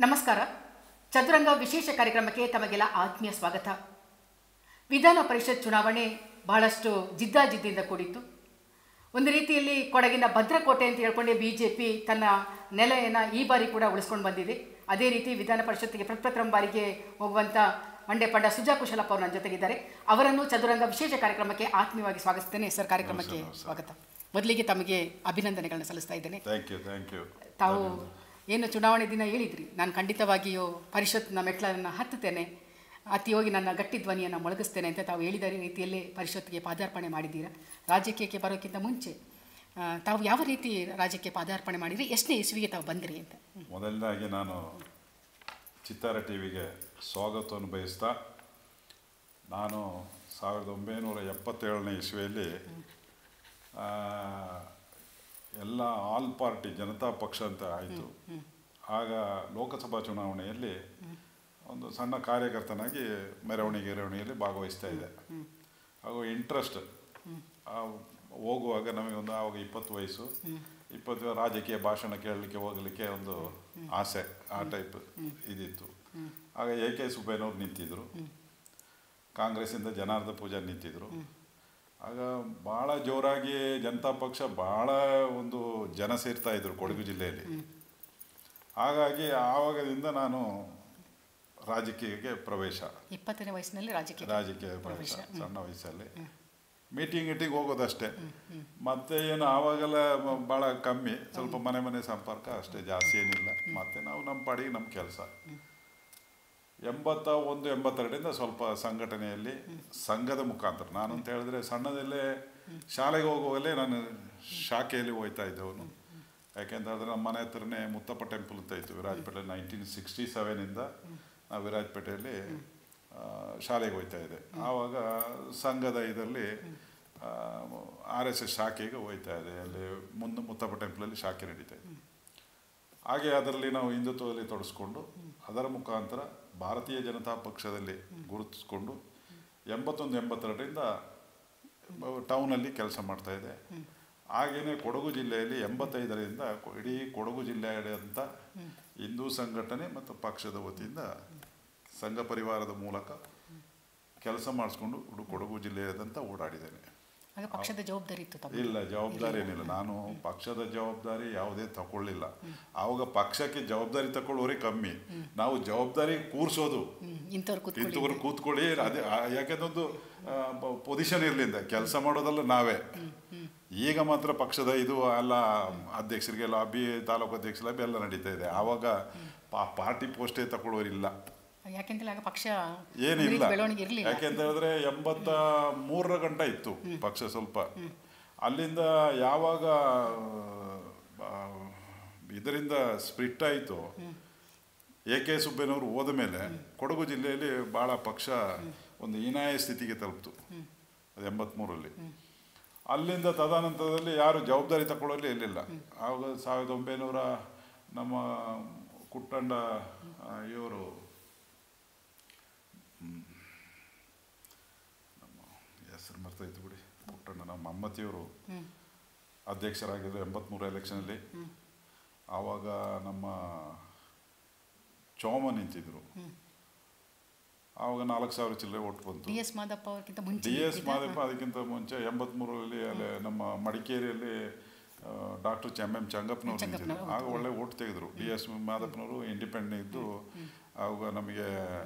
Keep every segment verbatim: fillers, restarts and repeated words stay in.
ನಮಸ್ಕಾರ. ಚದುರಂಗ ವಿಶೇಷ ಕಾರ್ಯಕ್ರಮಕ್ಕೆ ತಮಗೆಲ್ಲ ಆತ್ಮೀಯ ಸ್ವಾಗತ. ವಿಧಾನ ಪರಿಷತ್ ಚುನಾವಣೆ ಬಹಳಷ್ಟು ಜಿದ್ದಾಜಿದ್ದಿಂದ ಕೂಡಿತ್ತು. ಒಂದು ರೀತಿಯಲ್ಲಿ ಕೊಡಗಿನ ಭದ್ರಕೋಟೆ ಅಂತ ಹೇಳ್ಕೊಂಡೆ ಬಿ ಜೆ ಪಿ ತನ್ನ ನೆಲೆಯನ್ನು ಈ ಬಾರಿ ಕೂಡ ಉಳಿಸ್ಕೊಂಡು ಬಂದಿದೆ. ಅದೇ ರೀತಿ ವಿಧಾನ ಪರಿಷತ್ತಿಗೆ ಪ್ರಪ್ರಥಮ ಬಾರಿಗೆ ಹೋಗುವಂಥ ಮಂಡ್ಯ ಪಂಡ ಸುಜಾ ಕುಶಲಪ್ಪ ಅವರು ನನ್ನ ಜೊತೆಗಿದ್ದಾರೆ. ಅವರನ್ನು ಚದುರಂಗ ವಿಶೇಷ ಕಾರ್ಯಕ್ರಮಕ್ಕೆ ಆತ್ಮೀಯವಾಗಿ ಸ್ವಾಗತಿಸ್ತೇನೆ. ಸರ್, ಕಾರ್ಯಕ್ರಮಕ್ಕೆ ಸ್ವಾಗತ. ಮೊದಲಿಗೆ ತಮಗೆ ಅಭಿನಂದನೆಗಳನ್ನ ಸಲ್ಲಿಸ್ತಾ ಇದ್ದೇನೆ. Thank you thank you. ತಾವು ಏನು ಚುನಾವಣೆ ದಿನ ಹೇಳಿದ್ರಿ, ನಾನು ಖಂಡಿತವಾಗಿಯೂ ಪರಿಷತ್ನ ಮೆಟ್ಲನ್ನು ಹತ್ತುತ್ತೇನೆ, ಅತಿ ಹೋಗಿ ನನ್ನ ಗಟ್ಟಿ ಧ್ವನಿಯನ್ನು ಮೊಳಗಿಸ್ತೇನೆ ಅಂತ ತಾವು ಹೇಳಿದ ರೀತಿಯಲ್ಲೇ ಪರಿಷತ್ಗೆ ಪಾದಾರ್ಪಣೆ ಮಾಡಿದ್ದೀರಾ. ರಾಜಕೀಯಕ್ಕೆ ಬರೋಕ್ಕಿಂತ ಮುಂಚೆ ತಾವು ಯಾವ ರೀತಿ ರಾಜ್ಯಕ್ಕೆ ಪಾದಾರ್ಪಣೆ ಮಾಡಿದ್ರಿ, ಎಷ್ಟನೇ ಇಸ್ವಿಗೆ ತಾವು ಬಂದಿರಿ ಅಂತ? ಮೊದಲನೇದಾಗಿ ನಾನು ಚಿತ್ತಾರ ಟಿ ವಿಗೆ ಸ್ವಾಗತವನ್ನು ಬಯಸ್ತಾ, ನಾನು ಸಾವಿರದ ಒಂಬೈನೂರ ಎಪ್ಪತ್ತೇಳನೇ ಇಸ್ವಿಯಲ್ಲಿ ಎಲ್ಲ ಆಲ್ ಪಾರ್ಟಿ ಜನತಾ ಪಕ್ಷ ಅಂತ ಆಯಿತು. ಆಗ ಲೋಕಸಭಾ ಚುನಾವಣೆಯಲ್ಲಿ ಒಂದು ಸಣ್ಣ ಕಾರ್ಯಕರ್ತನಾಗಿ ಮೆರವಣಿಗೆ ಮೆರವಣಿಗೆಯಲ್ಲಿ ಭಾಗವಹಿಸ್ತಾ ಇದೆ. ಹಾಗೂ ಇಂಟ್ರೆಸ್ಟ್ ಹೋಗುವಾಗ ನಮಗೊಂದು ಆವಾಗ ಇಪ್ಪತ್ತು ವಯಸ್ಸು, ಇಪ್ಪತ್ತು ರಾಜಕೀಯ ಭಾಷಣ ಕೇಳಲಿಕ್ಕೆ ಹೋಗಲಿಕ್ಕೆ ಒಂದು ಆಸೆ, ಆ ಟೈಪ್ ಇದಿತ್ತು. ಆಗ ಎ ಕೆ ಸುಬ್ಬಯ್ಯನವ್ರು ನಿಂತಿದ್ದರು, ಕಾಂಗ್ರೆಸ್ಸಿಂದ ಜನಾರ್ದನ ಪೂಜಾರಿ ನಿಂತಿದ್ದರು. ಆಗ ಭಾಳ ಜೋರಾಗಿ ಜನತಾ ಪಕ್ಷ ಭಾಳ ಒಂದು ಜನ ಸೇರ್ತಾ ಇದ್ರು ಕೊಡಗು ಜಿಲ್ಲೆಯಲ್ಲಿ. ಹಾಗಾಗಿ ಆವಾಗದಿಂದ ನಾನು ರಾಜಕೀಯಕ್ಕೆ ಪ್ರವೇಶ, ಇಪ್ಪತ್ತನೇ ವಯಸ್ಸಿನಲ್ಲಿ ರಾಜಕೀಯ ರಾಜಕೀಯ ಪ್ರವೇಶ, ಸಣ್ಣ ವಯಸ್ಸಲ್ಲಿ ಮೀಟಿಂಗ್ ಗೀಟಿಂಗ್ ಹೋಗೋದಷ್ಟೇ. ಮತ್ತೆ ಏನು ಆವಾಗೆಲ್ಲ ಭಾಳ ಕಮ್ಮಿ, ಸ್ವಲ್ಪ ಮನೆ ಮನೆ ಸಂಪರ್ಕ ಅಷ್ಟೇ, ಜಾಸ್ತಿ ಏನಿಲ್ಲ. ಮತ್ತು ನಾವು ನಮ್ಮ ಪಾಡಿಗೆ ನಮ್ಮ ಕೆಲಸ. ಎಂಬತ್ತ ಒಂದು ಎಂಬತ್ತೆರಡರಿಂದ ಸ್ವಲ್ಪ ಸಂಘಟನೆಯಲ್ಲಿ ಸಂಘದ ಮುಖಾಂತರ, ನಾನು ಅಂತ ಹೇಳಿದ್ರೆ ಸಣ್ಣದಲ್ಲೇ ಶಾಲೆಗೆ ಹೋಗುವಲ್ಲೇ ನಾನು ಶಾಖೆಯಲ್ಲಿ ಹೋಗ್ತಾ ಇದ್ದವನು. ಯಾಕೆಂತಂದರೆ ನಮ್ಮ ಮನೆ ಹತ್ರನೇ ಮುತ್ತಪ್ಪ ಟೆಂಪಲ್ ಅಂತ ಇತ್ತು ವಿರಾಜಪೇಟೆ. ನೈನ್ಟೀನ್ ಸಿಕ್ಸ್ಟಿ ಸೆವೆನಿಂದ ನಾವು ವಿರಾಜಪೇಟೆಯಲ್ಲಿ ಶಾಲೆಗೆ ಹೋಗ್ತಾ ಇದ್ದೆ. ಆವಾಗ ಸಂಘದ ಇದರಲ್ಲಿ ಆರ್ ಎಸ್ ಎಸ್ ಶಾಖೆಗೆ ಹೋಗ್ತಾ ಇದೆ. ಅಲ್ಲಿ ಮುಂದೆ ಮುತ್ತಪ್ಪ ಟೆಂಪಲಲ್ಲಿ ಶಾಖೆ ನಡೀತಾ ಇದೆ. ಹಾಗೆ ಅದರಲ್ಲಿ ನಾವು ಹಿಂದುತ್ವದಲ್ಲಿ ತೊಡಸ್ಕೊಂಡು ಅದರ ಮುಖಾಂತರ ಭಾರತೀಯ ಜನತಾ ಪಕ್ಷದಲ್ಲಿ ಗುರುತಿಸ್ಕೊಂಡು ಎಂಬತ್ತೊಂದು ಎಂಬತ್ತೆರಡರಿಂದ ಟೌನಲ್ಲಿ ಕೆಲಸ ಮಾಡ್ತಾಯಿದ್ದೆ. ಹಾಗೆಯೇ ಕೊಡಗು ಜಿಲ್ಲೆಯಲ್ಲಿ ಎಂಬತ್ತೈದರಿಂದ ಇಡೀ ಕೊಡಗು ಜಿಲ್ಲೆಯಾದ್ಯಂತ ಹಿಂದೂ ಸಂಘಟನೆ ಮತ್ತು ಪಕ್ಷದ ವತಿಯಿಂದ ಸಂಘ ಪರಿವಾರದ ಮೂಲಕ ಕೆಲಸ ಮಾಡಿಸ್ಕೊಂಡು ಕೊಡಗು ಜಿಲ್ಲೆಯಾದ್ಯಂತ ಓಡಾಡಿದ್ದೇನೆ. ಪಕ್ಷದ ಜವಾಬ್ದಾರಿ ಇತ್ತು? ಇಲ್ಲ, ಜವಾಬ್ದಾರಿ ಏನಿಲ್ಲ. ನಾನು ಪಕ್ಷದ ಜವಾಬ್ದಾರಿ ಯಾವುದೇ ತಗೊಳ್ಳಿಲ್ಲ. ಆವಾಗ ಪಕ್ಷಕ್ಕೆ ಜವಾಬ್ದಾರಿ ತಗೊಳ್ಳೋರೇ ಕಮ್ಮಿ. ನಾವು ಜವಾಬ್ದಾರಿ ಕೂರಿಸೋದು, ಇಂಥವ್ರು ಕೂತ್ಕೊಳ್ಳಿ, ಅದೇ ಯಾಕೆಂದ್ರೆ ಒಂದು ಪೊಸಿಷನ್ ಇರಲಿಲ್ಲ, ಕೆಲಸ ಮಾಡೋದಲ್ಲ ನಾವೇ. ಈಗ ಮಾತ್ರ ಪಕ್ಷದ ಇದು ಎಲ್ಲ ಅಧ್ಯಕ್ಷರಿಗೆ ಲಾಬಿ, ತಾಲೂಕು ಅಧ್ಯಕ್ಷ ಲಾಬಿ ಎಲ್ಲ ನಡೀತಾ ಇದೆ. ಆವಾಗ ಪಾರ್ಟಿ ಪೋಸ್ಟೇ ತಗೊಳ್ಳೋರಿಲ್ಲ, ಯಾಕೆಂದ್ರೆ ಪಕ್ಷ ಏನಿಲ್ಲ. ಯಾಕೆಂತ ಹೇಳಿದ್ರೆ ಎಂಬತ್ತ ಮೂರರ ಗಂಟ ಇತ್ತು ಪಕ್ಷ ಸ್ವಲ್ಪ. ಅಲ್ಲಿಂದ ಯಾವಾಗ ಇದರಿಂದ ಸ್ಪ್ಲಿಟ್ ಆಯಿತು, ಎ ಕೆ ಸುಬ್ಬಯ್ಯನವರು ಹೋದ ಮೇಲೆ ಕೊಡಗು ಜಿಲ್ಲೆಯಲ್ಲಿ ಭಾಳ ಪಕ್ಷ ಒಂದು ಹೀನಾಯ ಸ್ಥಿತಿಗೆ ತಲುಪಿತು, ಅದು ಎಂಬತ್ತ್ಮೂರರಲ್ಲಿ. ಅಲ್ಲಿಂದ ತದನಂತರದಲ್ಲಿ ಯಾರು ಜವಾಬ್ದಾರಿ ತಗೊಳ್ಳೋಲ್ಲಿ ಇರಲಿಲ್ಲ. ಆವಾಗ ಸಾವಿರದ ಒಂಬೈನೂರ ನಮ್ಮ ಕುಟ್ಟಂಡ ಇವರು ನಮ್ಮ ಹೆಸರು ಮರ್ತೈತು ಬಿಡಿ, ಪುಟ್ಟಣ್ಣ ನಮ್ಮ ಮಮ್ಮತಿಯವರು ಅಧ್ಯಕ್ಷರಾಗಿದ್ದರು ಎಂಬತ್ತ್ಮೂರು ಎಲೆಕ್ಷನಲ್ಲಿ. ಆವಾಗ ನಮ್ಮ ಚೋಮ ನಿಂತಿದ್ರು. ಆವಾಗ ನಾಲ್ಕು ಸಾವಿರ ಚಿಲ್ಲರೆ ಓಟ್ ಬಂತು. ಡಿ ಎಸ್ ಮಾದಪ್ಪ ಅವ್ರಿಗಿಂತ ಮುಂಚೆ ಡಿ ಎಸ್ ಮಾದಪ್ಪ ಅದಕ್ಕಿಂತ ಮುಂಚೆ ಎಂಬತ್ತ್ಮೂರರಲ್ಲಿ ಅಲ್ಲಿ ನಮ್ಮ ಮಡಿಕೇರಿಯಲ್ಲಿ ಡಾಕ್ಟರ್ ಎಮ್ ಎಂ ಚಂಗಪ್ಪನವ್ರು ನಿಂತಿದ್ರು. ಆಗ ಒಳ್ಳೆ ಓಟ್ ತೆಗೆದ್ರು. ಡಿ ಎಸ್ ಮಾದಪ್ಪನವರು ಇಂಡಿಪೆಂಡೆಂಟ್ ಇದ್ದು ಆವಾಗ ನಮಗೆ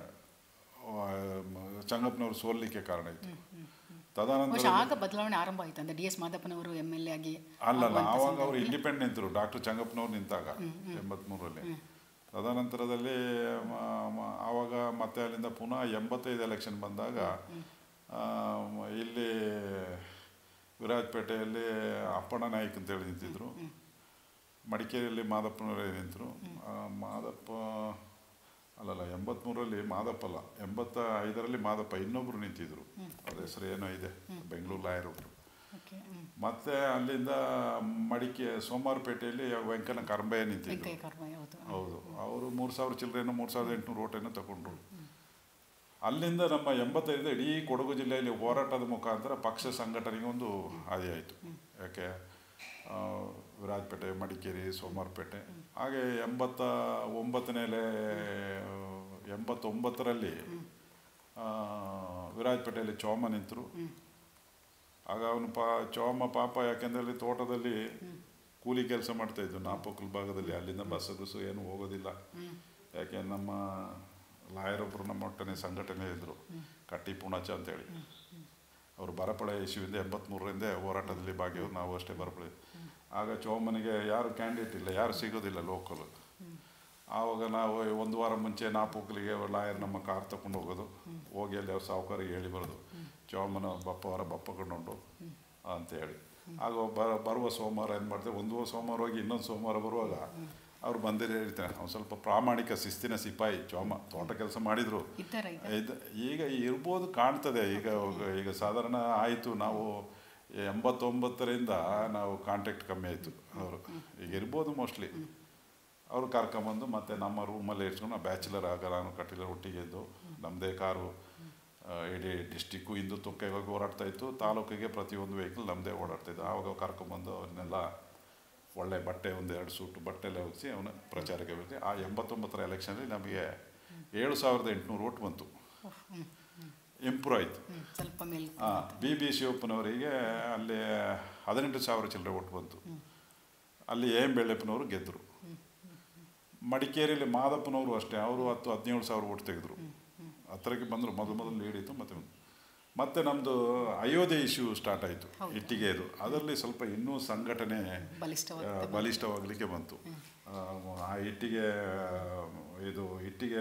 ಚಂಗಪ್ಪನವರು ಸೋಲಿಕ್ಕೆ ಕಾರಣ ಇತ್ತು. ತದನಂತರ ಆಗ ಬದಲಾವಣೆ ಆರಂಭ ಆಯ್ತು ಅಂದ್ರೆ ಡಿ ಎಸ್ ಮಾದಪ್ಪನವರು ಎಮ್ ಎಲ್ ಎ ಆಗಿ. ಅಲ್ಲಲ್ಲ, ಆವಾಗ ಅವರು ಇಂಡಿಪೆಂಡೆಂಟ್ ನಿಂತರು ಡಾಕ್ಟರ್ ಚಂಗಪ್ಪನವ್ರು ನಿಂತಾಗ ಎಂಬತ್ತ್ಮೂರರಲ್ಲಿ. ತದನಂತರದಲ್ಲಿ ಆವಾಗ ಮತ್ತೆ ಅಲ್ಲಿಂದ ಪುನಃ ಎಂಬತ್ತೈದು ಎಲೆಕ್ಷನ್ ಬಂದಾಗ ಇಲ್ಲಿ ವಿರಾಜಪೇಟೆಯಲ್ಲಿ ಅಪ್ಪಣ್ಣ ನಾಯ್ಕ ಅಂತೇಳಿ ನಿಂತಿದ್ರು. ಮಡಿಕೇರಿಯಲ್ಲಿ ಮಾದಪ್ಪನವರೇ ನಿಂತರು. ಮಾದಪ್ಪ ಅಲ್ಲಲ್ಲ, ಎಂಬತ್ತ್ಮೂರರಲ್ಲಿ ಮಾದಪ್ಪ ಅಲ್ಲ, ಎಂಬತ್ತ ಐದರಲ್ಲಿ ಮಾದಪ್ಪ ಇನ್ನೊಬ್ರು ನಿಂತಿದ್ರು. ಅದ್ರ ಹೆಸರು ಏನೋ ಇದೆ, ಬೆಂಗಳೂರು ಲಾಯರ್ ಉಂಟು. ಮತ್ತೆ ಅಲ್ಲಿಂದ ಮಡಿಕೆ ಸೋಮವಾರಪೇಟೆಯಲ್ಲಿ ವೆಂಕನ ಕರಂಬಯ್ಯ ನಿಂತಿದ್ರು. ಹೌದು, ಅವರು ಮೂರು ಸಾವಿರ ಚಿಲ್ಲರೆನೋ ಮೂರು ಸಾವಿರದ ಎಂಟುನೂರು ಓಟೇನೋ ತಗೊಂಡ್ರು. ಅಲ್ಲಿಂದ ನಮ್ಮ ಎಂಬತ್ತೈದರಿಂದ ಇಡೀ ಕೊಡಗು ಜಿಲ್ಲೆಯಲ್ಲಿ ಹೋರಾಟದ ಮುಖಾಂತರ ಪಕ್ಷ ಸಂಘಟನೆಗೆ ಒಂದು ಹಾದಿ ಆಯಿತು. ಯಾಕೆ ವಿರಾಜಪೇಟೆ, ಮಡಿಕೇರಿ, ಸೋಮವಾರಪೇಟೆ. ಹಾಗೆ ಎಂಬತ್ತ ಒಂಬತ್ತನೇಲೆ ಎಂಬತ್ತೊಂಬತ್ತರಲ್ಲಿ ವಿರಾಜಪೇಟೆಯಲ್ಲಿ ಚೋಮ ನಿಂತರು. ಆಗ ಅವನು ಪಾ ಚೋಮ ಪಾಪ ಯಾಕೆಂದರೆ ತೋಟದಲ್ಲಿ ಕೂಲಿ ಕೆಲಸ ಮಾಡ್ತಾಯಿದ್ದು ನಾಪೋಕಲ್ ಭಾಗದಲ್ಲಿ. ಅಲ್ಲಿಂದ ಬಸ್ಸು ಗುಸ್ಸು ಏನು ಹೋಗೋದಿಲ್ಲ. ಯಾಕೆ ನಮ್ಮ ಲಾಯರೊಬ್ಬರು ನಮ್ಮ ಒಟ್ಟನೆ ಸಂಘಟನೆ ಇದ್ದರು, ಕಟ್ಟಿ ಪುಣಚ ಅಂತೇಳಿ. ಅವರು ಬರಪಳೆ ಇಶ್ಯೂವಿಂದ ಎಂಬತ್ತ್ಮೂರರಿಂದ ಹೋರಾಟದಲ್ಲಿ ಭಾಗಿಯವರು, ನಾವು ಅಷ್ಟೇ ಬರಪಳೆ. ಆಗ ಚೋಮನಿಗೆ ಯಾರು ಕ್ಯಾಂಡಿಡೇಟ್ ಇಲ್ಲ, ಯಾರು ಸಿಗೋದಿಲ್ಲ ಲೋಕಲು. ಆವಾಗ ನಾವು ಒಂದು ವಾರ ಮುಂಚೆ ನಾಪೋಕಲಿಗೆ ಲಾಯರ್ ನಮ್ಮ ಕಾರ್ ತಗೊಂಡು ಹೋಗೋದು, ಹೋಗಿ ಅಲ್ಲಿ ಅವ್ರ ಸಾಹುಕಾರಿಗೆ ಹೇಳಿ ಬರೋದು, ಚೋಮನ ಬಪ್ಪವಾರ ಬಪ್ಪ ಕೊಂಡುಂಟು ಅಂತೇಳಿ. ಆಗ ಬರ ಬರುವ ಸೋಮವಾರ ಏನು ಮಾಡ್ತೇವೆ, ಒಂದು ಸೋಮವಾರ ಹೋಗಿ ಇನ್ನೊಂದು ಸೋಮವಾರ ಬರುವಾಗ ಅವ್ರು ಬಂದಿರೇ ಇರ್ತಾರೆ. ಅವ್ನು ಸ್ವಲ್ಪ ಪ್ರಾಮಾಣಿಕ ಶಿಸ್ತಿನ ಸಿಪಾಯಿ ಚೋಮ, ತೋಟ ಕೆಲಸ ಮಾಡಿದರು. ಈಗ ಇರ್ಬೋದು ಕಾಣ್ತದೆ. ಈಗ ಈಗ ಸಾಧಾರಣ ಆಯಿತು, ನಾವು ಎಂಬತ್ತೊಂಬತ್ತರಿಂದ ನಾವು ಕಾಂಟ್ಯಾಕ್ಟ್ ಕಮ್ಮಿ ಆಯಿತು. ಅವರು ಈಗ ಇರ್ಬೋದು ಮೋಸ್ಟ್ಲಿ. ಅವರು ಕರ್ಕೊಂಬಂದು ಮತ್ತು ನಮ್ಮ ರೂಮಲ್ಲಿ ಇಟ್ಕೊಂಡು ಬ್ಯಾಚುಲರ್ ಆಗ ನಾನು ಕಟ್ಟಿಲ್ಲ ಒಟ್ಟಿಗೆ ಇದ್ದು, ನಮ್ಮದೇ ಕಾರು ಇಡೀ ಡಿಸ್ಟಿಕ್ಕು ಹಿಂದುತ್ವಕ್ಕೆ ಹೋಗಿ ಓಡಾಡ್ತಾಯಿತ್ತು, ತಾಲೂಕಿಗೆ ಪ್ರತಿಯೊಂದು ವೆಹಿಕಲ್ ನಮ್ಮದೇ ಓಡಾಡ್ತಾಯಿದ್ದು. ಆವಾಗ ಕರ್ಕೊಂಬಂದು ಅವನ್ನೆಲ್ಲ ಒಳ್ಳೆ ಬಟ್ಟೆ ಒಂದು ಎರಡು ಸೂಟು ಬಟ್ಟೆಲ್ಲ ಹೋಗಿಸಿ ಅವನ ಪ್ರಚಾರಕ್ಕೆ ಹೋಗಿ ಆ ಎಂಬತ್ತೊಂಬತ್ತರ ಎಲೆಕ್ಷನಲ್ಲಿ ನಮಗೆ ಏಳು ಸಾವಿರದ ಎಂಟುನೂರು ಓಟ್ ಬಂತು. ಇಂಪ್ರೂವ್ ಆಯಿತು ಸ್ವಲ್ಪ ಮೇಲೆ. ಹಾಂ, ಬಿ ಬಿ ಶಿವಪ್ಪನವರಿಗೆ ಅಲ್ಲಿ ಹದಿನೆಂಟು ಸಾವಿರ ಚಿಲ್ಲರೆ ಓಟ್ ಬಂತು. ಅಲ್ಲಿ ಎಂ ಬೆಳ್ಳೆಪ್ಪನವರು ಗೆದ್ದರು. ಮಡಿಕೇರಿಯಲ್ಲಿ ಮಾದಪ್ಪನವರು ಅಷ್ಟೇ, ಅವರು ಹತ್ತು ಹದಿನೇಳು ಸಾವಿರ ಓಟ್ ತೆಗೆದರು. ಹತ್ತಿರಕ್ಕೆ ಬಂದರು, ಮೊದಲು ಮೊದಲು ಲೀಡ್ ಇತ್ತು. ಮತ್ತು ಮತ್ತು ನಮ್ಮದು ಅಯೋಧ್ಯೆ ಇಶ್ಯೂ ಸ್ಟಾರ್ಟ್ ಆಯಿತು, ಇಟ್ಟಿಗೆದು. ಅದರಲ್ಲಿ ಸ್ವಲ್ಪ ಇನ್ನೂ ಸಂಘಟನೆ ಬಲಿಷ್ಠವಾಗಲಿಕ್ಕೆ ಬಂತು. ಆ ಇಟ್ಟಿಗೆ ಇದು ಇಟ್ಟಿಗೆ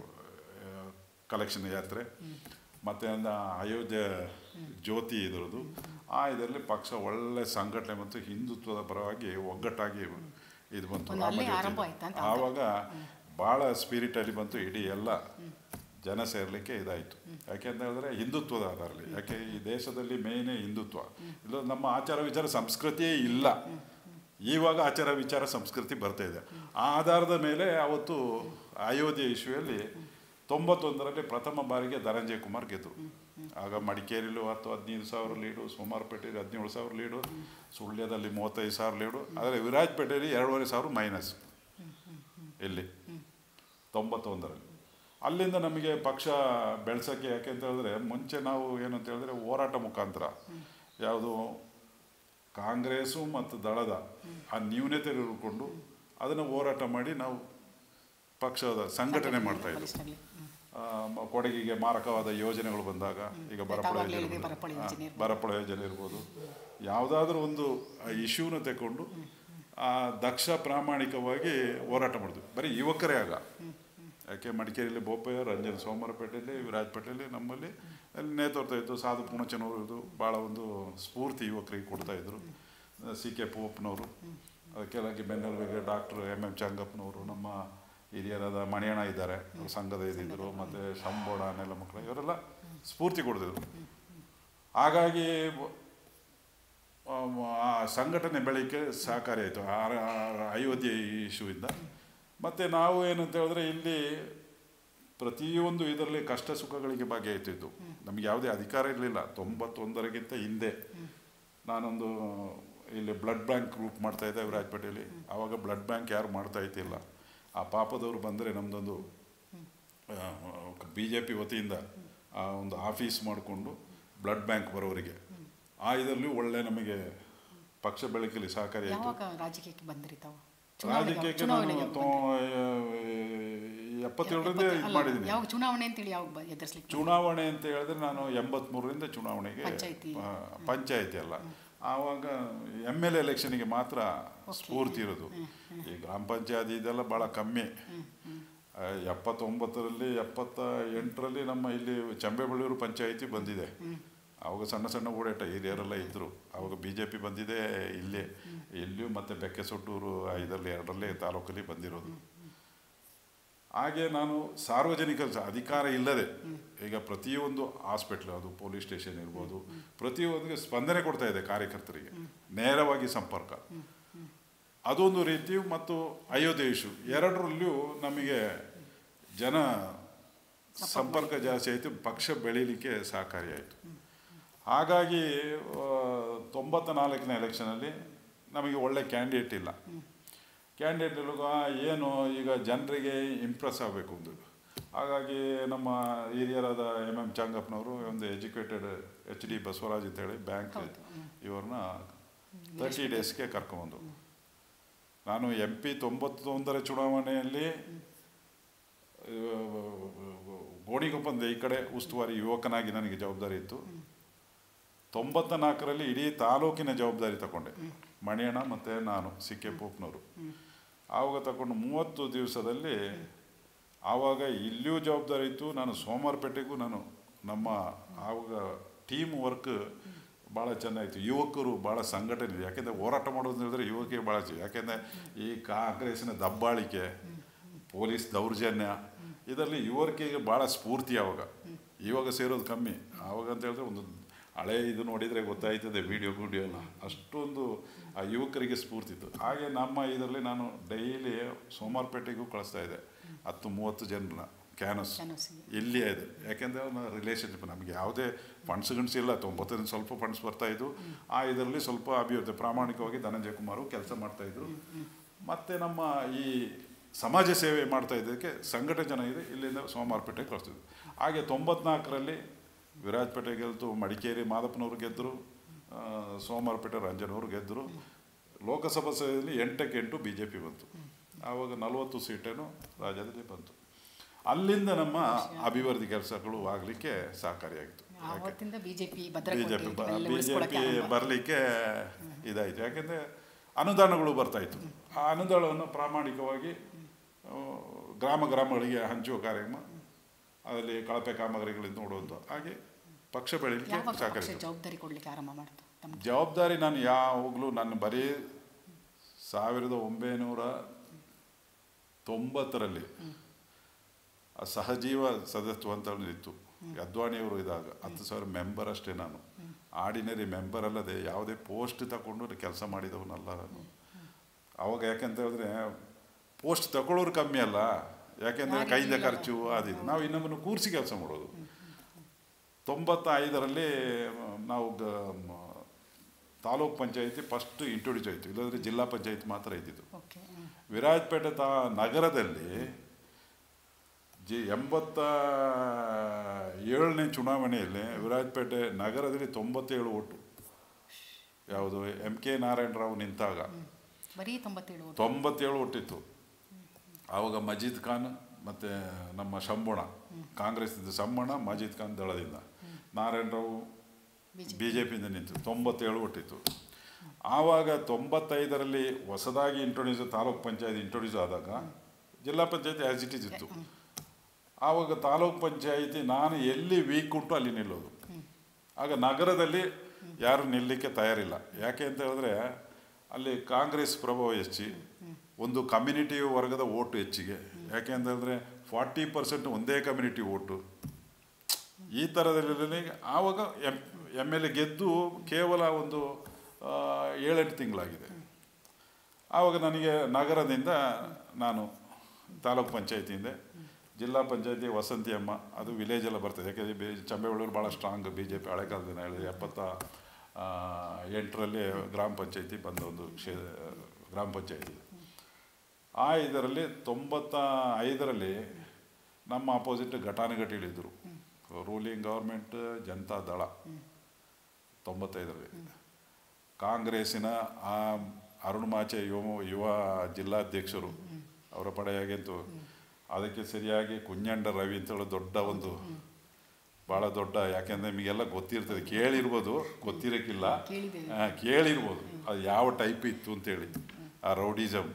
ಕಲೆಕ್ಷನ್ ಯಾತ್ರೆ ಮತ್ತು ಅಂದ ಅಯೋಧ್ಯೆ ಜ್ಯೋತಿ ಇದರದು, ಆ ಇದರಲ್ಲಿ ಪಕ್ಷ ಒಳ್ಳೆ ಸಂಘಟನೆ ಬಂತು. ಹಿಂದುತ್ವದ ಪರವಾಗಿ ಒಗ್ಗಟ್ಟಾಗಿ ಇದು ಬಂತು. ಆವಾಗ ಭಾಳ ಸ್ಪಿರಿಟಲ್ಲಿ ಬಂತು. ಇಡೀ ಎಲ್ಲ ಜನ ಸೇರಲಿಕ್ಕೆ ಇದಾಯಿತು. ಯಾಕೆ ಅಂತ ಹೇಳಿದ್ರೆ ಹಿಂದುತ್ವದ ಆಧಾರದಲ್ಲಿ. ಯಾಕೆ ಈ ದೇಶದಲ್ಲಿ ಮೇಯ್ನೇ ಹಿಂದುತ್ವ. ಇಲ್ಲ ನಮ್ಮ ಆಚಾರ ವಿಚಾರ ಸಂಸ್ಕೃತಿಯೇ ಇಲ್ಲ. ಇವಾಗ ಆಚಾರ ವಿಚಾರ ಸಂಸ್ಕೃತಿ ಬರ್ತಾ ಇದೆ. ಆ ಆಧಾರದ ಮೇಲೆ ಅವತ್ತು ಅಯೋಧ್ಯೆ ಇಶ್ಯೂಯಲ್ಲಿ ತೊಂಬತ್ತೊಂದರಲ್ಲಿ ಪ್ರಥಮ ಬಾರಿಗೆ ಧನಂಜಯ ಕುಮಾರ್ ಗೆದ್ದರು. ಆಗ ಮಡಿಕೇರಿಲೂ ಹತ್ತು ಹದಿನೈದು ಸಾವಿರ ಲೀಡು, ಸೋಮವಾರಪೇಟೆಯಲ್ಲಿ ಹದಿನೇಳು ಸಾವಿರ ಲೀಡು, ಸುಳ್ಯದಲ್ಲಿ ಮೂವತ್ತೈದು ಸಾವಿರ ಲೀಡು. ಆದರೆ ವಿರಾಜಪೇಟೆಯಲ್ಲಿ ಎರಡೂವರೆ ಸಾವಿರ ಮೈನಸ್ ಇಲ್ಲಿ ತೊಂಬತ್ತೊಂದರಲ್ಲಿ. ಅಲ್ಲಿಂದ ನಮಗೆ ಪಕ್ಷ ಬೆಳೆಸೋಕ್ಕೆ, ಯಾಕೆ ಅಂತ ಹೇಳಿದ್ರೆ ಮುಂಚೆ ನಾವು ಏನಂತ ಹೇಳಿದ್ರೆ ಹೋರಾಟ ಮುಖಾಂತರ ಯಾವುದು ಕಾಂಗ್ರೆಸ್ಸು ಮತ್ತು ದಳದ ಆ ನ್ಯೂನತೆ ಇಟ್ಕೊಂಡು ಅದನ್ನು ಹೋರಾಟ ಮಾಡಿ ನಾವು ಪಕ್ಷದ ಸಂಘಟನೆ ಮಾಡ್ತಾಯಿದ್ವಿ. ಕೊಡಗಿಗೆ ಮಾರಕವಾದ ಯೋಜನೆಗಳು ಬಂದಾಗ, ಈಗ ಬರಪಳ ಯೋಜನೆ ಬರಪಳ ಯೋಜನೆ ಇರ್ಬೋದು, ಯಾವುದಾದ್ರೂ ಒಂದು ಇಶ್ಯೂನ ತಗೊಂಡು ಆ ದಕ್ಷ ಪ್ರಾಮಾಣಿಕವಾಗಿ ಹೋರಾಟ ಮಾಡಿದ್ವಿ. ಬರೀ ಯುವಕರೇ ಆಗ. ಯಾಕೆ ಮಡಿಕೇರಿಯಲ್ಲಿ ಬೋಪಯ್ಯ, ರಂಜನ್ ಸೋಮವಾರಪೇಟೆಯಲ್ಲಿ, ವಿರಾಜಪೇಟೆಯಲ್ಲಿ ನಮ್ಮಲ್ಲಿ ಅಲ್ಲಿ ನೇತೃತ್ವ ಇತ್ತು. ಸಾಧು ಪುಣಚನವರು ಇದು ಭಾಳ ಒಂದು ಸ್ಫೂರ್ತಿ ಯುವಕರಿಗೆ ಕೊಡ್ತಾಯಿದ್ರು. ಸಿ ಕೆ ಪೂವಪ್ಪನವರು, ಕೆಳಗೆ ಬೆನ್ನೆಲುಬಿಗೆ ಡಾಕ್ಟರ್ ಎಮ್ ಎಂ ಚಂಗಪ್ಪನವರು, ನಮ್ಮ ಹಿರಿಯರಾದ ಮಣಿಯಣ್ಣ ಇದ್ದಾರೆ, ಸಂಘದ ಇದ್ದಿದ್ದರು, ಮತ್ತು ಶಂಬೋಡ ನೆಲ ಮಕ್ಕಳು, ಇವರೆಲ್ಲ ಸ್ಫೂರ್ತಿ ಕೊಡ್ತಿದ್ರು. ಹಾಗಾಗಿ ಆ ಸಂಘಟನೆ ಬೆಳೀಲಿಕ್ಕೆ ಸಹಕಾರಿ ಆಯಿತು ಅಯೋಧ್ಯೆ ಇಶ್ಯೂಯಿಂದ. ಮತ್ತು ನಾವು ಏನಂತ ಹೇಳಿದ್ರೆ ಇಲ್ಲಿ ಪ್ರತಿಯೊಂದು ಇದರಲ್ಲಿ ಕಷ್ಟ ಸುಖಗಳಿಗೆ ಭಾಗಿಯಾಯ್ತಿದ್ದು. ನಮಗೆ ಯಾವುದೇ ಅಧಿಕಾರ ಇರಲಿಲ್ಲ. ತೊಂಬತ್ತೊಂದರಕ್ಕಿಂತ ಹಿಂದೆ ನಾನೊಂದು ಇಲ್ಲಿ ಬ್ಲಡ್ ಬ್ಯಾಂಕ್ ಗ್ರೂಪ್ ಮಾಡ್ತಾಯಿದ್ದೆ ವಿರಾಜಪೇಟೆಯಲ್ಲಿ. ಆವಾಗ ಬ್ಲಡ್ ಬ್ಯಾಂಕ್ ಯಾರು ಮಾಡ್ತಾ ಇದ್ದಿಲ್ಲ. ಆ ಪಾಪದವರು ಬಂದರೆ ನಮ್ಮದೊಂದು ಬಿ ಜೆ ಪಿ ವತಿಯಿಂದ ಆ ಒಂದು ಆಫೀಸ್ ಮಾಡಿಕೊಂಡು ಬ್ಲಡ್ ಬ್ಯಾಂಕ್ ಬರೋರಿಗೆ ಆ ಇದರಲ್ಲಿ ಒಳ್ಳೆ ನಮಗೆ ಪಕ್ಷ ಬೆಳಕಲ್ಲಿ ಸಹಕಾರಿ ಆಯಿತು. ರಾಜಕೀಯಕ್ಕೆ ಬಂದ್ರಿ ತಾವು? ರಾಜಕೀಯಕ್ಕೆ ನಾನು ಎಪ್ಪತ್ತೇಳರಿಂದ ಇದು ಮಾಡಿದ್ದೀನಿ. ಚುನಾವಣೆ ಅಂತೇಳಿ ಯಾವ ಎದುರಿಸಲಿಕ್ಕೆ? ಚುನಾವಣೆ ಅಂತ ಹೇಳಿದ್ರೆ ನಾನು ಎಂಬತ್ತ್ಮೂರರಿಂದ ಚುನಾವಣೆಗೆ, ಪಂಚಾಯಿತಿ ಅಲ್ಲ, ಆವಾಗ ಎಮ್ ಎಲ್ ಎಲೆಕ್ಷನ್ಗೆ ಮಾತ್ರ ಸ್ಫೂರ್ತಿ ಇರೋದು. ಈ ಗ್ರಾಮ ಪಂಚಾಯತಿ ಇದೆಲ್ಲ ಭಾಳ ಕಮ್ಮಿ. ಎಪ್ಪತ್ತೊಂಬತ್ತರಲ್ಲಿ ಎಪ್ಪತ್ತ ಎಂಟರಲ್ಲಿ ನಮ್ಮ ಇಲ್ಲಿ ಚಂಬೆಬಳ್ಳೂರು ಪಂಚಾಯಿತಿ ಬಂದಿದೆ. ಆವಾಗ ಸಣ್ಣ ಸಣ್ಣ ಓಡಾಟ ಹಿರಿಯರೆಲ್ಲ ಇದ್ದರು. ಆವಾಗ ಬಿ ಜೆ ಪಿ ಬಂದಿದೆ ಇಲ್ಲೇ, ಇಲ್ಲಿಯೂ ಮತ್ತು ಬೆಕ್ಕೆಸೊಟ್ಟೂರು ಇದರಲ್ಲಿ ಎರಡರಲ್ಲೇ ತಾಲೂಕಲ್ಲಿ ಬಂದಿರೋದು. ಹಾಗೆ ನಾನು ಸಾರ್ವಜನಿಕ ಅಧಿಕಾರ ಇಲ್ಲದೆ ಈಗ ಪ್ರತಿಯೊಂದು ಹಾಸ್ಪಿಟ್ಲ್, ಅದು ಪೊಲೀಸ್ ಸ್ಟೇಷನ್ ಇರ್ಬೋದು, ಪ್ರತಿಯೊಂದಿಗೆ ಸ್ಪಂದನೆ ಕೊಡ್ತಾ ಇದೆ ಕಾರ್ಯಕರ್ತರಿಗೆ, ನೇರವಾಗಿ ಸಂಪರ್ಕ. ಅದೊಂದು ರೀತಿ. ಮತ್ತು ಅಯೋಧ್ಯೆ ಇಶ್ಯೂ ಎರಡರಲ್ಲಿಯೂ ನಮಗೆ ಜನ ಸಂಪರ್ಕ ಜಾಸ್ತಿ ಆಯಿತು, ಪಕ್ಷ ಬೆಳೀಲಿಕ್ಕೆ ಸಹಕಾರಿಯಾಯಿತು. ಹಾಗಾಗಿ ತೊಂಬತ್ತ ನಾಲ್ಕನೇ ಎಲೆಕ್ಷನಲ್ಲಿ ನಮಗೆ ಒಳ್ಳೆ ಕ್ಯಾಂಡಿಡೇಟ್ ಇಲ್ಲ. ಕ್ಯಾಂಡಿಡೇಟ್ ಇವಾಗ ಏನು ಈಗ ಜನರಿಗೆ ಇಂಪ್ರೆಸ್ ಆಗಬೇಕು ಒಂದು. ಹಾಗಾಗಿ ನಮ್ಮ ಹಿರಿಯರಾದ ಎಮ್ ಎಮ್ ಚಾಂಗಪ್ಪನವರು ಒಂದು ಎಜುಕೇಟೆಡ್ ಎಚ್ ಡಿ ಬಸವರಾಜ್ ಅಂತೇಳಿ ಬ್ಯಾಂಕ್ ಇವ್ರನ್ನ ತರ್ಟಿ ಡೇಸ್ಗೆ ಕರ್ಕೊಂಬಂದು, ನಾನು ಎಂ ಪಿ ತೊಂಬತ್ತೊಂದರ ಚುನಾವಣೆಯಲ್ಲಿ ಗೋಣಿಗೊಪ್ಪಂದ ಈ ಕಡೆ ಉಸ್ತುವಾರಿ ಯುವಕನಾಗಿ ನನಗೆ ಜವಾಬ್ದಾರಿ ಇತ್ತು. ತೊಂಬತ್ತ ನಾಲ್ಕರಲ್ಲಿ ಇಡೀ ತಾಲೂಕಿನ ಜವಾಬ್ದಾರಿ ತಗೊಂಡೆ, ಮಣಿಯಣ್ಣ ಮತ್ತು ನಾನು ಸಿ ಕೆ ಪೋಪ್ನವರು. ಆವಾಗ ತಗೊಂಡು ಮೂವತ್ತು ದಿವಸದಲ್ಲಿ ಆವಾಗ ಇಲ್ಲಿಯೂ ಜವಾಬ್ದಾರಿ ಇತ್ತು. ನಾನು ಸೋಮವಾರಪೇಟೆಗೂ ನಾನು ನಮ್ಮ ಆವಾಗ ಟೀಮ್ ವರ್ಕ್ ಭಾಳ ಚೆನ್ನಾಗಿತ್ತು. ಯುವಕರು ಭಾಳ ಸಂಘಟನೆ ಇದೆ. ಯಾಕೆಂದರೆ ಹೋರಾಟ ಮಾಡೋದು ಹೇಳಿದ್ರೆ ಯುವಕರಿಗೆ ಭಾಳ ಚೆ ಯಾಕೆಂದರೆ ಈ ಕಾಂಗ್ರೆಸ್ಸಿನ ದಬ್ಬಾಳಿಕೆ, ಪೊಲೀಸ್ ದೌರ್ಜನ್ಯ ಇದರಲ್ಲಿ ಯುವಕರಿಗೆ ಭಾಳ ಸ್ಫೂರ್ತಿ. ಆವಾಗ ಇವಾಗ ಸೇರೋದು ಕಮ್ಮಿ. ಆವಾಗ ಅಂತ ಹೇಳಿದ್ರೆ ಒಂದು ಹಳೆ ಇದು ನೋಡಿದರೆ ಗೊತ್ತಾಯ್ತದೆ, ವೀಡಿಯೋ ವೀಡಿಯೋ ಎಲ್ಲ ಅಷ್ಟೊಂದು ಆ ಯುವಕರಿಗೆ ಸ್ಫೂರ್ತಿ ಇತ್ತು. ಹಾಗೆ ನಮ್ಮ ಇದರಲ್ಲಿ ನಾನು ಡೈಲಿ ಸೋಮವಾರಪೇಟೆಗೂ ಕಳಿಸ್ತಾ ಇದ್ದೆ ಹತ್ತು ಮೂವತ್ತು ಜನರನ್ನ ಕ್ಯಾನಸ್ ಇಲ್ಲಿಯೇ ಇದೆ. ಯಾಕೆಂದರೆ ಅವ್ನ ರಿಲೇಷನ್ಶಿಪ್ ನಮಗೆ ಯಾವುದೇ ಫಂಡ್ಸ್ ಗಂಡ್ಸ್ ಇಲ್ಲ. ತೊಂಬತ್ತರಿಂದ ಸ್ವಲ್ಪ ಫಂಡ್ಸ್ ಬರ್ತಾಯಿದ್ದು. ಆ ಇದರಲ್ಲಿ ಸ್ವಲ್ಪ ಅಭಿವೃದ್ಧಿ ಪ್ರಾಮಾಣಿಕವಾಗಿ ಧನಂಜಯ ಕುಮಾರು ಕೆಲಸ ಮಾಡ್ತಾಯಿದ್ರು. ಮತ್ತು ನಮ್ಮ ಈ ಸಮಾಜ ಸೇವೆ ಮಾಡ್ತಾ ಇದ್ದಕ್ಕೆ ಸಂಘಟನೆ ಚೆನ್ನಾಗಿದೆ. ಇಲ್ಲಿಂದ ಸೋಮವಾರಪೇಟೆಗೆ ಕಳಿಸ್ತಿದ್ವಿ. ಹಾಗೆ ತೊಂಬತ್ನಾಲ್ಕರಲ್ಲಿ ವಿರಾಜಪೇಟೆ ಗೆಲ್ತು, ಮಡಿಕೇರಿ ಮಾದಪ್ಪನವ್ರು ಗೆದ್ದರು, ಸೋಮವಾರಪೇಟೆ ರಂಜನವರು ಗೆದ್ದರು. ಲೋಕಸಭಾ ಸಭೆಯಲ್ಲಿ ಎಂಟಕ್ಕೆ ಎಂಟು ಬಿ ಜೆ ಪಿ ಬಂತು. ಆವಾಗ ನಲವತ್ತು ಸೀಟೇನು ರಾಜ್ಯದಲ್ಲಿ ಬಂತು. ಅಲ್ಲಿಂದ ನಮ್ಮ ಅಭಿವೃದ್ಧಿ ಕೆಲಸಗಳು ಆಗಲಿಕ್ಕೆ ಸಹಕಾರಿಯಾಗಿತ್ತು. B J P B J P ಬರಲಿಕ್ಕೆ ಇದಾಯಿತು. ಯಾಕೆಂದರೆ ಅನುದಾನಗಳು ಬರ್ತಾಯಿತ್ತು. ಆ ಅನುದಾನವನ್ನು ಪ್ರಾಮಾಣಿಕವಾಗಿ ಗ್ರಾಮ ಗ್ರಾಮಗಳಿಗೆ ಹಂಚುವ ಕಾರ್ಯಕ್ರಮ, ಅದರಲ್ಲಿ ಕಳಪೆ ಕಾಮಗಾರಿಗಳಿಂದ ನೋಡುವಂಥ ಹಾಗೆ ಪಕ್ಷ ಬೆಳೀಲಿಕ್ಕೆ ಸಹಕರಿಸಿತು. ಜವಾಬ್ದಾರಿ ಕೊಡಲಿಕ್ಕೆ ಆರಂಭ ಮಾಡ್ತು. ಜವಾಬ್ದಾರಿ ನಾನು ಯಾವಾಗಲೂ ನನ್ನ ಬರೀ ಸಾವಿರದ ಒಂಬೈನೂರ ತೊಂಬತ್ತರಲ್ಲಿ ಆ ಸಹಜೀವ ಸದಸ್ಯತ್ವ ಅಂತ ಇತ್ತು. ಅದ್ವಾಣಿಯವರು ಇದ್ದಾಗ ಹತ್ತು ಸಾವಿರ ಮೆಂಬರ್ ಅಷ್ಟೇ. ನಾನು ಆರ್ಡಿನರಿ ಮೆಂಬರ್ ಅಲ್ಲದೆ ಯಾವುದೇ ಪೋಸ್ಟ್ ತಗೊಂಡು ಕೆಲಸ ಮಾಡಿದವನಲ್ಲ ನಾನು. ಅವಾಗ ಯಾಕೆಂತ ಹೇಳಿದ್ರೆ ಪೋಸ್ಟ್ ತಗೊಳ್ಳೋರು ಕಮ್ಮಿ ಅಲ್ಲ. ಯಾಕೆಂದರೆ ಕೈಯಿಂದ ಖರ್ಚು ಅದಿದೆ. ನಾವು ಇನ್ನೊಬ್ಬನು ಕೂರಿಸಿ ಕೆಲಸ ಮಾಡೋದು. ತೊಂಬತ್ತ ಐದರಲ್ಲಿ ನಾವು ತಾಲೂಕ್ ಪಂಚಾಯಿತಿ ಫಸ್ಟ್ ಇಂಟ್ರೊಡ್ಯೂಸ್ ಆಯಿತು. ಇಲ್ಲಾಂದರೆ ಜಿಲ್ಲಾ ಪಂಚಾಯತಿ ಮಾತ್ರ ಇದ್ದಿದ್ದು. ವಿರಾಜಪೇಟೆ ತಾ ನಗರದಲ್ಲಿ ಜಿ ಎಂಬತ್ತ ಏಳನೇ ಚುನಾವಣೆಯಲ್ಲಿ ವಿರಾಜಪೇಟೆ ನಗರದಲ್ಲಿ ತೊಂಬತ್ತೇಳು ಓಟು. ಯಾವುದು ಎಂ ಕೆ ನಾರಾಯಣರಾವ್ ನಿಂತಾಗ ತೊಂಬತ್ತೇಳು ಓಟಿತ್ತು. ಆವಾಗ ಮಜೀದ್ ಖಾನ್ ಮತ್ತು ನಮ್ಮ ಶಂಬಣ ಕಾಂಗ್ರೆಸ್ಸಿಂದ ಶಂಬಣ, ಮಜೀದ್ ಖಾನ್ ದಳದಿಂದ, ನಾರಾಯಣರಾವ್ ಬಿ ಜೆ ಪಿಯಿಂದ ನಿಂತು ತೊಂಬತ್ತೇಳು ಓಟಿತ್ತು. ಆವಾಗ ತೊಂಬತ್ತೈದರಲ್ಲಿ ಹೊಸದಾಗಿ ಇಂಟ್ರೊಡ್ಯೂಸ್ ತಾಲೂಕ್ ಪಂಚಾಯತ್ ಇಂಟ್ರೊಡ್ಯೂಸ್ ಆದಾಗ ಜಿಲ್ಲಾ ಪಂಚಾಯತಿ ಆ್ಯಸ್ ಇಟ್ ಈಸ್ ಇತ್ತು. ಆವಾಗ ತಾಲೂಕ್ ಪಂಚಾಯಿತಿ ನಾನು ಎಲ್ಲಿ ವೀಕ್ ಉಂಟು ಅಲ್ಲಿ ನಿಲ್ಲೋದು. ಆಗ ನಗರದಲ್ಲಿ ಯಾರು ನಿಲ್ಲಲಿಕ್ಕೆ ತಯಾರಿಲ್ಲ. ಯಾಕೆ ಅಂತ ಹೇಳಿದ್ರೆ ಅಲ್ಲಿ ಕಾಂಗ್ರೆಸ್ ಪ್ರಭಾವ ಹೆಚ್ಚಿ, ಒಂದು ಕಮ್ಯುನಿಟಿ ವರ್ಗದ ಓಟು ಹೆಚ್ಚಿಗೆ. ಯಾಕೆ ಅಂತ ಹೇಳಿದ್ರೆ ಫಾರ್ಟಿ ಪರ್ಸೆಂಟ್ ಒಂದೇ ಕಮ್ಯುನಿಟಿ ಓಟು. ಈ ಥರದಲ್ಲಿ ಆವಾಗ ಎಮ್ ಎಮ್ ಎಲ್ ಎ ಗೆದ್ದು ಕೇವಲ ಒಂದು ಏಳೆಂಟು ತಿಂಗಳಾಗಿದೆ. ಆವಾಗ ನನಗೆ ನಗರದಿಂದ ನಾನು ತಾಲೂಕ್ ಪಂಚಾಯತಿಯಿಂದ ಜಿಲ್ಲಾ ಪಂಚಾಯತಿ ವಸಂತಿ ಅಮ್ಮ, ಅದು ವಿಲೇಜೆಲ್ಲ ಬರ್ತದೆ. ಯಾಕೆಂದರೆ ಬಿ ಚಂಬೇಬಳ್ಳೂರು ಭಾಳ ಸ್ಟ್ರಾಂಗ್ ಬಿ ಜೆ ಪಿ ಹಳೆ ಕಾಲದಿಂದ ಹೇಳಿದ್ರೆ ಎಪ್ಪತ್ತ ಎಂಟರಲ್ಲಿ ಗ್ರಾಮ ಪಂಚಾಯತಿ ಬಂದ ಒಂದು ಕ್ಷೇ ಗ್ರಾಮ ಪಂಚಾಯತಿ. ಆ ಇದರಲ್ಲಿ ತೊಂಬತ್ತ ಐದರಲ್ಲಿ ನಮ್ಮ ಅಪೋಸಿಟ್ ಘಟಾನುಘಟಿಗಳಿದ್ದರು. ರೂಲಿಂಗ್ ಗೌರ್ಮೆಂಟ್ ಜನತಾ ದಳ ತೊಂಬತ್ತೈದರಲ್ಲಿ, ಕಾಂಗ್ರೆಸ್ಸಿನ ಆ ಅರುಣಮಾಚೆ ಯುವ ಯುವ ಜಿಲ್ಲಾಧ್ಯಕ್ಷರು ಅವರ ಪಡೆಯಾಗಿತ್ತು. ಅದಕ್ಕೆ ಸರಿಯಾಗಿ ಕುಂಜಂಡ ರವಿ ಅಂತೇಳಿ ದೊಡ್ಡ ಒಂದು ಭಾಳ ದೊಡ್ಡ, ಯಾಕೆಂದರೆ ನಿಮಗೆಲ್ಲ ಗೊತ್ತಿರ್ತದೆ, ಕೇಳಿರ್ಬೋದು, ಗೊತ್ತಿರೋಕ್ಕಿಲ್ಲ, ಕೇಳಿರ್ಬೋದು ಅದು ಯಾವ ಟೈಪ್ ಇತ್ತು ಅಂತೇಳಿ ಆ ರೌಡಿಸಮ್.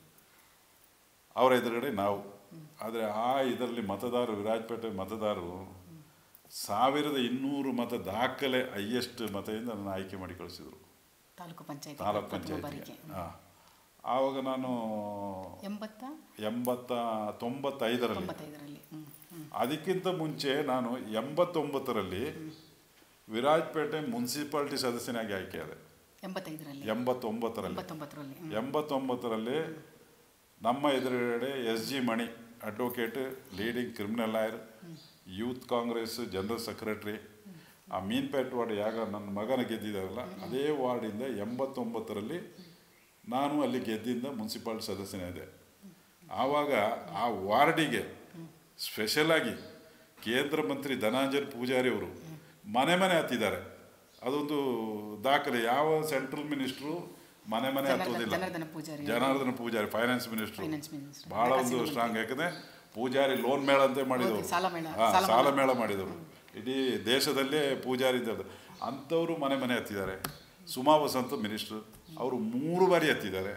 ಅವರ ಎದುರುಗಡೆ ನಾವು. ಆದರೆ ಆ ಇದರಲ್ಲಿ ಮತದಾರರು, ವಿರಾಜಪೇಟೆ ಮತದಾರರು ಸಾವಿರದ ಇನ್ನೂರು ಮತ ದಾಖಲೆ ಹೈಯೆಸ್ಟ್ ಮತದಿಂದ ನನ್ನ ಆಯ್ಕೆ ಮಾಡಿ ಕಳಿಸಿದರು ತಾಲೂಕು ಪಂಚಾಯತ್ ತಾಲೂಕು ಪಂಚಾಯತಿ. ಹಾಂ, ಆವಾಗ ನಾನು ಎಂಬತ್ತ ಎಂಬತ್ತ ತೊಂಬತ್ತೈದರಲ್ಲಿ, ಅದಕ್ಕಿಂತ ಮುಂಚೆ ನಾನು ಎಂಬತ್ತೊಂಬತ್ತರಲ್ಲಿ ವಿರಾಜಪೇಟೆ ಮುನ್ಸಿಪಾಲ್ಟಿ ಸದಸ್ಯನಾಗಿ ಆಯ್ಕೆಯಾದೆ. ಎಂಬತ್ತೈದರಲ್ಲಿ ಎಂಬತ್ತೊಂಬತ್ತರಲ್ಲಿ ಎಂಬತ್ತೊಂಬತ್ತರಲ್ಲಿ ನಮ್ಮ ಎದುರುಗಡೆ S G Mani advocate, leading criminal lawyer, youth Congress general secretary. ಆ ಮೀನ್ಪೇಟ್ ವಾರ್ಡ್ ಯಾಗ ನನ್ನ ಮಗನ ಗೆದ್ದಿದ್ದಾರಲ್ಲ ಅದೇ ವಾರ್ಡಿಂದ ಎಂಬತ್ತೊಂಬತ್ತರಲ್ಲಿ ನಾನು ಅಲ್ಲಿ ಗೆದ್ದಿಂದ ಮುನ್ಸಿಪಾಲ್ಟಿ ಸದಸ್ಯನೇ ಇದೆ. ಆವಾಗ ಆ ವಾರ್ಡಿಗೆ ಸ್ಪೆಷಲಾಗಿ ಕೇಂದ್ರ ಮಂತ್ರಿ ಧನಂಜಯ ಪೂಜಾರಿ ಅವರು ಮನೆ ಮನೆ ಹತ್ತಿದ್ದಾರೆ. ಅದೊಂದು ದಾಖಲೆ. ಯಾವ ಸೆಂಟ್ರಲ್ ಮಿನಿಸ್ಟ್ರು ಮನೆ ಮನೆ ಹತ್ತೋದಿಲ್ಲ. ಜನಾರ್ದನ ಪೂಜಾರಿ ಫೈನಾನ್ಸ್ ಮಿನಿಸ್ಟ್ರು ಬಹಳ ಒಂದು ಸ್ಟ್ರಾಂಗ್. ಯಾಕಂದರೆ ಪೂಜಾರಿ ಲೋನ್ ಮೇಳ ಅಂತ ಮಾಡಿದವರು, ಹಾಂ ಸಾಲ ಮೇಳ ಮಾಡಿದವರು, ಇಡೀ ದೇಶದಲ್ಲೇ ಪೂಜಾರಿ ಇದ್ದದ್ದು. ಅಂಥವರು ಮನೆ ಮನೆ ಹತ್ತಿದ್ದಾರೆ. ಸುಮಾ ವಸಂತ ಮಿನಿಸ್ಟ್ರು ಅವರು ಮೂರು ಬಾರಿ ಹತ್ತಿದ್ದಾರೆ.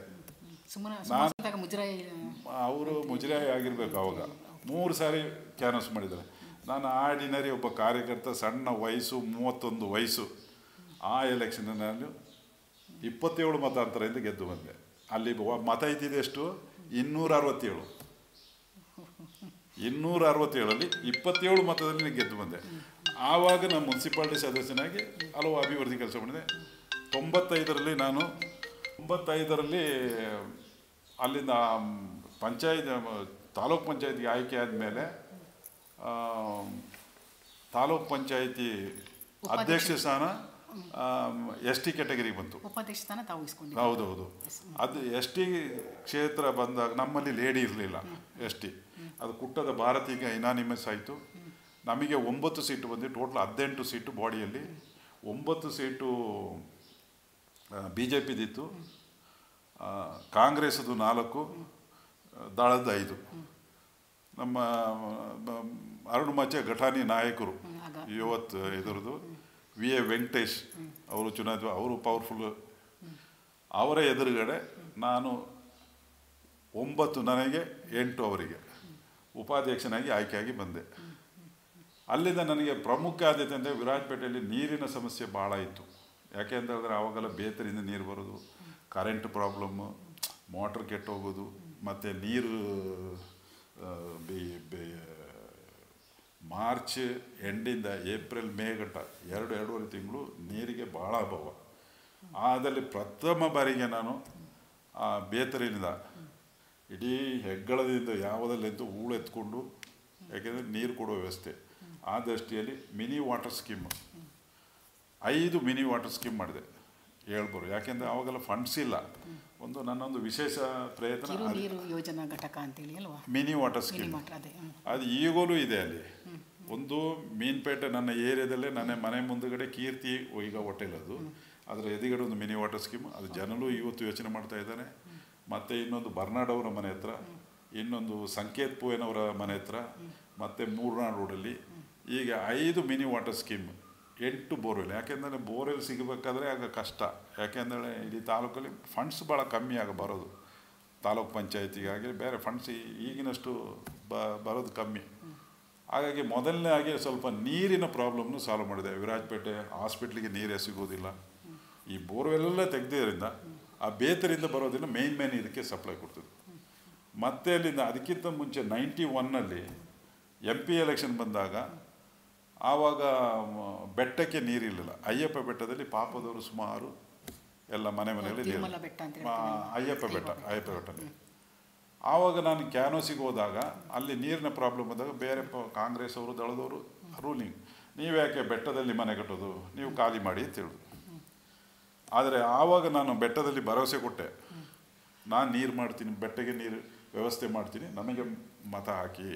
ಅವರು ಮುಜರಾಯಿ ಆಗಿರ್ಬೇಕು ಅವಾಗ. ಮೂರು ಸಾರಿ ಕ್ಯಾನ್ವಸ್ ಮಾಡಿದ್ದಾರೆ. ನಾನು ಆರ್ಡಿನರಿ ಒಬ್ಬ ಕಾರ್ಯಕರ್ತ, ಸಣ್ಣ ವಯಸ್ಸು, ಮೂವತ್ತೊಂದು ವಯಸ್ಸು. ಆ ಎಲೆಕ್ಷನ್ನಲ್ಲಿ ಇಪ್ಪತ್ತೇಳು ಮತಾಂತರದಿಂದ ಗೆದ್ದು ಬಂದೆ. ಅಲ್ಲಿ ಮತ ಇದ್ದಿದೆ ಎಷ್ಟು? ಇನ್ನೂರ ಅರವತ್ತೇಳು ಇನ್ನೂರ ಅರವತ್ತೇಳಲ್ಲಿ ಇಪ್ಪತ್ತೇಳು ಮತದಲ್ಲಿ ಗೆದ್ದು ಬಂದೆ. ಆವಾಗ ನಾನು ಮುನ್ಸಿಪಾಲ್ಟಿ ಸದಸ್ಯನಾಗಿ ಹಲವು ಅಭಿವೃದ್ಧಿ ಕೆಲಸ ಮಾಡಿದೆ. ತೊಂಬತ್ತೈದರಲ್ಲಿ ನಾನು ತೊಂಬತ್ತೈದರಲ್ಲಿ ಅಲ್ಲಿಂದ ಪಂಚಾಯತ್ ತಾಲೂಕ್ ಪಂಚಾಯತಿಗೆ ಆಯ್ಕೆ ಆದಮೇಲೆ ತಾಲೂಕ್ ಪಂಚಾಯತಿ ಅಧ್ಯಕ್ಷ ಸ್ಥಾನ ಎಸ್ ಟಿ ಕ್ಯಾಟಗರಿಗೆ ಬಂತು. ಹೌದೌದು. ಅದು ಎಸ್ ಟಿ ಕ್ಷೇತ್ರ ಬಂದಾಗ ನಮ್ಮಲ್ಲಿ ಲೇಡಿ ಇರಲಿಲ್ಲ. ಎಸ್ ಟಿ ಅದು ಕುಟ್ಟದ ಭಾರತಿಗೆ ಇನಾನಿಮಸ್ ಆಯಿತು. ನಮಗೆ ಒಂಬತ್ತು ಸೀಟು ಬಂದು ಟೋಟಲ್ ಹದಿನೆಂಟು ಸೀಟು ಬಾಡಿಯಲ್ಲಿ. ಒಂಬತ್ತು ಸೀಟು ಬಿ ಜೆ ಪಿದಿತ್ತು, ಕಾಂಗ್ರೆಸ್ದು ನಾಲ್ಕು, ದಳದ ಐದು. ನಮ್ಮ ಅರುಣ್ ಘಟಾನಿ ನಾಯಕರು ಇವತ್ತು ಇದರದು ವಿ ಎ ವೆಂಕಟೇಶ್ ಅವರು ಚುನಾಯಿತ, ಅವರು ಪವರ್ಫುಲ್. ಅವರ ಎದುರುಗಡೆ ನಾನು ಒಂಬತ್ತು ನನಗೆ ಎಂಟು ಅವರಿಗೆ ಉಪಾಧ್ಯಕ್ಷನಾಗಿ ಆಯ್ಕೆಯಾಗಿ ಬಂದೆ. ಅಲ್ಲಿಂದ ನನಗೆ ಪ್ರಮುಖ ಆದ್ಯತೆ ಅಂದರೆ ವಿರಾಜಪೇಟೆಯಲ್ಲಿ ನೀರಿನ ಸಮಸ್ಯೆ ಭಾಳ ಇತ್ತು. ಯಾಕೆ ಅಂತ ಹೇಳಿದ್ರೆ ಆವಾಗೆಲ್ಲ ಬೇತರಿಂದ ನೀರು ಬರೋದು, ಕರೆಂಟ್ ಪ್ರಾಬ್ಲಮ್ಮು, ಮೋಟ್ರ್ ಕೆಟ್ಟೋಗೋದು, ಮತ್ತು ನೀರು ಮಾರ್ಚ್ ಎಂಡಿಂದ ಏಪ್ರಿಲ್ ಮೇ ಗಂಟ ಎರಡು ಎರಡೂವರೆ ತಿಂಗಳು ನೀರಿಗೆ ಭಾಳ ಅಭಾವ. ಆದಲ್ಲಿ ಪ್ರಥಮ ಬಾರಿಗೆ ನಾನು ಆ ಬೇತರಿನಿಂದ ಇಡೀ ಹೆಗ್ಗಳದಿಂದ ಯಾವುದಲ್ಲಿಂದ ಹೂಳು ಎತ್ಕೊಂಡು, ಯಾಕೆಂದರೆ ನೀರು ಕೊಡೋ ವ್ಯವಸ್ಥೆ, ಆ ದೃಷ್ಟಿಯಲ್ಲಿ ಮಿನಿ ವಾಟರ್ ಸ್ಕೀಮ್ ಐದು ಮಿನಿ ವಾಟರ್ ಸ್ಕೀಮ್ ಮಾಡಿದೆ ಹೇಳ್ಬೋದು. ಯಾಕೆಂದರೆ ಆವಾಗೆಲ್ಲ ಫಂಡ್ಸ್ ಇಲ್ಲ. ಒಂದು ನನ್ನೊಂದು ವಿಶೇಷ ಪ್ರಯತ್ನ ಯೋಜನಾ ಘಟಕ ಅಂತೇಳಿ ಅಲ್ವಾ, ಮಿನಿ ವಾಟರ್ ಸ್ಕೀಮ್. ಅದು ಈಗಲೂ ಇದೆ ಅಲ್ಲಿ. ಒಂದು ಮೀನ್ಪೇಟೆ ನನ್ನ ಏರಿಯಾದಲ್ಲೇ ನನ್ನ ಮನೆ ಮುಂದುಗಡೆ ಕೀರ್ತಿ ಈಗ ಹೋಟೆಲ್, ಅದು ಅದರ ಎದುರುಗಡೆ ಒಂದು ಮಿನಿ ವಾಟರ್ ಸ್ಕೀಮ್. ಅದು ಜನರು ಇವತ್ತು ಯೋಚನೆ ಮಾಡ್ತಾ ಇದ್ದಾನೆ. ಮತ್ತು ಇನ್ನೊಂದು ಬರ್ನಾಡ್ ಅವರ ಮನೆ ಹತ್ರ, ಇನ್ನೊಂದು ಸಂಕೇತ್ ಪೂಯನವರ ಮನೆ ಹತ್ರ, ಮತ್ತು ಮೂರ್ನಾಡ್ ರೋಡಲ್ಲಿ ಈಗ ಐದು ಮಿನಿ ವಾಟರ್ ಸ್ಕೀಮ್, ಎಂಟು ಬೋರ್ವೆಲ್. ಯಾಕೆಂದರೆ ಬೋರ್ವೆಲ್ ಸಿಗಬೇಕಾದ್ರೆ ಆಗ ಕಷ್ಟ. ಯಾಕೆಂದರೆ ಇಡೀ ತಾಲೂಕಲ್ಲಿ ಫಂಡ್ಸ್ ಭಾಳ ಕಮ್ಮಿ ಆಗ ಬರೋದು. ತಾಲೂಕು ಪಂಚಾಯತಿಗಾಗಿ ಬೇರೆ ಫಂಡ್ಸ್ ಈಗಿನಷ್ಟು ಬ ಬರೋದು ಕಮ್ಮಿ. ಹಾಗಾಗಿ ಮೊದಲನೇ ಆಗಿ ಸ್ವಲ್ಪ ನೀರಿನ ಪ್ರಾಬ್ಲಮ್ನು ಸಾಲ್ವ್ ಮಾಡಿದೆ. ವಿರಾಜಪೇಟೆ ಹಾಸ್ಪಿಟ್ಲಿಗೆ ನೀರೇ ಸಿಗೋದಿಲ್ಲ. ಈ ಬೋರ್ವೆಲ್ಲ ತೆಗೆದಿದ್ದರಿಂದ ಆ ಬೇತರಿಂದ ಬರೋದನ್ನು ಮೇನ್ ಮೇನ್ ಇದಕ್ಕೆ ಸಪ್ಲೈ ಕೊಡ್ತದೆ. ಮತ್ತೆ ಅಲ್ಲಿಂದ ಅದಕ್ಕಿಂತ ಮುಂಚೆ ನೈಂಟಿ ಒನ್ನಲ್ಲಿ ಎಂ ಪಿ ಎಲೆಕ್ಷನ್ ಬಂದಾಗ ಆವಾಗ ಬೆಟ್ಟಕ್ಕೆ ನೀರಿರಲಿಲ್ಲ. ಅಯ್ಯಪ್ಪ ಬೆಟ್ಟದಲ್ಲಿ ಪಾಪದವರು ಸುಮಾರು ಎಲ್ಲ ಮನೆ ಮನೆಯಲ್ಲಿ ನೀರು, ಅಯ್ಯಪ್ಪ ಬೆಟ್ಟ ಅಯ್ಯಪ್ಪ ಬೆಟ್ಟದಲ್ಲಿ. ಆವಾಗ ನಾನು ಕ್ಯಾನೋಸಿಗೆ ಹೋದಾಗ ಅಲ್ಲಿ ನೀರಿನ ಪ್ರಾಬ್ಲಮ್ ಬಂದಾಗ ಬೇರೆ ಪ ಕಾಂಗ್ರೆಸ್ ಅವರು ದಳದವರು ರೂಲಿಂಗ್, ನೀವು ಯಾಕೆ ಬೆಟ್ಟದಲ್ಲಿ ಮನೆ ಕಟ್ಟೋದು, ನೀವು ಖಾಲಿ ಮಾಡಿ ಅಂತ ಹೇಳೋದು. ಆದರೆ ಆವಾಗ ನಾನು ಬೆಟ್ಟದಲ್ಲಿ ಭರವಸೆ ಕೊಟ್ಟೆ, ನಾನು ನೀರು ಮಾಡ್ತೀನಿ, ಬೆಟ್ಟಗೆ ನೀರು ವ್ಯವಸ್ಥೆ ಮಾಡ್ತೀನಿ, ನಮಗೆ ಮತ ಹಾಕಿ.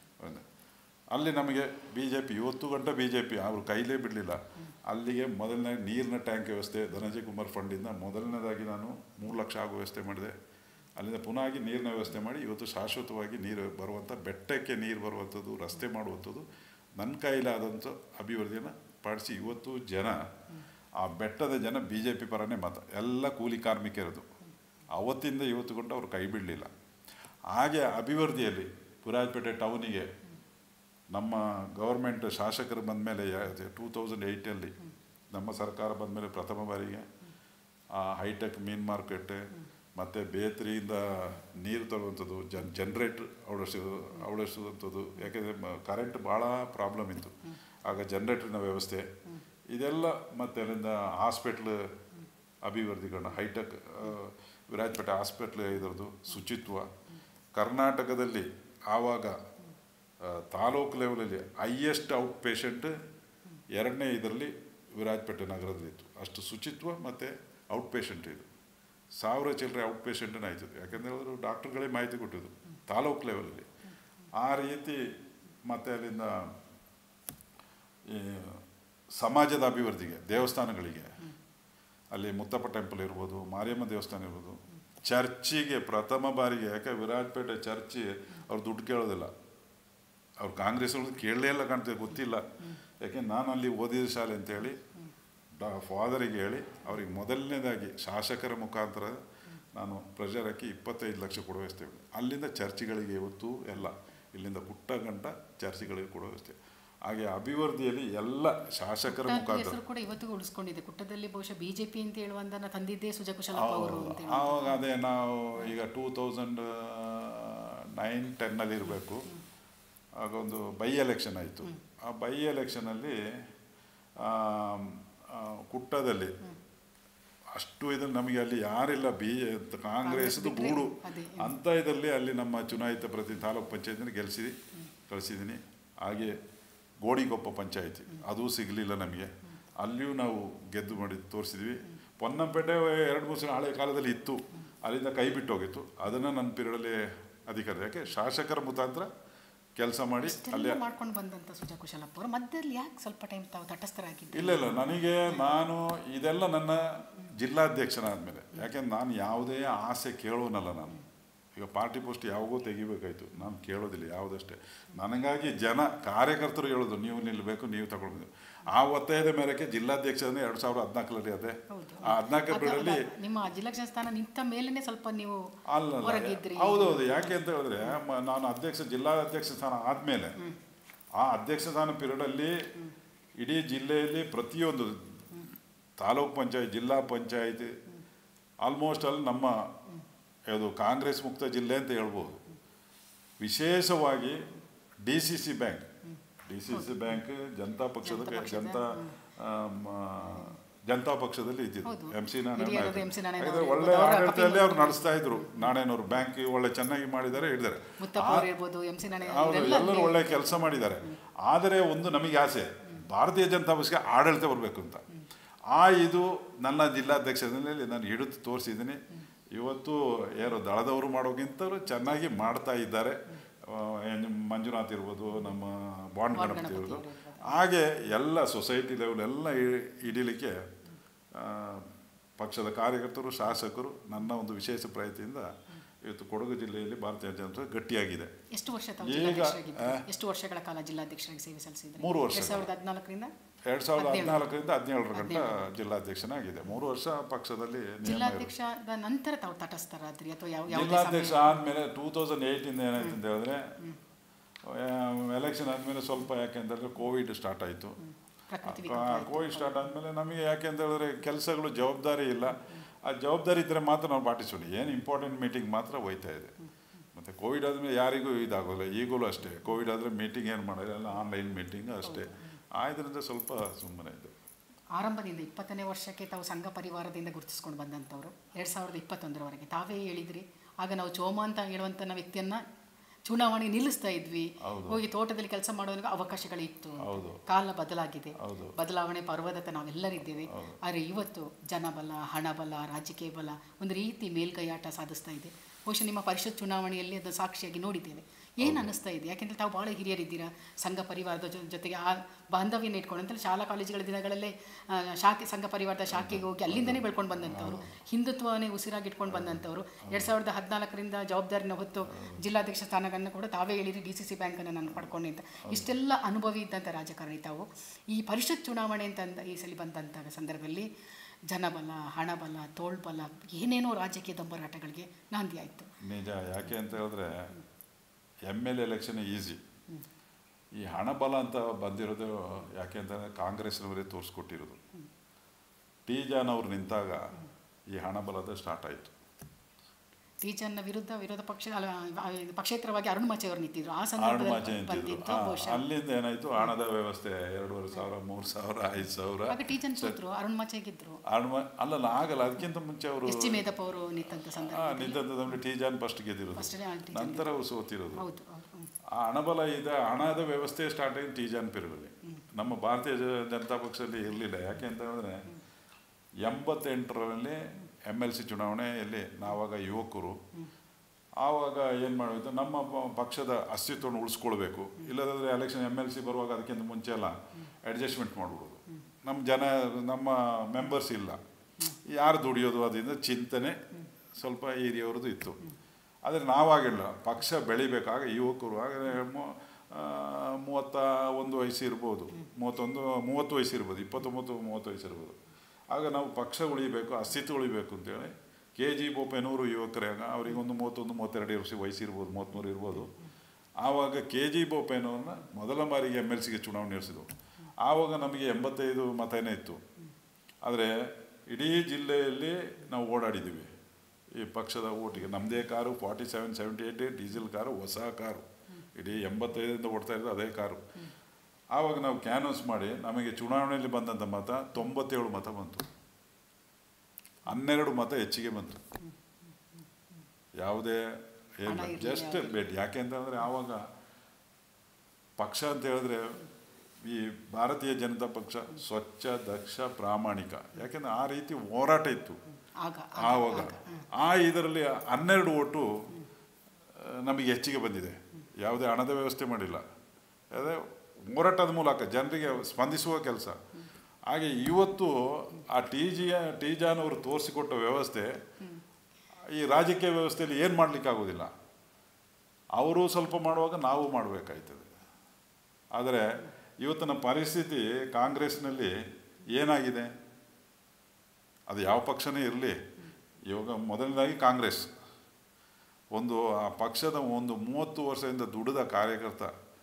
ಅಲ್ಲಿ ನಮಗೆ ಬಿ ಜೆ ಪಿ ಇವತ್ತು ಗಂಟೆ ಬಿ ಜೆ ಪಿ ಅವರು ಕೈಲೇ ಬಿಡಲಿಲ್ಲ. ಅಲ್ಲಿಗೆ ಮೊದಲನೇ ನೀರಿನ ಟ್ಯಾಂಕ್ ವ್ಯವಸ್ಥೆ ಧನಂಜಯ ಕುಮಾರ್ ಫಂಡಿಂದ ಮೊದಲನೇದಾಗಿ ನಾನು ಮೂರು ಲಕ್ಷ ಆಗೋ ವ್ಯವಸ್ಥೆ ಮಾಡಿದೆ. ಅಲ್ಲಿಂದ ಪುನಃ ಆಗಿ ನೀರಿನ ವ್ಯವಸ್ಥೆ ಮಾಡಿ ಇವತ್ತು ಶಾಶ್ವತವಾಗಿ ನೀರು ಬರುವಂಥ, ಬೆಟ್ಟಕ್ಕೆ ನೀರು ಬರುವಂಥದ್ದು, ರಸ್ತೆ ಮಾಡುವಂಥದ್ದು ನನ್ನ ಕೈಲಾದಂಥ ಅಭಿವೃದ್ಧಿಯನ್ನು ಪಾಡಿಸಿ ಇವತ್ತು ಜನ, ಆ ಬೆಟ್ಟದ ಜನ ಬಿ ಜೆ ಪಿ ಪರನೇ ಮತ, ಎಲ್ಲ ಕೂಲಿ ಕಾರ್ಮಿಕರದು. ಅವತ್ತಿಂದ ಇವತ್ತು ಗಂಟು ಅವರು ಕೈ ಬಿಡಲಿಲ್ಲ. ಹಾಗೆ ಅಭಿವೃದ್ಧಿಯಲ್ಲಿ ವಿರಾಜಪೇಟೆ ಟೌನಿಗೆ ನಮ್ಮ ಗೌರ್ಮೆಂಟ್ ಶಾಸಕರು ಬಂದ ಮೇಲೆ ಟೂ ತೌಸಂಡ್ ಏಯ್ಟಲ್ಲಿ ನಮ್ಮ ಸರ್ಕಾರ ಬಂದ ಮೇಲೆ ಪ್ರಥಮ ಬಾರಿಗೆ ಆ ಹೈಟೆಕ್ ಮೀನ್ ಮಾರ್ಕೆಟ್ ಮತ್ತು ಬೇತ್ರಿಯಿಂದ ನೀರು ತರುವಂಥದ್ದು, ಜನ್ ಜನ್ರೇಟ್ರ್ ಅವಳಿಸೋದು ಅವಳಿಸುವಂಥದ್ದು. ಯಾಕೆಂದರೆ ಕರೆಂಟ್ ಭಾಳ ಪ್ರಾಬ್ಲಮ್ ಇತ್ತು ಆಗ, ಜನ್ರೇಟ್ರಿನ ವ್ಯವಸ್ಥೆ ಇದೆಲ್ಲ. ಮತ್ತು ಅಲ್ಲಿಂದ ಹಾಸ್ಪಿಟ್ಲ್ ಅಭಿವೃದ್ಧಿಗಳನ್ನ, ಹೈಟೆಕ್ ವಿರಾಜಪೇಟೆ ಹಾಸ್ಪಿಟ್ಲ್ ಇದರದ್ದು ಶುಚಿತ್ವ. ಕರ್ನಾಟಕದಲ್ಲಿ ಆವಾಗ ತಾಲೂಕು ಲೆವೆಲಲ್ಲಿ ಹೈಯೆಸ್ಟ್ ಔಟ್ ಪೇಷಂಟ್ ಎರಡನೇ ಇದರಲ್ಲಿ ವಿರಾಜಪೇಟೆ ನಗರದಲ್ಲಿತ್ತು. ಅಷ್ಟು ಶುಚಿತ್ವ ಮತ್ತು ಔಟ್ ಪೇಷಂಟ್ ಇದು. ಸಾವಿರ ಚಿಲ್ಲರೆ ಔಟ್ ಪೇಷಂಟನ್ನು ಆಯ್ತದೆ. ಯಾಕೆಂದರೆ ಅವರು ಡಾಕ್ಟರ್ಗಳೇ ಮಾಹಿತಿ ಕೊಟ್ಟಿದ್ದು ತಾಲೂಕು ಲೆವೆಲಲ್ಲಿ. ಆ ರೀತಿ ಮತ್ತು ಅಲ್ಲಿಂದ ಈ ಸಮಾಜದ ಅಭಿವೃದ್ಧಿಗೆ, ದೇವಸ್ಥಾನಗಳಿಗೆ, ಅಲ್ಲಿ ಮುತ್ತಪ್ಪ ಟೆಂಪಲ್ ಇರ್ಬೋದು, ಮಾರಿಯಮ್ಮ ದೇವಸ್ಥಾನ ಇರ್ಬೋದು, ಚರ್ಚಿಗೆ ಪ್ರಥಮ ಬಾರಿಗೆ, ಯಾಕೆ ವಿರಾಜಪೇಟೆ ಚರ್ಚಿ ಅವ್ರು ದುಡ್ಡು ಕೇಳೋದಿಲ್ಲ, ಅವ್ರು ಕಾಂಗ್ರೆಸ್ ಅವ್ರದ್ದು ಕೇಳಲೇ ಇಲ್ಲ ಕಾಣ್ತದೆ, ಗೊತ್ತಿಲ್ಲ. ಯಾಕೆ ನಾನು ಅಲ್ಲಿ ಓದಿದ ಶಾಲೆ ಅಂತೇಳಿ ಡಾ ಫಾದರಿಗೆ ಹೇಳಿ ಅವ್ರಿಗೆ ಮೊದಲನೇದಾಗಿ ಶಾಸಕರ ಮುಖಾಂತರ ನಾನು ಪ್ರೆಷರ್ ಹಾಕಿ ಇಪ್ಪತ್ತೈದು ಲಕ್ಷ ಕೊಡೋ ವ್ಯವಸ್ಥೆ. ಅಲ್ಲಿಂದ ಚರ್ಚಿಗಳಿಗೆ ಇವತ್ತು ಎಲ್ಲ ಇಲ್ಲಿಂದ ಪುಟ್ಟ ಗಂಟ ಚರ್ಚಿಗಳಿಗೆ ಕೊಡೋ ವ್ಯವಸ್ಥೆ. ಹಾಗೆ ಅಭಿವೃದ್ಧಿಯಲ್ಲಿ ಎಲ್ಲ ಶಾಸಕರ ಮುಖಾಂತರ ಕೂಡ ಇವತ್ತಿಗೂ ಉಳಿಸ್ಕೊಂಡಿದೆ. ಕುಟ್ಟದಲ್ಲಿ ಬಹುಶಃ ಬಿಜೆಪಿ ಅಂತ ಹೇಳುವಂತ ತಂದಿದ್ದೇ ಸುಜಕುಶಲಪ್ಪ ಅವರು. ಆವಾಗ ಅದೇ ನಾವು ಈಗ ಟೂ ತೌಸಂಡ್ ನೈನ್ ಟೆನ್ನಲ್ಲಿ ಇರಬೇಕು, ಆಗ ಒಂದು ಬೈ ಎಲೆಕ್ಷನ್ ಆಯಿತು. ಆ ಬೈ ಎಲೆಕ್ಷನಲ್ಲಿ ಕುಟ್ಟದಲ್ಲಿ ಅಷ್ಟು ಇದನ್ನು ನಮಗೆ ಅಲ್ಲಿ ಯಾರಿಲ್ಲ, ಬಿ ಕಾಂಗ್ರೆಸ್ದು ಗೂಡು ಅಂತ ಇದರಲ್ಲಿ ಅಲ್ಲಿ ನಮ್ಮ ಚುನಾಯಿತ ಪ್ರತಿ ತಾಲೂಕು ಪಂಚಾಯತಿನ ಗೆಲ್ಲಿಸಿ ಕಳಿಸಿದ್ದೀನಿ. ಹಾಗೆ ಗೋಡಿಗೊಪ್ಪ ಪಂಚಾಯಿತಿ ಅದು ಸಿಗಲಿಲ್ಲ ನಮಗೆ, ಅಲ್ಲಿಯೂ ನಾವು ಗೆದ್ದು ಮಾಡಿ ತೋರಿಸಿದ್ವಿ. ಪೊನ್ನಂಪೇಟೆ ಎರಡು ಮೂರು ಸಲ ಹಳೆ ಕಾಲದಲ್ಲಿ ಇತ್ತು, ಅಲ್ಲಿಂದ ಕೈ ಬಿಟ್ಟು ಹೋಗಿತ್ತು. ಅದನ್ನು ನನ್ನ ಪೀರಿಯಡಲ್ಲಿ ಅಧಿಕಾರ, ಯಾಕೆ ಶಾಸಕರ ಮುಖಾಂತರ ಕೆಲಸ ಮಾಡಿ ಅಲ್ಲೇ ಮಾಡ್ಕೊಂಡು ಬಂದಂಥ ಸುಜಕುಶಲಪ್ಪ ಅವರು ಮಧ್ಯದಲ್ಲಿ ಯಾಕೆ ಸ್ವಲ್ಪ ಟೈಮ್ ತಾವು ತಟಸ್ಥರಾಗಿದ್ದು? ಇಲ್ಲ ಇಲ್ಲ ನನಗೆ ನಾನು ಇದೆಲ್ಲ ನನ್ನ ಜಿಲ್ಲಾಧ್ಯಕ್ಷನಾದಮೇಲೆ, ಯಾಕೆಂದ್ರೆ ನಾನು ಯಾವುದೇ ಆಸೆ ಕೇಳೋನಲ್ಲ. ನಾನು ಈಗ ಪಾರ್ಟಿ ಪೋಸ್ಟ್ ಯಾವಾಗೂ ತೆಗಿಬೇಕಾಯ್ತು, ನಾನು ಕೇಳೋದಿಲ್ಲ ಯಾವುದಷ್ಟೇ. ನನಗಾಗಿ ಜನ ಕಾರ್ಯಕರ್ತರು ಹೇಳೋದು ನೀವು ನಿಲ್ಲಬೇಕು, ನೀವು ತಗೊಳ್ಬೇಕು. ಆ ಒತ್ತಾಯದ ಮೇರೆಗೆ ಜಿಲ್ಲಾಧ್ಯಕ್ಷನೇ ಎರಡು ಸಾವಿರದ ಹದಿನಾಲ್ಕರಲ್ಲಿ ಅದೇ ಆ ಹದಿನಾಲ್ಕರ ಬಿಡಲ್ಲಿ ನಿಮ್ಮ ಜಿಲ್ಲಾಧ್ಯಕ್ಷ ಸ್ಥಾನ ನಿಂತ ಮೇಲೇ ಸ್ವಲ್ಪ ನೀವು ಅಲ್ಲ. ಹೌದೌದು. ಯಾಕೆ ಅಂತ ಹೇಳಿದ್ರೆ ನಾನು ಅಧ್ಯಕ್ಷ ಜಿಲ್ಲಾಧ್ಯಕ್ಷ ಸ್ಥಾನ ಆದಮೇಲೆ ಆ ಅಧ್ಯಕ್ಷ ಸ್ಥಾನ ಪೀರಿಯಡಲ್ಲಿ ಇಡೀ ಜಿಲ್ಲೆಯಲ್ಲಿ ಪ್ರತಿಯೊಂದು ತಾಲೂಕು ಪಂಚಾಯತ್, ಜಿಲ್ಲಾ ಪಂಚಾಯತಿ ಆಲ್ಮೋಸ್ಟ್ ಅಲ್ಲಿ ನಮ್ಮ ಯಾವುದು ಕಾಂಗ್ರೆಸ್ ಮುಕ್ತ ಜಿಲ್ಲೆ ಅಂತ ಹೇಳ್ಬೋದು. ವಿಶೇಷವಾಗಿ D C C bank D C C bank Janata ಪಕ್ಷದ ಜನತಾ ಜನತಾ ಪಕ್ಷದಲ್ಲಿ ಇದ್ದಿದ್ದು. ಎಂ ಸಿ ನಾರಾಯಣ ಒಳ್ಳೆ ಆಡಳಿತದಲ್ಲಿ ಅವ್ರು ನಡೆಸ್ತಾ ಇದ್ರು. ನಾಣೇನವರು ಬ್ಯಾಂಕ್ ಒಳ್ಳೆ ಚೆನ್ನಾಗಿ ಮಾಡಿದ್ದಾರೆ, ಹಿಡಿದಾರೆ. ಹೌದು, ಎಲ್ಲರೂ ಒಳ್ಳೆ ಕೆಲಸ ಮಾಡಿದ್ದಾರೆ. ಆದರೆ ಒಂದು ನಮಗೆ ಆಸೆ, ಭಾರತೀಯ ಜನತಾ ಪಕ್ಷಕ್ಕೆ ಆಡಳಿತ ಬರಬೇಕು ಅಂತ. ಆ ಇದು ನನ್ನ ಜಿಲ್ಲಾಧ್ಯಕ್ಷರಲ್ಲಿ ನಾನು ಹಿಡಿದು ತೋರಿಸಿದ್ದೀನಿ. ಇವತ್ತು ಏನು ದಳದವರು ಮಾಡೋಕ್ಕಿಂತಲೂ ಚೆನ್ನಾಗಿ ಮಾಡ್ತಾ ಇದ್ದಾರೆ. ಮಂಜುನಾಥ್ ಇರ್ಬೋದು, ನಮ್ಮ ಬಾಂಡ್ ಗಣಪತಿ ಇರ್ಬೋದು, ಹಾಗೆ ಎಲ್ಲ ಸೊಸೈಟಿ ಲೆವೆಲ್ ಎಲ್ಲ ಹಿಡೀಲಿಕ್ಕೆ ಪಕ್ಷದ ಕಾರ್ಯಕರ್ತರು, ಶಾಸಕರು ನನ್ನ ಒಂದು ವಿಶೇಷ ಪ್ರಯತ್ನದಿಂದ ಇವತ್ತು ಕೊಡಗು ಜಿಲ್ಲೆಯಲ್ಲಿ ಭಾರತೀಯ ಜನತಾ ಗಟ್ಟಿಯಾಗಿದೆ. ಎಷ್ಟು ವರ್ಷ ಈಗ ಎಷ್ಟು ವರ್ಷಗಳ ಕಾಲ ಜಿಲ್ಲಾಧ್ಯಕ್ಷರಾಗಿ ಸೇವೆ ಸಲ್ಲಿಸಿದ್ರು? ಮೂರು ವರ್ಷ. ಎರಡ್ ಸಾವಿರದ ಹದಿನಾಲ್ಕರಿಂದ ಎರಡ್ ಸಾವಿರದ ಹದಿನಾಲ್ಕರಿಂದ ಹದಿನೇಳರ ಗಂಟ ಜಿಲ್ಲಾಧ್ಯಕ್ಷನಾಗಿದೆ. ಮೂರು ವರ್ಷ ಪಕ್ಷದಲ್ಲಿ ಜಿಲ್ಲಾಧ್ಯಕ್ಷದ ನಂತರ ತಾವು ತಟಸ್ಥರಾದ್ರಿ ಅಥವಾ ಯಾವ ಜಿಲ್ಲಾಧ್ಯಕ್ಷ ಆದಮೇಲೆ ಟೂ ತೌಸಂಡ್ ಏಯ್ಟಿಂದ ಏನಾಯ್ತು ಅಂತ ಹೇಳಿದ್ರೆ ಎಲೆಕ್ಷನ್ ಆದಮೇಲೆ ಸ್ವಲ್ಪ ಯಾಕೆಂತಂದರೆ ಕೋವಿಡ್ ಸ್ಟಾರ್ಟ್ ಆಯಿತು. ಕೋವಿಡ್ ಸ್ಟಾರ್ಟ್ ಆದಮೇಲೆ ನಮಗೆ ಯಾಕೆಂತ ಹೇಳಿದ್ರೆ ಕೆಲಸಗಳು ಜವಾಬ್ದಾರಿ ಇಲ್ಲ. ಆ ಜವಾಬ್ದಾರಿ ಇದ್ದರೆ ಮಾತ್ರ ನಾವು ಪಾರ್ಟಿಸಿಪೇಟ್, ಏನು ಇಂಪಾರ್ಟೆಂಟ್ ಮೀಟಿಂಗ್ ಮಾತ್ರ ಹೋಯ್ತಾ ಇದೆ. ಮತ್ತು ಕೋವಿಡ್ ಆದಮೇಲೆ ಯಾರಿಗೂ ಇದಾಗೋಲ್ಲ. ಈಗಲೂ ಅಷ್ಟೇ, ಕೋವಿಡ್ ಆದರೆ ಮೀಟಿಂಗ್ ಏನು ಮಾಡೋಲ್ಲ, ಆನ್ಲೈನ್ ಮೀಟಿಂಗ್ ಅಷ್ಟೇ. ಆದ್ದರಿಂದ ಸ್ವಲ್ಪ ಸುಮ್ಮನೆ ಇದೆ. ಆರಂಭದಿಂದ ಇಪ್ಪತ್ತನೇ ವರ್ಷಕ್ಕೆ ತಾವು ಸಂಘ ಪರಿವಾರದಿಂದ ಗುರುತಿಸ್ಕೊಂಡು ಬಂದಂಥವ್ರು. ಎರಡು ಸಾವಿರದ ಇಪ್ಪತ್ತೊಂದರವರೆಗೆ ತಾವೇ ಹೇಳಿದ್ರಿ, ಆಗ ನಾವು ಚೋಮ ಅಂತ ಹೇಳುವಂಥ ವ್ಯಕ್ತಿಯನ್ನು ಚುನಾವಣೆ ನಿಲ್ಲಿಸ್ತಾ ಇದ್ವಿ, ಹೋಗಿ ತೋಟದಲ್ಲಿ ಕೆಲಸ ಮಾಡೋದಕ್ಕೆ ಅವಕಾಶಗಳಿತ್ತು. ಕಾಲ ಬದಲಾಗಿದೆ, ಬದಲಾವಣೆ ಪರ್ವದತ್ತ ನಾವೆಲ್ಲರಿದ್ದೇವೆ. ಆದರೆ ಇವತ್ತು ಜನಬಲ, ಹಣಬಲ, ರಾಜಕೀಯ ಬಲ ಒಂದು ರೀತಿ ಮೇಲ್ಕೈಯಾಟ ಸಾಧಿಸ್ತಾ ಇದೆ. ಬಹುಶಃ ನಿಮ್ಮ ಪರಿಷತ್ ಚುನಾವಣೆಯಲ್ಲಿ ಅದು ಸಾಕ್ಷಿಯಾಗಿ ನೋಡಿದ್ದೇವೆ. ಏನು ಅನ್ನಿಸ್ತಾ ಇದೆ? ಯಾಕೆಂದರೆ ತಾವು ಭಾಳ ಹಿರಿಯರಿದ್ದೀರಾ, ಸಂಘ ಪರಿವಾರದ ಜೊತೆಗೆ ಆ ಬಾಂಧವ್ಯನ ಇಟ್ಕೊಂಡು ಅಂತೇಳಿ ಶಾಲಾ ಕಾಲೇಜುಗಳ ದಿನಗಳಲ್ಲೇ ಶಾಖೆ ಸಂಘ ಪರಿವಾರದ ಶಾಖೆಗೆ ಹೋಗಿ ಅಲ್ಲಿಂದನೇ ಬೆಳ್ಕೊಂಡು ಬಂದಂಥವ್ರು, ಹಿಂದುತ್ವನೇ ಉಸಿರಾಗಿ ಇಟ್ಕೊಂಡು ಬಂದಂಥವ್ರು. ಎರಡು ಸಾವಿರದ ಹದಿನಾಲ್ಕರಿಂದ ಜವಾಬ್ದಾರಿನ ಹೊತ್ತು ಜಿಲ್ಲಾಧ್ಯಕ್ಷ ಸ್ಥಾನವನ್ನು ಕೂಡ ತಾವೇ ಹೇಳಿರಿ, ಡಿ ಸಿ ಸಿ ಬ್ಯಾಂಕನ್ನು ನಾನು ಪಡ್ಕೊಂಡೆ ಅಂತ. ಇಷ್ಟೆಲ್ಲ ಅನುಭವಿ ಇದ್ದಂಥ ರಾಜಕಾರಣಿ ತಾವು. ಈ ಪರಿಷತ್ ಚುನಾವಣೆ ಅಂತ ಈ ಸಲ ಬಂದಂಥ ಸಂದರ್ಭದಲ್ಲಿ ಜನಬಲ, ಹಣಬಲ, ತೋಳ್ಬಲ, ಏನೇನೋ ರಾಜಕೀಯ ದೊಂಬರಾಟಗಳಿಗೆ ನಾಂದಿ ಆಯಿತು. ನಿಜ. ಯಾಕೆ ಅಂತ ಹೇಳಿದ್ರೆ ಎಮ್ ಎಲ್ ಎಲೆಕ್ಷನ್ ಈಸಿ. ಈ ಹಣಬಲ ಅಂತ ಬಂದಿರೋದು ಯಾಕೆ ಅಂತಂದರೆ ಕಾಂಗ್ರೆಸ್ನವರೇ ತೋರಿಸ್ಕೊಟ್ಟಿರೋದು. ಟಿ ಜಾನ್ ಅವ್ರು ನಿಂತಾಗ ಈ ಹಣಬಲದ ಸ್ಟಾರ್ಟ್ ಆಯಿತು. ಟಿ ಜಾನ್ನ ವಿರುದ್ಧ ವಿರೋಧ ಪಕ್ಷ ಪಕ್ಷೇತರವಾಗಿ ಅರುಣ್ ಅವರು ನಿಂತಿದ್ರು. ಆ ಸಂದರ್ಭದಲ್ಲಿ ಅಲ್ಲಿಂದ ಏನಾಯಿತು, ಹಣದ ವ್ಯವಸ್ಥೆ ಎರಡೂವರೆ ಸಾವಿರ, ಮೂರು ಸಾವಿರ, ಐದು ಸಾವಿರ. ಟಿ ಜಾನ್ ಸೋತರು, ಅರುಣ್ ಮಾಚೆ ಗೆದ್ರು. ಅರುಣ್ ಅಲ್ಲಲ್ಲ ಆಗಲ್ಲ, ಅದಕ್ಕಿಂತ ಮುಂಚೆ ಅವರು ಎಸ್ ಟಿ ಮೇಧಪ್ಪ ಅವರು ನಿಂತಂತ ಸಂದರ್ಭ ನಿಂತಂತಂದ್ರೆ ಟಿ ಜಾನ್ ಫಸ್ಟ್ ಗೆದ್ದಿರೋದು, ನಂತರ ಅವರು ಸೋತಿರೋದು. ಆ ಹಣಬಲ ಇದೆ, ಹಣದ ವ್ಯವಸ್ಥೆ ಸ್ಟಾರ್ಟ್ ಆಗಿ ಟಿ ಜಾನ್ ಪೀರಿಯಡಲ್ಲಿ. ನಮ್ಮ ಭಾರತೀಯ ಜನತಾ ಪಕ್ಷದಲ್ಲಿ ಇರಲಿಲ್ಲ. ಯಾಕೆ ಅಂತ ಹೇಳಿದ್ರೆ ಎಂಬತ್ತೆಂಟರಲ್ಲಿ ಎಮ್ ಎಲ್ ಸಿ ಚುನಾವಣೆಯಲ್ಲಿ ನಾವಾಗ ಯುವಕರು ಆವಾಗ ಏನು ಮಾಡಬೇಕು, ನಮ್ಮ ಪ- ಪಕ್ಷದ ಅಸ್ತಿತ್ವವನ್ನು ಉಳಿಸ್ಕೊಳ್ಬೇಕು. ಇಲ್ಲದಾದರೆ ಎಲೆಕ್ಷನ್ ಎಮ್ ಎಲ್ ಸಿ ಬರುವಾಗ ಅದಕ್ಕಿಂತ ಮುಂಚೆ ಎಲ್ಲ ಅಡ್ಜಸ್ಟ್ಮೆಂಟ್ ಮಾಡ್ಬಿಡೋದು. ನಮ್ಮ ಜನ ನಮ್ಮ ಮೆಂಬರ್ಸ್ ಇಲ್ಲ, ಯಾರು ದುಡಿಯೋದು ಅದರಿಂದ ಚಿಂತನೆ ಸ್ವಲ್ಪ ಹಿರಿಯವ್ರದ್ದು ಇತ್ತು. ಆದರೆ ನಾವಾಗಿಲ್ಲ, ಪಕ್ಷ ಬೆಳಿಬೇಕಾಗ ಯುವಕರು ಆಗ ಮು- ಆ, ಮೂವತ್ತ ಒಂದು ವಯಸ್ಸು ಇರ್ಬೋದು, ಮೂವತ್ತೊಂದು ಮೂವತ್ತು ವಯಸ್ಸು ಇರ್ಬೋದು, ಇಪ್ಪತ್ತೊಂಬತ್ತು ಮೂವತ್ತು ವಯಸ್ಸು ಇರ್ಬೋದು. ಆಗ ನಾವು ಪಕ್ಷ ಉಳಿಬೇಕು, ಅಸ್ತಿತ್ವ ಉಳಿಬೇಕು ಅಂತೇಳಿ ಕೆ ಜಿ ಬೋಪಯ್ಯನವರು ಯುವಕರಾಗ ಅವರಿಗೊಂದು ಮೂವತ್ತೊಂದು ಮೂವತ್ತೆರಡು ವರ್ಷ ವಯಸ್ಸು ಇರ್ಬೋದು, ಮೂವತ್ತ್ಮೂರು ಇರ್ಬೋದು. ಆವಾಗ ಕೆ ಜಿ ಬೋಪಯ್ಯನವ್ರನ್ನ ಮೊದಲ ಬಾರಿಗೆ ಎಮ್ ಎಲ್ ಸಿಗೆ ಚುನಾವಣೆ ನಡೆಸಿದವು. ಆವಾಗ ನಮಗೆ ಎಂಬತ್ತೈದು ಮತನೇ ಇತ್ತು. ಆದರೆ ಇಡೀ ಜಿಲ್ಲೆಯಲ್ಲಿ ನಾವು ಓಡಾಡಿದ್ದೀವಿ ಈ ಪಕ್ಷದ ಓಟಿಗೆ. ನಮ್ಮದೇ car forty seven seventy eight diesel car, ಹೊಸ ಕಾರು, ಇಡೀ ಎಂಬತ್ತೈದರಿಂದ ಓಡ್ತಾ ಇರೋದು ಅದೇ ಕಾರು. ಆವಾಗ ನಾವು ಕ್ಯಾನ್ವಸ್ ಮಾಡಿ ನಮಗೆ ಚುನಾವಣೆಯಲ್ಲಿ ಬಂದಂಥ ಮತ ತೊಂಬತ್ತೇಳು ಮತ ಬಂತು, ಹನ್ನೆರಡು ಮತ ಹೆಚ್ಚಿಗೆ ಬಂತು. ಯಾವುದೇ ಏನು ಜಸ್ಟ್ ಬೇಟ್. ಯಾಕೆ ಅಂತಂದರೆ ಆವಾಗ ಪಕ್ಷ ಅಂತ ಹೇಳಿದ್ರೆ ಈ ಭಾರತೀಯ ಜನತಾ ಪಕ್ಷ ಸ್ವಚ್ಛ, ದಕ್ಷ, ಪ್ರಾಮಾಣಿಕ. ಯಾಕೆಂದರೆ ಆ ರೀತಿ ಹೋರಾಟ ಇತ್ತು ಆವಾಗ. ಆ ಇದರಲ್ಲಿ ಹನ್ನೆರಡು ಓಟು ನಮಗೆ ಹೆಚ್ಚಿಗೆ ಬಂದಿದೆ. ಯಾವುದೇ ಹಣದ ವ್ಯವಸ್ಥೆ ಮಾಡಿಲ್ಲ, ಅದೇ ಹೋರಾಟದ ಮೂಲಕ ಜನರಿಗೆ ಸ್ಪಂದಿಸುವ ಕೆಲಸ. ಹಾಗೆ ಇವತ್ತು ಆ ಟಿ ಜಿಯ ಟಿ ಜಾನವರು ತೋರಿಸಿಕೊಟ್ಟ ವ್ಯವಸ್ಥೆ ಈ ರಾಜಕೀಯ ವ್ಯವಸ್ಥೆಯಲ್ಲಿ ಏನು ಮಾಡಲಿಕ್ಕಾಗೋದಿಲ್ಲ. ಅವರು ಸ್ವಲ್ಪ ಮಾಡುವಾಗ ನಾವು ಮಾಡಬೇಕಾಯ್ತದೆ. ಆದರೆ ಇವತ್ತಿನ ಪರಿಸ್ಥಿತಿ ಕಾಂಗ್ರೆಸ್ನಲ್ಲಿ ಏನಾಗಿದೆ, ಅದು ಯಾವ ಪಕ್ಷನೇ ಇರಲಿ, ಇವಾಗ ಮೊದಲನೇದಾಗಿ ಕಾಂಗ್ರೆಸ್ ಒಂದು ಆ ಪಕ್ಷದ ಒಂದು ಮೂವತ್ತು ವರ್ಷದಿಂದ ದುಡಿದ ಕಾರ್ಯಕರ್ತ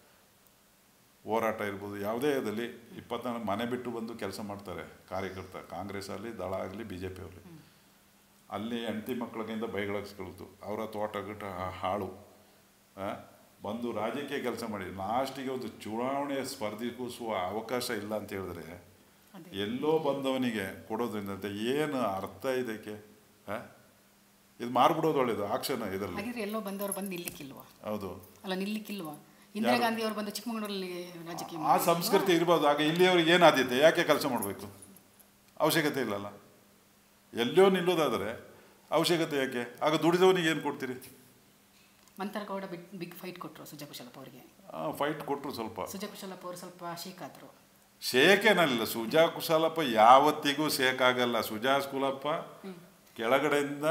ಹೋರಾಟ ಇರ್ಬೋದು, ಯಾವುದೇ ಇದರಲ್ಲಿ ಇಪ್ಪತ್ನಾಲ್ಕು ಮನೆ ಬಿಟ್ಟು ಬಂದು ಕೆಲಸ ಮಾಡ್ತಾರೆ ಕಾರ್ಯಕರ್ತ, ಕಾಂಗ್ರೆಸ್ ಆಗಲಿ, ದಳ ಆಗಲಿ, ಬಿ ಜೆ ಪಿ ಆಗಲಿ. ಅಲ್ಲಿ ಹೆಂಡತಿ ಮಕ್ಕಳಿಗಿಂತ ಬೈಗಳಾಗಿಸ್ಕೊಳ್ತು, ಅವರ ತೋಟ ಗಿಟ ಹಾಳು ಬಂದು ರಾಜಕೀಯ ಕೆಲಸ ಮಾಡಿ ಲಾಸ್ಟಿಗೆ ಒಂದು ಚುನಾವಣೆಯ ಸ್ಪರ್ಧಿಸುವ ಅವಕಾಶ ಇಲ್ಲ ಅಂತ ಹೇಳಿದ್ರೆ ಎಲ್ಲೋ ಬಂದವನಿಗೆ ಕೊಡೋದ್ರಿಂದ ಏನು ಅರ್ಥ ಇದಕ್ಕೆ? ಹಾಂ, ಇದು ಮಾರ್ಬಿಡೋದು ಒಳ್ಳೇದು ಆಕ್ಷನ್ ಇದರಲ್ಲಿ. ಹಾಗಿದ್ರೆ ಎಲ್ಲೋ ಬಂದವರು ಬಂದು ನಿಲ್ಲಿಕ್ಕಿಲ್ವಾ? ಹೌದು, ಅಲ್ಲ ನಿಲ್ಲಿಕ್ಕಿಲ್ವಾ? ಇಂದಿರಾ ಗಾಂಧಿ ಅವರು ಬಂದು ಚಿಕ್ಕಮಗಳೂರಲ್ಲಿ ರಾಜಕೀಯ ಆ ಸಂಸ್ಕೃತಿ ಇರ್ಬೋದು. ಆಗ ಇಲ್ಲಿಯವ್ರಿಗೆ ಏನು ಆದ್ಯತೆ, ಯಾಕೆ ಕೆಲಸ ಮಾಡಬೇಕು? ಅವಶ್ಯಕತೆ ಇಲ್ಲಲ್ಲ. ಎಲ್ಲೋ ನಿಲ್ಲೋದಾದರೆ ಅವಶ್ಯಕತೆ ಯಾಕೆ? ಆಗ ದುಡಿದವನಿಗೆ ಏನು ಕೊಡ್ತೀರಿ? ಮಂತರಗೌಡ ಬಿಗ್ ಬಿಗ್ ಫೈಟ್ ಕೊಟ್ಟರು ಸುಜಾ ಕುಶಲಪ್ಪ ಅವರಿಗೆ. ಫೈಟ್ ಕೊಟ್ಟರು ಸ್ವಲ್ಪ. ಸುಜಾ ಕುಶಲಪ್ಪ ಅವರು ಸ್ವಲ್ಪ ಶೇಕ್ ಆದರು. ಶೇಕೇನಲ್ಲ, ಸುಜಾ ಕುಶಲಪ್ಪ ಯಾವತ್ತಿಗೂ ಶೇಕ್ ಆಗಲ್ಲ. ಸುಜಾ ಕುಶಲಪ್ಪ ಕೆಳಗಡೆಯಿಂದ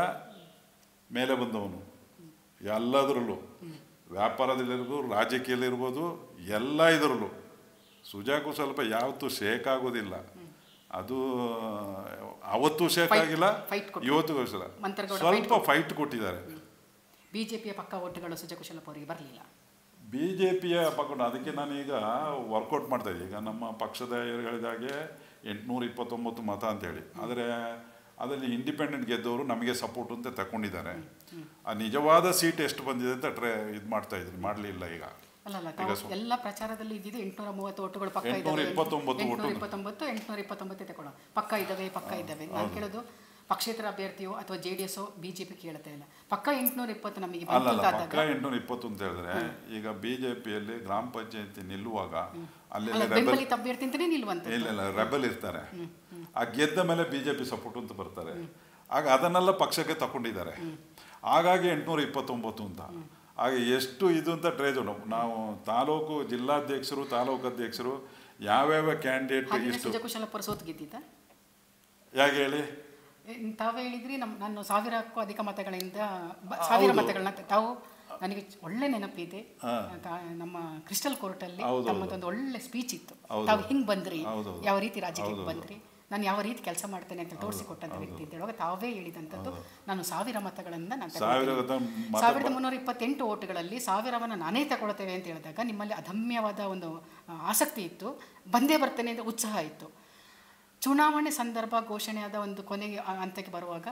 ಮೇಲೆ ಬಂದವನು ಎಲ್ಲದರಲ್ಲೂ, ವ್ಯಾಪಾರದಲ್ಲಿರ್ಬೋದು, ರಾಜಕೀಯದಲ್ಲಿರ್ಬೋದು, ಎಲ್ಲ ಇದರಲ್ಲೂ ಸುಜಾ ಕುಶಲಪ್ಪ ಯಾವತ್ತೂ ಶೇಕ್ ಆಗೋದಿಲ್ಲ. ಅದು ಅವತ್ತು ಶೇಕ್ ಆಗಿಲ್ಲ, ಇವತ್ತು ಸ್ವಲ್ಪ ಫೈಟ್ ಕೊಟ್ಟಿದ್ದಾರೆ. ಬಿಜೆಪಿಯ ಪಕ್ಕ ಓಟುಗಳು ಸುಜಾ ಕುಶಲಪ್ಪ ಅವರಿಗೆ ಬರಲಿಲ್ಲ. ಬಿ ಜೆ ಪಿಯ ಪಕ್ಕ ಅದಕ್ಕೆ ನಾನೀಗ ವರ್ಕೌಟ್ ಮಾಡ್ತಾ ಇದ್ದೆ. ಈಗ ನಮ್ಮ ಪಕ್ಷದ ಹೇಳಿದಾಗೆ ಎಂಟುನೂರ ಇಪ್ಪತ್ತೊಂಬತ್ತು ಮತ ಅಂತೇಳಿ, ಆದರೆ ಅದರಲ್ಲಿ ಇಂಡಿಪೆಂಡೆಂಟ್ ಗೆದ್ದವರು ನಮಗೆ ಸಪೋರ್ಟ್ ಅಂತ ತಗೊಂಡಿದ್ದಾರೆ. ಆ ನಿಜವಾದ ಸೀಟ್ ಎಷ್ಟು ಬಂದಿದೆ ಅಂತ ಟ್ರೈ ಇದು ಮಾಡ್ತಾ ಇದ್ದೀನಿ, ಮಾಡಲಿಲ್ಲ. ಈಗ ಎಲ್ಲ ಪ್ರಚಾರದಲ್ಲಿ ಇದ್ದಿದ್ದು ಎಂಟುನೂರ ಮೂವತ್ತು ಓಟುಗಳು ಪಕ್ಕ ಇದ್ದಾವೆ, ಎಂಟುನೂರ ಇಪ್ಪತ್ತೊಂಬತ್ತು ಇಪ್ಪತ್ತೊಂಬತ್ತು ಎಂಟುನೂರ ಇಪ್ಪತ್ತೊಂಬತ್ತು ತಗೊಳ್ಳೋ ಪಕ್ಕ ಇದ್ದಾವೆ ಪಕ್ಕ ಇದ್ದಾವೆ. ನಾನು ಕೇಳೋದು ಪಕ್ಷೇತರ ಅಭ್ಯರ್ಥಿಯೋ ಅಥವಾ ಜೆ ಡಿ ಎಸ್ ಬಿಜೆಪಿ ಕೇಳ್ತಾ ಇಲ್ಲ, ಪಕ್ಕ ಎಂಟುನೂರ ಇಪ್ಪತ್ತು ನಮಗೆ ಅಲ್ಲಲ್ಲ, ಪಕ್ಕ ಎಂಟುನೂರ ಇಪ್ಪತ್ತು ಅಂತ ಹೇಳಿದ್ರೆ ಈಗ ಬಿಜೆಪಿಯಲ್ಲಿ ಗ್ರಾಮ ಪಂಚಾಯತಿ ನಿಲ್ಲುವಾಗ ಅಲ್ಲಿ ಬೆಂಬಲಿತ ಅಭ್ಯರ್ಥಿ ಅಂತಾನೆ ನಿಲ್ಲುವಂತ ಇಲ್ಲ ಇಲ್ಲ ರೆಬಲ್ ಇರ್ತಾರೆ. ಆ ಗೆದ್ದ ಮೇಲೆ ಬಿಜೆಪಿ ಸಪೋರ್ಟ್ ಅಂತ ಬರ್ತಾರೆ. ಆಗ ಅದನ್ನೆಲ್ಲ ಪಕ್ಷಕ್ಕೆ ತಗೊಂಡಿದ್ದಾರೆ. ಹಾಗಾಗಿ ಎಂಟುನೂರ ಇಪ್ಪತ್ತೊಂಬತ್ತು ಅಂತ. ಹಾಗೆ ಎಷ್ಟು ಇದು ಅಂತ ಟ್ರೇಜ್ ನಾವು ತಾಲೂಕು ಜಿಲ್ಲಾಧ್ಯಕ್ಷರು, ತಾಲೂಕು ಅಧ್ಯಕ್ಷರು ಯಾವ್ಯಾವ ಕ್ಯಾಂಡಿಡೇಟ್ ಇಷ್ಟು. ಸುಜಾ ಕುಶಲಪ್ಪ ಸೋತು ಗೆದ್ದಿದ್ದ ಯಾಕೆ ಹೇಳಿ? ತಾವೇ ಹೇಳಿದ್ರಿ, ನಮ್ಮ ನಾನು ಸಾವಿರಕ್ಕೂ ಅಧಿಕ ಮತಗಳಿಂದ ಸಾವಿರ ಮತಗಳನ್ನ ತಾವು ನನಗೆ ಒಳ್ಳೆ ನೆನಪಿದೆ. ನಮ್ಮ ಕ್ರಿಸ್ಟಲ್ ಕೋರ್ಟಲ್ಲಿ ತಮ್ಮದೊಂದು ಒಳ್ಳೆ ಸ್ಪೀಚ್ ಇತ್ತು. ತಾವು ಹಿಂಗೆ ಬಂದ್ರಿ, ಯಾವ ರೀತಿ ರಾಜಕೀಯಕ್ಕೆ ಬಂದ್ರಿ, ನಾನು ಯಾವ ರೀತಿ ಕೆಲಸ ಮಾಡ್ತೇನೆ ಅಂತ ತೋರಿಸಿಕೊಟ್ಟಂತ ವ್ಯಕ್ತಿ ಅಂತ ಹೇಳುವಾಗ ತಾವೇ ಹೇಳಿದಂಥದ್ದು, ನಾನು ಸಾವಿರ ಮತಗಳಿಂದ ನಾನು ಸಾವಿರದ ಮುನ್ನೂರ ಇಪ್ಪತ್ತೆಂಟು ಓಟುಗಳಲ್ಲಿ ಸಾವಿರವನ್ನು ನಾನೇ ತಗೊಳ್ತೇವೆ ಅಂತ ಹೇಳಿದಾಗ ನಿಮ್ಮಲ್ಲಿ ಅದಮ್ಯವಾದ ಒಂದು ಆಸಕ್ತಿ ಇತ್ತು, ಬಂದೇ ಬರ್ತೇನೆ ಅಂತ ಉತ್ಸಾಹ ಇತ್ತು. ಚುನಾವಣೆ ಸಂದರ್ಭ ಘೋಷಣೆಯಾದ ಒಂದು ಕೊನೆಗೆ ಹಂತಕ್ಕೆ ಬರುವಾಗ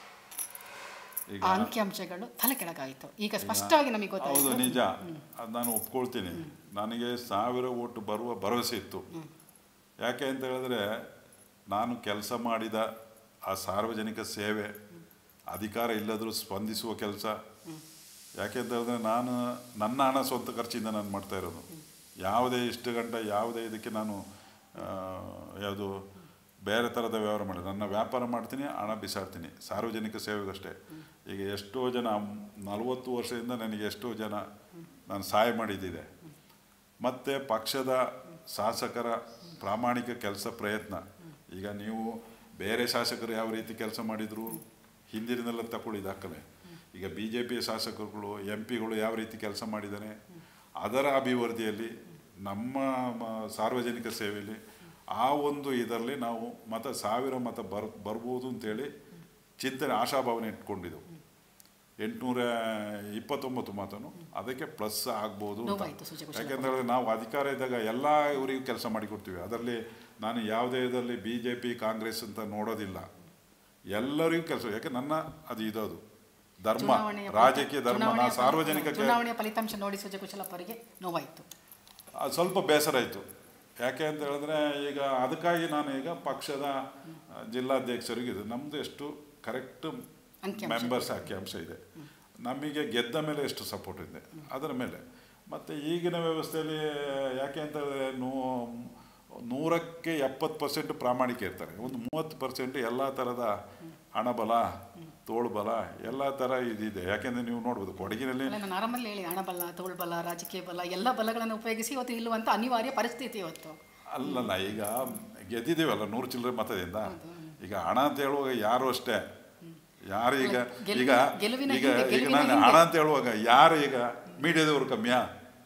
ಆ ಅಂಕಿಅಂಶಗಳು ತಲೆ ಕೆಳಗಾಯಿತು. ಈಗ ಸ್ಪಷ್ಟವಾಗಿ ನಮಗೆ ಗೊತ್ತಾಯಿತು. ಹೌದು, ನಿಜ, ಅದು ನಾನು ಒಪ್ಕೊಳ್ತೀನಿ. ನನಗೆ ಸಾವಿರ ಓಟು ಬರುವ ಭರವಸೆ ಇತ್ತು. ಯಾಕೆ ಅಂತ ಹೇಳಿದ್ರೆ ನಾನು ಕೆಲಸ ಮಾಡಿದ ಆ ಸಾರ್ವಜನಿಕ ಸೇವೆ, ಅಧಿಕಾರ ಇಲ್ಲದರೂ ಸ್ಪಂದಿಸುವ ಕೆಲಸ. ಯಾಕೆ ಅಂತ ಹೇಳಿದ್ರೆ ನಾನು ನನ್ನ ಹಣ ಸ್ವಂತ ಖರ್ಚಿಂದ ನಾನು ಮಾಡ್ತಾ ಇರೋದು. ಯಾವುದೇ ಇಷ್ಟು ಗಂಟೆ ಯಾವುದೇ ಇದಕ್ಕೆ ನಾನು ಯಾವುದು ಬೇರೆ ಥರದ ವ್ಯವಹಾರ ಮಾಡಿ ನನ್ನ ವ್ಯಾಪಾರ ಮಾಡ್ತೀನಿ, ಹಣ ಬಿಸಾಡ್ತೀನಿ, ಸಾರ್ವಜನಿಕ ಸೇವೆಗಷ್ಟೇ. ಈಗ ಎಷ್ಟೋ ಜನ ನಲವತ್ತು ವರ್ಷದಿಂದ ನನಗೆ ಎಷ್ಟೋ ಜನ ನಾನು ಸಹಾಯ ಮಾಡಿದ್ದಿದೆ. ಮತ್ತು ಪಕ್ಷದ ಶಾಸಕರ ಪ್ರಾಮಾಣಿಕ ಕೆಲಸ ಪ್ರಯತ್ನ. ಈಗ ನೀವು ಬೇರೆ ಶಾಸಕರು ಯಾವ ರೀತಿ ಕೆಲಸ ಮಾಡಿದರು ಹಿಂದಿನೆಲ್ಲ ತಗೊಳ್ಳಿ ದಾಖಲೆ. ಈಗ ಬಿ ಜೆ ಪಿಯ ಶಾಸಕರುಗಳು ಎಂ ಪಿಗಳು ಯಾವ ರೀತಿ ಕೆಲಸ ಮಾಡಿದ್ದಾನೆ, ಅದರ ಅಭಿವೃದ್ಧಿಯಲ್ಲಿ ನಮ್ಮ ಸಾರ್ವಜನಿಕ ಸೇವೆಯಲ್ಲಿ ಆ ಒಂದು ಇದರಲ್ಲಿ ನಾವು ಮತ ಸಾವಿರ ಮತ ಬರ್ ಬರ್ಬೋದು ಅಂತೇಳಿ ಚಿಂತನೆ ಆಶಾಭಾವನೆ ಇಟ್ಕೊಂಡಿದ್ದೆವು. ಎಂಟುನೂರ ಇಪ್ಪತ್ತೊಂಬತ್ತು ಮಾತನು ಅದಕ್ಕೆ ಪ್ಲಸ್ ಆಗ್ಬೋದು ಅಂತ. ಯಾಕೆಂದರೆ ನಾವು ಅಧಿಕಾರ ಇದ್ದಾಗ ಎಲ್ಲ ಇವರಿಗೂ ಕೆಲಸ ಮಾಡಿಕೊಡ್ತೀವಿ. ಅದರಲ್ಲಿ ನಾನು ಯಾವುದೇ ಇದರಲ್ಲಿ ಬಿ ಜೆ ಪಿ ಕಾಂಗ್ರೆಸ್ ಅಂತ ನೋಡೋದಿಲ್ಲ, ಎಲ್ಲರಿಗೂ ಕೆಲಸ. ಯಾಕೆ ನನ್ನ ಅದು ಇದದು ಧರ್ಮ, ರಾಜಕೀಯ ಧರ್ಮ. ನಾ ಸಾರ್ವಜನಿಕ ಚುನಾವಣೆಯ ಫಲಿತಾಂಶ ನೋಡಿ ಸುಜಯ್ ಕುಶಲಪ್ಪ ಅವರಿಗೆ ನೋವಾಯಿತು, ಅದು ಸ್ವಲ್ಪ ಬೇಸರ ಆಯಿತು. ಯಾಕೆ ಅಂತ ಹೇಳಿದ್ರೆ ಈಗ ಅದಕ್ಕಾಗಿ ನಾನು ಈಗ ಪಕ್ಷದ ಜಿಲ್ಲಾಧ್ಯಕ್ಷರಿಗೆ ಇದು ನಮ್ಮದು ಎಷ್ಟು ಕರೆಕ್ಟ್ ಮೆಂಬರ್ಸ್ ಅಂಕಿಅಂಶ ಇದೆ, ನಮಗೆ ಗೆದ್ದ ಮೇಲೆ ಎಷ್ಟು ಸಪೋರ್ಟ್ ಇದೆ ಅದರ ಮೇಲೆ. ಮತ್ತು ಈಗಿನ ವ್ಯವಸ್ಥೆಯಲ್ಲಿ ಯಾಕೆ ಅಂತ ಹೇಳಿದ್ರೆ ನೂ ನೂರಕ್ಕೆ ಎಪ್ಪತ್ತು ಪರ್ಸೆಂಟ್ ಪ್ರಾಮಾಣಿಕ ಇರ್ತಾರೆ, ಒಂದು ಮೂವತ್ತು ಪರ್ಸೆಂಟ್ ಎಲ್ಲ ಥರದ ಹಣಬಲ, ತೋಳ್ಬಲ ಎಲ್ಲ ಥರ ಇದಿದೆ. ಯಾಕೆಂದರೆ ನೀವು ನೋಡ್ಬೋದು ಕೊಡಗಿನಲ್ಲಿ ನಾನು ಆರಂಭದಲ್ಲಿ ಹೇಳಿ ಹಣಬಲ, ತೋಳ್ಬಲ, ರಾಜಕೀಯ ಬಲ ಎಲ್ಲ ಬಲಗಳನ್ನು ಉಪಯೋಗಿಸಿ ಇವತ್ತು ನಿಲ್ಲುವಂಥ ಅನಿವಾರ್ಯ ಪರಿಸ್ಥಿತಿ ಇವತ್ತು. ಅಲ್ಲಲ್ಲ, ಈಗ ಗೆದ್ದಿದ್ದೀವಲ್ಲ ನೂರು ಚಿಲ್ಲರೆ ಮತದಿಂದ. ಈಗ ಹಣ ಅಂತ ಹೇಳುವಾಗ ಯಾರು ಅಷ್ಟೇ ಯಾರು ಈಗ ಈಗ ಈಗ ಈಗ ನಾನು ಹಣ ಅಂತ ಹೇಳುವಾಗ ಯಾರು ಈಗ ಮೀಡಿಯಾದವರು ಕಮ್ಮಿಯಾ?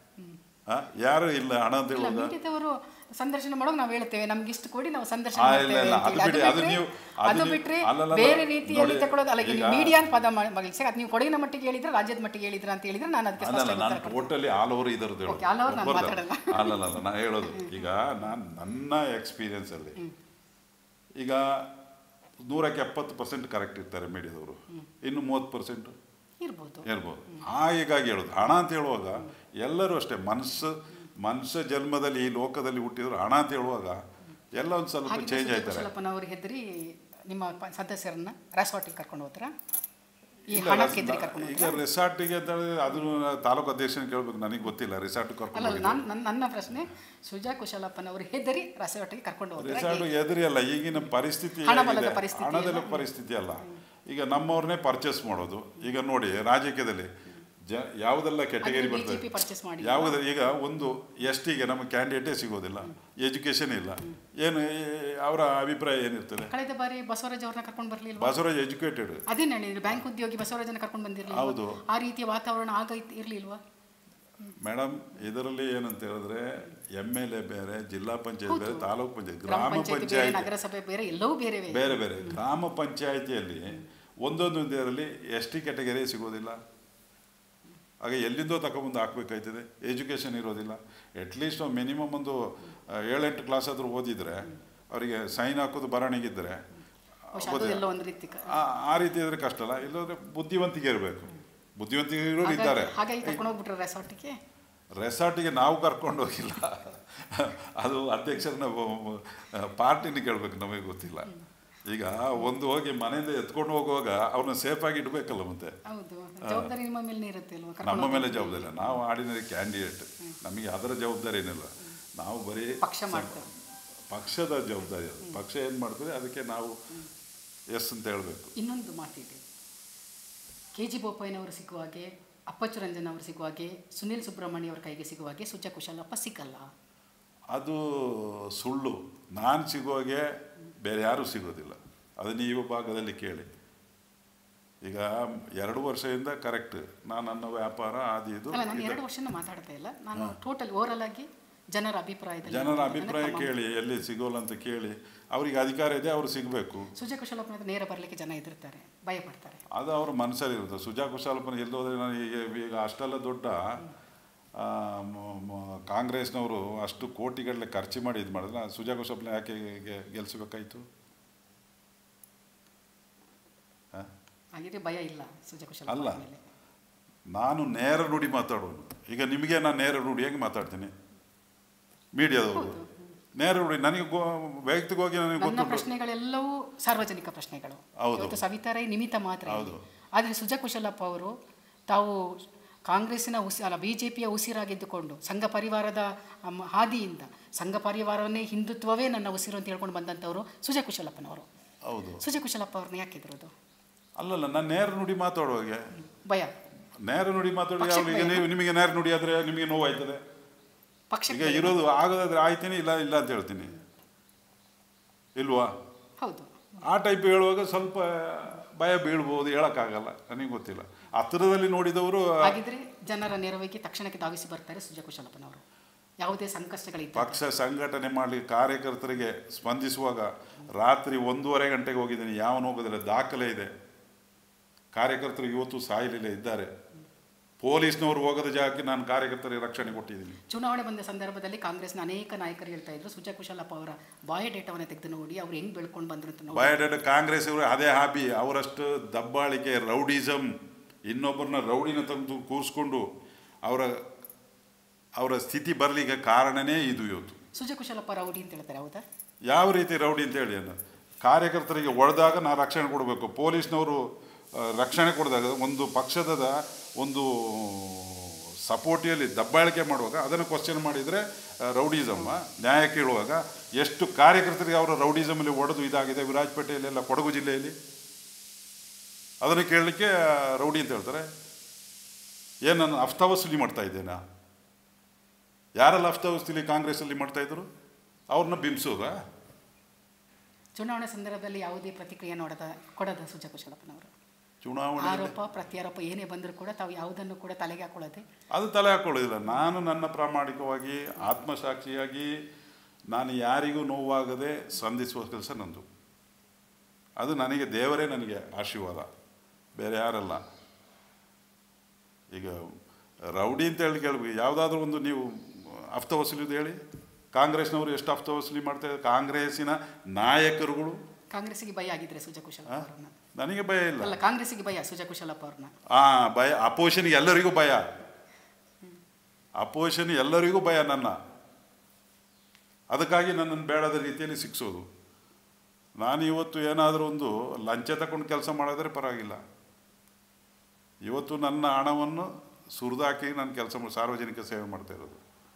ಯಾರು ಇಲ್ಲ ಹಣ ಅಂತ ಹೇಳುವಾಗ ಸಂದರ್ಶನ ಮಾಡೋಕೆ ನಾವು ಹೇಳ್ತೇವೆ ನಮ್ಗೆ ಇಷ್ಟು ಕೊಡಿ ನಾವು ಸಂದರ್ಶನ ಅದು ಬಿಟ್ರೆ ಬೇರೆ ರೀತಿಯಲ್ಲಿ ತಗೊಳ್ಳೋದು ಅಲ್ಲ. ಮೀಡಿಯಾ ಪದ ಮಗಿಸಿ ಅದು ನೀವು ಕೊಡಗಿನ ಮಟ್ಟಿಗೆ ಹೇಳಿದ್ರೆ ರಾಜ್ಯದ ಮಟ್ಟಿಗೆ ಹೇಳಿದ್ರ ಅಂತ ಹೇಳಿದ್ರೆ ನಾನು ಅದಕ್ಕೆ ಟೋಟಲಿ ಆಲ್ ಓವರ್ ಇದರದ್ದು ಅಲ್ಲಲ್ಲ ನಾ ಹೇಳೋದು. ಈಗ ನಾನು ನನ್ನ ಎಕ್ಸ್ಪೀರಿಯನ್ಸ್ ಅಲ್ಲಿ ಈಗ ನೂರಕ್ಕೆ ಎಪ್ಪತ್ತು ಪರ್ಸೆಂಟ್ ಕರೆಕ್ಟ್ ಇರ್ತಾರೆ ಮೀಡಿಯಾದವರು, ಇನ್ನು ಮೂವತ್ತು ಪರ್ಸೆಂಟ್ ಇರ್ಬೋದು ಇರ್ಬೋದು ಆ ಹೀಗಾಗಿ ಹೇಳೋದು. ಹಣ ಅಂತ ಹೇಳುವಾಗ ಎಲ್ಲರೂ ಅಷ್ಟೇ ಮನಸ್ಸು ಮನುಷ್ಯ ಜನ್ಮದಲ್ಲಿ ಈ ಲೋಕದಲ್ಲಿ ಹುಟ್ಟಿದ್ರು ಹಣ ಅಂತ ಹೇಳುವಾಗ ಎಲ್ಲ ಒಂದು ಸ್ವಲ್ಪ ಚೇಂಜ್ ಆಯ್ತಾರೆ. ಅವ್ರಿಗೆ ಹೆದರಿ ನಿಮ್ಮ ಸದಸ್ಯರನ್ನ ರೆಸಾರ್ಟಿಗೆ ಕರ್ಕೊಂಡು ಹೋಗ್ತಾರ? ಈಗ ರೆಸಾರ್ಟಿಗೆ ಅಂತ ಹೇಳಿದ್ರೆ ಅದು ತಾಲೂಕು ಅಧ್ಯಕ್ಷನ ಕೇಳ್ಬೇಕು, ನನಗೆ ಗೊತ್ತಿಲ್ಲ. ರೆಸಾರ್ಟ್ ಕರ್ಕೊಂಡು ನನ್ನ ಪ್ರಶ್ನೆ ಸುಜಯ್ ಕುಶಲಪ್ಪನವರು ಹೆದರಿ ರೆಸಾರ್ಟಿಗೆ ಕರ್ಕೊಂಡು ಹೋಗ್ತಾರೆ? ರೆಸಾರ್ಟ್ ಹೆದರಿ ಅಲ್ಲ, ಈಗಿನ ಪರಿಸ್ಥಿತಿ ಹಣದ ಪರಿಸ್ಥಿತಿ ಅಲ್ಲ. ಈಗ ನಮ್ಮವ್ರನ್ನೇ ಪರ್ಚೇಸ್ ಮಾಡೋದು. ಈಗ ನೋಡಿ ರಾಜಕೀಯದಲ್ಲಿ ಜ ಯಾವುದೆಲ್ಲ ಕೆಟಗರಿ ಬರ್ತದೆ, ಯಾವುದ ಈಗ ಒಂದು ಎಸ್ ಟಿಗೆ ನಮ್ಮ ಕ್ಯಾಂಡಿಡೇಟೇ ಸಿಗೋದಿಲ್ಲ, ಎಜುಕೇಶನ್ ಇಲ್ಲ, ಏನು ಅವರ ಅಭಿಪ್ರಾಯ ಏನಿರ್ತದೆ? ಕಳೆದ ಬಾರಿ ಬಸವರಾಜ್ ಅವ್ರನ್ನ ಕರ್ಕೊಂಡು ಬರಲಿಲ್ಲ. ಬಸವರಾಜ್ ಎಜುಕೇಟೆಡ್, ಅದೇನು ಹೇಳಿದ್ರು, ಬ್ಯಾಂಕ್ ಉದ್ಯೋಗಿ ಬಸವರಾಜನ ಕರ್ಕೊಂಡು ಬಂದಿರಲಿಲ್ಲ. ಹೌದು, ಆ ರೀತಿಯ ವಾತಾವರಣ ಆಗ ಇರಲಿಲ್ವಾ ಮೇಡಮ್? ಇದರಲ್ಲಿ ಏನಂತ ಹೇಳಿದ್ರೆ ಎಮ್ ಎಲ್ ಎ ಬೇರೆ, ಜಿಲ್ಲಾ ಪಂಚಾಯತ್ ಬೇರೆ, ತಾಲೂಕು ಪಂಚಾಯತ್, ಗ್ರಾಮ ಪಂಚಾಯತ್, ನಗರಸಭೆ ಬೇರೆ, ಎಲ್ಲವೂ ಬೇರೆ ಬೇರೆ ಬೇರೆ. ಗ್ರಾಮ ಪಂಚಾಯತಿಯಲ್ಲಿ ಒಂದೊಂದು ಇದರಲ್ಲಿ ಎಸ್ ಟಿ ಕ್ಯಾಟಗರಿ ಸಿಗೋದಿಲ್ಲ. ಹಾಗೆ ಎಲ್ಲಿಂದೋ ತಗೊಂಬಂದು ಹಾಕ್ಬೇಕಾಯ್ತದೆ. ಎಜುಕೇಷನ್ ಇರೋದಿಲ್ಲ. ಅಟ್ಲೀಸ್ಟ್ ಮಿನಿಮಮ್ ಒಂದು ಏಳೆಂಟು ಕ್ಲಾಸ್ ಆದರೂ ಓದಿದರೆ ಅವರಿಗೆ ಸೈನ್ ಹಾಕೋದು ಬರವಣಿಗಿದ್ದರೆ ಆ ರೀತಿ ಇದ್ರೆ ಕಷ್ಟ ಅಲ್ಲ. ಇಲ್ಲಂದ್ರೆ ಬುದ್ಧಿವಂತಿಕೆ ಇರಬೇಕು. ಬುದ್ಧಿವಂತಿಕೆ ಇರೋರು ಇದ್ದಾರೆ. ರೆಸಾರ್ಟಿಗೆ ನಾವು ಕರ್ಕೊಂಡು ಹೋಗಿಲ್ಲ, ಅದು ಅಧ್ಯಕ್ಷರನ್ನ ಪಾರ್ಟಿನ ಕೇಳಬೇಕು, ನಮಗೆ ಗೊತ್ತಿಲ್ಲ. ಈಗ ಒಂದು ಹೋಗಿ ಮನೆಯಿಂದ ಎತ್ಕೊಂಡು ಹೋಗುವಾಗ ಅವ್ರನ್ನ ಸೇಫಾಗಿ ಇಡಬೇಕಲ್ಲ. ಮತ್ತೆ ನಮ್ಮ ಮೇಲೆ ಜವಾಬ್ದಾರಿ. ನಾವು ಆರ್ಡಿನರಿ ಕ್ಯಾಂಡಿಡೇಟ್, ನಮಗೆ ಅದರ ಜವಾಬ್ದಾರಿ ಏನಿಲ್ಲ. ನಾವು ಬರೀ ಪಕ್ಷದ ಜವಾಬ್ದಾರಿ ಅದು. ಪಕ್ಷ ಏನು ಮಾಡ್ತದೆ ಅದಕ್ಕೆ ನಾವು ಎಸ್ ಅಂತ ಹೇಳಬೇಕು. ಇನ್ನೊಂದು ಮಾತಿದೆ, ಕೆ ಜಿ ಬೋಪಯ್ಯನವರು ಸಿಗುವಾಗೆ, ಅಪ್ಪಚ್ಚು ರಂಜನ್ ಅವರು ಸಿಗುವಾಗೆ, ಸುನಿಲ್ ಸುಬ್ರಹ್ಮಣ್ಯ ಅವರ ಕೈಗೆ ಸಿಗುವಾಗೆ ಸುಜಯ್ ಕುಶಲಪ್ಪ ಸಿಗಲ್ಲ. ಅದು ಸುಳ್ಳು. ನಾನು ಸಿಗುವಾಗೆ ಬೇರೆ ಯಾರೂ ಸಿಗೋದಿಲ್ಲ. ಅದು ನೀವು ಭಾಗದಲ್ಲಿ ಕೇಳಿ. ಈಗ ಎರಡು ವರ್ಷದಿಂದ ಕರೆಕ್ಟ್ ನಾನು ನನ್ನ ವ್ಯಾಪಾರ ಅದು ಇದು ಎರಡು ವರ್ಷ ಮಾತಾಡ್ತಾ ಇಲ್ಲ, ನಾನು ಟೋಟಲ್ ಓವರಾಲ್ ಆಗಿ ಜನರ ಅಭಿಪ್ರಾಯ ಜನರ ಅಭಿಪ್ರಾಯ ಕೇಳಿ, ಎಲ್ಲಿ ಸಿಗೋಲ್ಲ ಅಂತ ಕೇಳಿ. ಅವ್ರಿಗೆ ಅಧಿಕಾರ ಇದೆ, ಅವ್ರು ಸಿಗಬೇಕು. ಸುಜಯ್ ಕುಶಲಪ್ಪನ ನೇರ ಬರಲಿಕ್ಕೆ ಜನ ಹೆದರ್ತಾರೆ, ಭಯ ಪಡ್ತಾರೆ. ಅದು ಅವ್ರ ಮನಸ್ಸಲ್ಲಿ ಇರುತ್ತೆ. ಸುಜಯ್ ಕುಶಲಪ್ಪನ ಎಲ್ಲೋದ್ರೆ ನಾನು ಈಗ ಈಗ ಅಷ್ಟೆಲ್ಲ ದೊಡ್ಡ ಕಾಂಗ್ರೆಸ್ನವರು ಅಷ್ಟು ಕೋಟಿಗಟ್ಟಲೆ ಖರ್ಚು ಮಾಡಿ ಇದು ಮಾಡಿದ್ರೆ ಸುಜಯ್ ಕುಶಲಪ್ಪನ ಯಾಕೆ ಗೆಲ್ಲಿಸಬೇಕಾಯ್ತು? ಭಯ ಇಲ್ಲ ಸುಜಯ್ ಕುಶಲಪ್ಪ ಅಲ್ಲ, ನಾನು ನೇರ ನುಡಿ ಮಾತಾಡೋನು. ಈಗ ನಿಮಗೆ ನಾನು ನೇರ ನುಡಿ ಹೆಂಗೆ ಮಾತಾಡ್ತೀನಿ? ಮೀಡಿಯಾದವರು ನೇರ ನುಡಿ ನನಗೆ ವೈಯಕ್ತಿಕವಾಗಿ ನನಗೆ ಗೊತ್ತು. ಪ್ರಶ್ನೆಗಳೆಲ್ಲವೂ ಸಾರ್ವಜನಿಕ ಪ್ರಶ್ನೆಗಳು. ಹೌದು, ಸವಿತಾ ರೈ ನಿಮಿತ್ತ ಮಾತ್ರ. ಹೌದು. ಆದರೆ ಸುಜಯ್ ಕುಶಲಪ್ಪ ಅವರು ತಾವು ಕಾಂಗ್ರೆಸ್ಸಿನ ಉಸಿ ಅಲ್ಲ ಬಿ ಜೆ ಪಿಯ ಉಸಿರಾಗಿದ್ದುಕೊಂಡು ಸಂಘ ಪರಿವಾರದ ಅಮ್, ಹಾದಿಯಿಂದ ಸಂಘ ಪರಿವಾರವನ್ನೇ ಹಿಂದುತ್ವವೇ ನನ್ನ ಉಸಿರು ಅಂತ ಹೇಳ್ಕೊಂಡು ಬಂದಂಥವರು ಸುಜಯ್ ಕುಶಲಪ್ಪನವರು. ಹೌದು. ಸುಜಯ್ ಕುಶಲಪ್ಪ ಅವ್ರನ್ನ ಯಾಕಿದ್ರದು? ಅಲ್ಲಲ್ಲ, ನಾನು ನೇರ ನುಡಿ ಮಾತಾಡುವಾಗೆ ಭಯ, ನೇರ ನುಡಿ ಮಾತಾಡುವಾಗ ಅವರಿಗೆ ನೀವು ನಿಮಗೆ ನೇರ ನುಡಿ ಆದರೆ ನಿಮಗೆ ನೋವಾಯ್ತದೆ. ಪಕ್ಷ ಈಗ ಇರೋದು ಆಗೋದಾದ್ರೆ ಆಯ್ತೀನಿ, ಇಲ್ಲ ಇಲ್ಲ ಅಂತ ಹೇಳ್ತೀನಿ, ಇಲ್ವಾ? ಹೌದು. ಆ ಟೈಪ್ ಹೇಳುವಾಗ ಸ್ವಲ್ಪ ಭಯ ಬೀಳ್ಬೋದು, ಹೇಳೋಕ್ಕಾಗಲ್ಲ, ನನಗೆ ಗೊತ್ತಿಲ್ಲ. ಹತ್ತಿರದಲ್ಲಿ ನೋಡಿದವರು ಹಾಗಿದ್ರೆ ಜನರ ನೆರವಿಗೆ ತಕ್ಷಣಕ್ಕೆ ಧಾವಿಸಿ ಬರ್ತಾರೆ ಸುಜಯ್ ಕುಶಲಪ್ಪನವರು. ಯಾವುದೇ ಸಂಕಷ್ಟಗಳಿದ್ದ ಪಕ್ಷ ಸಂಘಟನೆ ಮಾಡಲಿಕ್ಕೆ ಕಾರ್ಯಕರ್ತರಿಗೆ ಸ್ಪಂದಿಸುವಾಗ ರಾತ್ರಿ ಒಂದೂವರೆ ಗಂಟೆಗೆ ಹೋಗಿದ್ದೀನಿ, ಯಾವನು ಹೋಗೋದಿಲ್ಲ, ದಾಖಲೆ ಇದೆ. ಕಾರ್ಯಕರ್ತರು ಇವತ್ತು ಸಾಯಲಿಲ್ಲ, ಇದ್ದಾರೆ. ಪೊಲೀಸ್ನವರು ಹೋಗದ ಜಾಗಕ್ಕೆ ನಾನು ಕಾರ್ಯಕರ್ತರಿಗೆ ರಕ್ಷಣೆ ಕೊಟ್ಟಿದ್ದೀನಿ. ಚುನಾವಣೆ ಬಂದ ಸಂದರ್ಭದಲ್ಲಿ ಕಾಂಗ್ರೆಸ್ನ ಅನೇಕ ನಾಯಕರು ಹೇಳ್ತಾ ಇದ್ರು ಸುಜಯ್ ಕುಶಲಪ್ಪ ಅವರ ಬಯೋಡೇಟಾವನ್ನು ತೆಗೆದು ನೋಡಿ ಅವ್ರು ಹೆಂಗ್ ಬೆಳ್ಕೊಂಡು ಬಂದ್ರು ಅಂತ ನೋಡಿ. ಬಯೋಡೇಟಾ ಕಾಂಗ್ರೆಸ್ ಇವರು ಅದೇ ಹಾಬಿ, ಅವರಷ್ಟು ದಬ್ಬಾಳಿಕೆ, ರೌಡಿಸಮ್, ಇನ್ನೊಬ್ಬರನ್ನ ರೌಡಿನ ತಂದು ಕೂರಿಸ್ಕೊಂಡು ಅವರ ಅವರ ಸ್ಥಿತಿ ಬರಲಿಕ್ಕೆ ಕಾರಣನೇ ಇದು. ಇವತ್ತು ಸುಜಯ್ ಕುಶಲಪ್ಪ ರೌಡಿ ಅಂತ ಹೇಳ್ತಾರೆ, ಹೌದಾ? ಯಾವ ರೀತಿ ರೌಡಿ ಅಂತ ಹೇಳಿ ಅಲ್ಲ, ಕಾರ್ಯಕರ್ತರಿಗೆ ಹೊಡೆದಾಗ ನಾನು ರಕ್ಷಣೆ ಕೊಡಬೇಕು. ಪೊಲೀಸ್ನವರು ರಕ್ಷಣೆ ಕೊಡಿದಾಗ ಒಂದು ಪಕ್ಷದ ಒಂದು ಸಪೋರ್ಟಿಯಲ್ಲಿ ದಬ್ಬಾಳಿಕೆ ಮಾಡುವಾಗ ಅದನ್ನು ಕ್ವಶನ್ ಮಾಡಿದರೆ ರೌಡಿಸಮ್ಮ, ನ್ಯಾಯ ಕೇಳುವಾಗ ಎಷ್ಟು ಕಾರ್ಯಕರ್ತರಿಗೆ ಅವರ ರೌಡಿಸಮಲ್ಲಿ ಹೊಡೆದು ಇದಾಗಿದೆ. ವಿರಾಜಪೇಟೆಯಲ್ಲೆಲ್ಲ, ಕೊಡಗು ಜಿಲ್ಲೆಯಲ್ಲಿ ಅದನ್ನು ಕೇಳಲಿಕ್ಕೆ ರೌಡಿ ಅಂತ ಹೇಳ್ತಾರೆ. ಏನು ನಾನು ಅಫ್ತಾವಸೂಲಿ ಮಾಡ್ತಾ ಇದ್ದೇನಾ? ಯಾರೆಲ್ಲ ಅಫ್ತಾವಸೂಲಿ ಕಾಂಗ್ರೆಸ್ಸಲ್ಲಿ ಮಾಡ್ತಾಯಿದ್ರು ಅವ್ರನ್ನ ಬಿಂಬಿಸೋದಾ? ಚುನಾವಣೆ ಸಂದರ್ಭದಲ್ಲಿ ಯಾವುದೇ ಪ್ರತಿಕ್ರಿಯೆ ನೋಡದ ಕೊಡದ ಸುಜಯ್ ಕುಶಲಪ್ಪನವರು ಚುನಾವಣೆ ಆರೋಪ ಪ್ರತ್ಯಾರೋಪ ಏನೇ ಬಂದರೂ ಕೂಡ ತಾವು ಯಾವುದನ್ನು ಕೂಡ ತಲೆಗೆ ಹಾಕೊಳ್ಳದೆ ಅದು ತಲೆ ಹಾಕೊಳ್ಳೋದಿಲ್ಲ. ನಾನು ನನ್ನ ಪ್ರಾಮಾಣಿಕವಾಗಿ ಆತ್ಮಸಾಕ್ಷಿಯಾಗಿ ನಾನು ಯಾರಿಗೂ ನೋವಾಗದೆ ಸಂಧಿಸುವ ಕೆಲಸ ನಂದು. ಅದು ನನಗೆ ದೇವರೇ ನನಗೆ ಆಶೀರ್ವಾದ, ಬೇರೆ ಯಾರಲ್ಲ. ಈಗ ರೌಡಿ ಅಂತ ಹೇಳಿ ಕೇಳಬೇಕು, ಯಾವುದಾದ್ರೂ ಒಂದು ನೀವು ಹಫ್ತ ವಸೂಲಿದು ಹೇಳಿ. ಕಾಂಗ್ರೆಸ್ನವರು ಎಷ್ಟು ಹಫ್ತ ವಸೂಲಿ ಮಾಡ್ತಾರೆ? ಕಾಂಗ್ರೆಸ್ಸಿನ ನಾಯಕರುಗಳು. ಕಾಂಗ್ರೆಸ್ಸಿಗೆ ಭಯ ಆಗಿದ್ರೆ ಸುಜಯ್ ಕುಶಲಪ್ಪ ಅವ್ರನ್ನ? ನನಗೆ ಭಯ ಇಲ್ಲ. ಅಲ್ಲ, ಕಾಂಗ್ರೆಸ್ಸಿಗೆ ಭಯ ಸುಜಯ್ ಕುಶಲಪ್ಪ ಅವ್ರನ್ನ? ಆ ಭಯ ಅಪೋಸಿಷನ್ಗೆ ಎಲ್ಲರಿಗೂ ಭಯ, ಅಪೋಸಿಷನ್ ಎಲ್ಲರಿಗೂ ಭಯ ನನ್ನ. ಅದಕ್ಕಾಗಿ ನನ್ನನ್ನು ಬೇಡದ ರೀತಿಯಲ್ಲಿ ಶಿಕ್ಷೋದು. ನಾನು ಇವತ್ತು ಏನಾದರೂ ಒಂದು ಲಂಚ ತಗೊಂಡು ಕೆಲಸ ಮಾಡಿದ್ರೆ ಪರವಾಗಿಲ್ಲ. ಇವತ್ತು ನನ್ನ ಹಣವನ್ನು ಸುರಿದಾಕಿ ನಾನು ಕೆಲಸ ಮಾಡಿ ಸಾರ್ವಜನಿಕ ಸೇವೆ ಮಾಡ್ತಾ ಇರೋದು.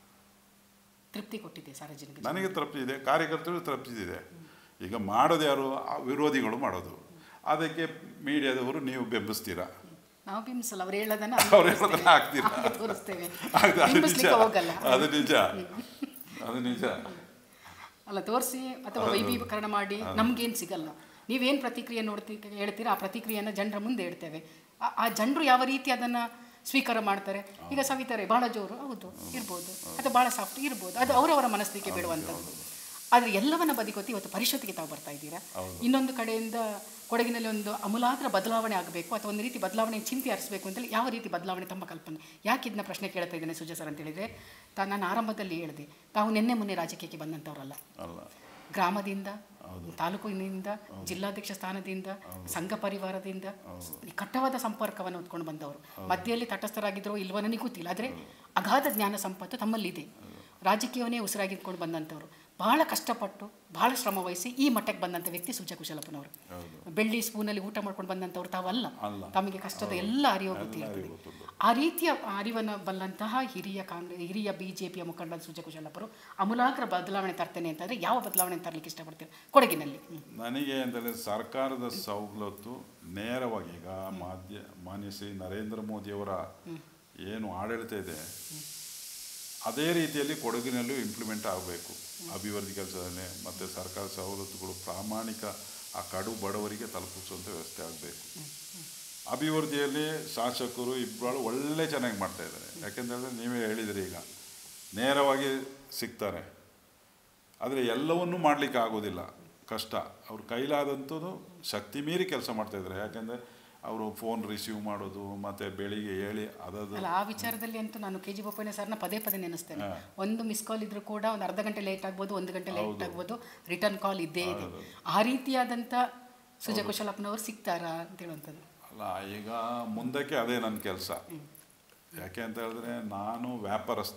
ತೃಪ್ತಿ ಕೊಟ್ಟಿದೆ ಸಾರ್ವಜನಿಕ, ನನಗೆ ತೃಪ್ತಿ ಇದೆ, ಕಾರ್ಯಕರ್ತರು ತೃಪ್ತಿ ಇದೆ. ಈಗ ಮಾಡೋದು ಯಾರು? ವಿರೋಧಿಗಳು ಮಾಡೋದು. ಅದಕ್ಕೆ ಮೀಡಿಯಾದವರು ನೀವು ಬೆಂಬಲಿಸ್ತೀರಾ? ನಾವು ಬಿಂಬಿಸಲ್ಲ, ಅವ್ರು ಹೇಳೋದನ್ನ ಅವ್ರು ಹೇಳೋದನ್ನ ಹಾಕ್ತೀರಾ? ತೋರಿಸ್ತೇವೆ. ಅದು ನಿಜ, ಹೋಗಲ್ಲ, ಅದು ನಿಜ, ಅದು ನಿಜ. ಅಲ್ಲ, ತೋರಿಸಿ ಅಥವಾ ವೈಭೀಕರಣ ಮಾಡಿ ನಮ್ಗೇನು ಸಿಗಲ್ಲ. ನೀವೇನು ಪ್ರತಿಕ್ರಿಯೆ ನೋಡ್ತಿ ಹೇಳ್ತೀರಾ ಆ ಪ್ರತಿಕ್ರಿಯೆಯನ್ನು ಜನರ ಮುಂದೆ ಇಡ್ತೇವೆ. ಆ ಜನರು ಯಾವ ರೀತಿ ಅದನ್ನು ಸ್ವೀಕಾರ ಮಾಡ್ತಾರೆ. ಈಗ ಸವಿತಾರೆ ಭಾಳ ಜೋರು, ಹೌದು ಇರ್ಬೋದು, ಅಥವಾ ಭಾಳ ಸಾಫ್ಟ್ ಇರ್ಬೋದು, ಅದು ಅವರವರ ಮನಸ್ಥಿತಿಗೆ ಬಿಡುವಂಥದ್ದು. ಆದರೆ ಎಲ್ಲವನ್ನ ಬದಿಗೊತ್ತಿ ಇವತ್ತು ಪರಿಷತ್ತಿಗೆ ತಾವು ಬರ್ತಾ ಇದ್ದೀರಾ. ಇನ್ನೊಂದು ಕಡೆಯಿಂದ ಕೊಡಗಿನಲ್ಲಿ ಒಂದು ಅಮೂಲಾಗ್ರ ಬದಲಾವಣೆ ಆಗಬೇಕು ಅಥವಾ ಒಂದು ರೀತಿ ಬದಲಾವಣೆ ಚಿಂತೆ ಹರಿಸಬೇಕು ಅಂತೇಳಿ ಯಾವ ರೀತಿ ಬದಲಾವಣೆ ತಮ್ಮ ಕಲ್ಪನೆ? ಯಾಕೆ ಇದನ್ನ ಪ್ರಶ್ನೆ ಕೇಳ್ತಾ ಇದ್ದೇನೆ ಸುಜಯ್ ಸರ್ ಅಂತೇಳಿದರೆ, ತಾ ನಾನು ಆರಂಭದಲ್ಲಿ ಹೇಳಿದೆ, ತಾವು ನಿನ್ನೆ ಮೊನ್ನೆ ರಾಜಕೀಯಕ್ಕೆ ಬಂದಂಥವರಲ್ಲ. ಗ್ರಾಮದಿಂದ, ತಾಲೂಕಿನಿಂದ, ಜಿಲ್ಲಾಧ್ಯಕ್ಷ ಸ್ಥಾನದಿಂದ, ಸಂಘ ಪರಿವಾರದಿಂದ ಕಟ್ಟವಾದ ಸಂಪರ್ಕವನ್ನು ಹೊತ್ಕೊಂಡು ಬಂದವರು. ಮಧ್ಯೆಯಲ್ಲಿ ತಟಸ್ಥರಾಗಿದ್ದರೂ ಇಲ್ವೋ ನನಗೆ ಗೊತ್ತಿಲ್ಲ, ಆದರೆ ಅಗಾಧ ಜ್ಞಾನ ಸಂಪತ್ತು ತಮ್ಮಲ್ಲಿದೆ. ರಾಜಕೀಯವನ್ನೇ ಉಸಿರಾಗಿದ್ಕೊಂಡು ಬಂದಂಥವ್ರು, ಬಹಳ ಕಷ್ಟಪಟ್ಟು ಬಹಳ ಶ್ರಮ ವಹಿಸಿ ಈ ಮಟ್ಟಕ್ಕೆ ಬಂದಂಥ ವ್ಯಕ್ತಿ ಸುಜಯ್ ಕುಶಲಪ್ಪನವರು. ಬೆಳ್ಳಿ ಸ್ಪೂನಲ್ಲಿ ಊಟ ಮಾಡ್ಕೊಂಡು ಬಂದಂಥವ್ರು ತಾವಲ್ಲ. ತಮಗೆ ಕಷ್ಟದ ಎಲ್ಲ ಅರಿವು ಗೊತ್ತಿರ್ತದೆ. ಆ ರೀತಿಯ ಅರಿವನ್ನು ಬಲ್ಲಂತಹ ಹಿರಿಯ ಕಾಂಗ್ರೆಸ್ ಹಿರಿಯ ಬಿ ಜೆ ಪಿಯ ಮುಖಂಡ ಸುಜಯ್ ಕುಶಲಪ್ಪರು ಅಮೂಲಾಗ್ರ ಬದಲಾವಣೆ ತರ್ತೇನೆ ಅಂತಂದರೆ ಯಾವ ಬದಲಾವಣೆ ತರಲಿಕ್ಕೆ ಇಷ್ಟಪಡ್ತೀವಿ ಕೊಡಗಿನಲ್ಲಿ? ನನಗೆ ಅಂತಂದರೆ ಸರ್ಕಾರದ ಸವಲತ್ತು ನೇರವಾಗಿ ಈಗ ಮಾಧ್ಯ ಮಾನ್ಯ ಶ್ರೀ ನರೇಂದ್ರ ಮೋದಿಯವರ ಏನು ಆಡಳಿತ ಇದೆ ಅದೇ ರೀತಿಯಲ್ಲಿ ಕೊಡಗಿನಲ್ಲೂ ಇಂಪ್ಲಿಮೆಂಟ್ ಆಗಬೇಕು. ಅಭಿವೃದ್ಧಿ ಕೆಲಸದಲ್ಲೇ ಮತ್ತು ಸರ್ಕಾರ ಸವಲತ್ತುಗಳು ಪ್ರಾಮಾಣಿಕ ಆ ಕಡು ಬಡವರಿಗೆ ತಲುಪಿಸುವಂಥ ವ್ಯವಸ್ಥೆ ಆಗಬೇಕು. ಅಭಿವೃದ್ಧಿಯಲ್ಲಿ ಶಾಸಕರು ಇಬ್ಬರು ಒಳ್ಳೆ ಚೆನ್ನಾಗಿ ಮಾಡ್ತಾಯಿದ್ದಾರೆ. ಯಾಕೆಂತಂದರೆ ನೀವೇ ಹೇಳಿದಿರಿ, ಈಗ ನೇರವಾಗಿ ಸಿಗ್ತಾರೆ, ಆದರೆ ಎಲ್ಲವನ್ನೂ ಮಾಡಲಿಕ್ಕೆ ಆಗೋದಿಲ್ಲ, ಕಷ್ಟ. ಅವ್ರ ಕೈಲಾದಂಥದ್ದು ಶಕ್ತಿ ಮೀರಿ ಕೆಲಸ ಮಾಡ್ತಾಯಿದ್ದಾರೆ. ಯಾಕೆಂದರೆ ಅವರು ಫೋನ್ ರಿಸೀವ್ ಮಾಡೋದು ಮತ್ತು ಬೆಳಿಗ್ಗೆ ಹೇಳಿ ಅದದು ಅಲ್ಲ, ಆ ವಿಚಾರದಲ್ಲಿ ಅಂತೂ ನಾನು ಕೆ ಜಿ ಬೋಪಯ್ಯ ಸರ್ನ ಪದೇ ಪದೇ ನೆನೆಸ್ತೇನೆ. ಒಂದು ಮಿಸ್ ಕಾಲ್ ಇದ್ರೂ ಕೂಡ ಒಂದು ಅರ್ಧ ಗಂಟೆ ಲೇಟ್ ಆಗ್ಬೋದು, ಒಂದು ಗಂಟೆ ಲೇಟ್ ಆಗ್ಬೋದು, ರಿಟರ್ನ್ ಕಾಲ್ ಇದ್ದೇ ಇದೆ. ಆ ರೀತಿಯಾದಂಥ ಸುಜಯ್ ಕುಶಲಪ್ಪನವರು ಸಿಗ್ತಾರಾ ಅಂತ ಹೇಳುವಂಥದ್ದು ಅಲ್ಲ. ಈಗ ಮುಂದಕ್ಕೆ ಅದೇ ನನ್ನ ಕೆಲಸ. ಯಾಕೆ ಅಂತ ಹೇಳಿದ್ರೆ ನಾನು ವ್ಯಾಪಾರಸ್ಥ,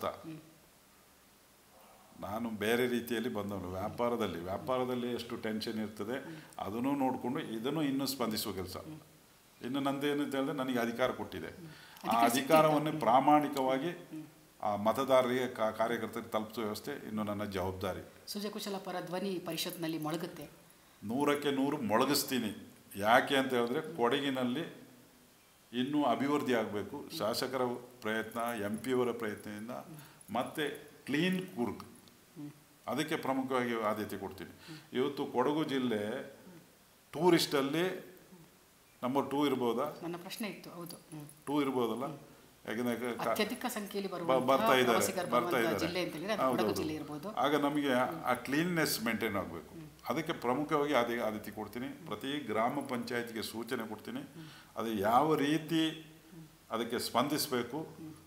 ನಾನು ಬೇರೆ ರೀತಿಯಲ್ಲಿ ಬಂದವನು. ವ್ಯಾಪಾರದಲ್ಲಿ ವ್ಯಾಪಾರದಲ್ಲಿ ಎಷ್ಟು ಟೆನ್ಷನ್ ಇರ್ತದೆ ಅದನ್ನು ನೋಡಿಕೊಂಡು ಇದನ್ನು ಇನ್ನೂ ಸ್ಪಂದಿಸುವ ಕೆಲಸ. ಇನ್ನು ನಂದೇನು ಅಂತ ಹೇಳಿದ್ರೆ ನನಗೆ ಅಧಿಕಾರ ಕೊಟ್ಟಿದೆ, ಆ ಅಧಿಕಾರವನ್ನು ಪ್ರಾಮಾಣಿಕವಾಗಿ ಆ ಮತದಾರರಿಗೆ ಕಾರ್ಯಕರ್ತರಿಗೆ ತಲುಪಿಸುವ ವ್ಯವಸ್ಥೆ ಇನ್ನು ನನ್ನ ಜವಾಬ್ದಾರಿ. ಸುಜಯಕುಶಲ ಪರ ಧ್ವನಿ ಪರಿಷತ್ನಲ್ಲಿ ಮೊಳಗುತ್ತೆ. ನೂರಕ್ಕೆ ನೂರು ಮೊಳಗಿಸ್ತೀನಿ. ಯಾಕೆ ಅಂತ ಹೇಳಿದ್ರೆ ಕೊಡಗಿನಲ್ಲಿ ಇನ್ನೂ ಅಭಿವೃದ್ಧಿ ಆಗಬೇಕು. ಶಾಸಕರ ಪ್ರಯತ್ನ, ಎಂ ಪಿಯವರ ಪ್ರಯತ್ನದಿಂದ ಮತ್ತು ಕ್ಲೀನ್ ಕೂರ್ಗ್, ಅದಕ್ಕೆ ಪ್ರಮುಖವಾಗಿ ಆದ್ಯತೆ ಕೊಡ್ತೀನಿ. ಇವತ್ತು ಕೊಡಗು ಜಿಲ್ಲೆ ಟೂರಿಸ್ಟಲ್ಲಿ ನಂಬರ್ ಟೂ ಇರ್ಬೋದಾ? ನನ್ನ ಪ್ರಶ್ನೆ ಇತ್ತು. ಹೌದು, ಟೂ ಇರ್ಬೋದಲ್ಲ, ಯಾಕಂದ್ರೆ ಅತ್ಯಧಿಕ ಸಂಖ್ಯೆಯಲ್ಲಿ ಬರ್ತಾ ಇದ್ದಾರೆ ಬರ್ತಾ ಜಿಲ್ಲೆ ಅಂತ ಹೇಳಿದ್ರೆ ಕೊಡಗು ಜಿಲ್ಲೆ ಇರ್ಬೋದು. ಆಗ ನಮಗೆ ಆ ಕ್ಲೀನ್ನೆಸ್ ಮೇಂಟೈನ್ ಆಗಬೇಕು. ಅದಕ್ಕೆ ಪ್ರಮುಖವಾಗಿ ಆದ್ಯ ಆದ್ಯತೆ ಕೊಡ್ತೀನಿ. ಪ್ರತಿ ಗ್ರಾಮ ಪಂಚಾಯತ್ಗೆ ಸೂಚನೆ ಕೊಡ್ತೀನಿ, ಅದು ಯಾವ ರೀತಿ ಅದಕ್ಕೆ ಸ್ಪಂದಿಸಬೇಕು.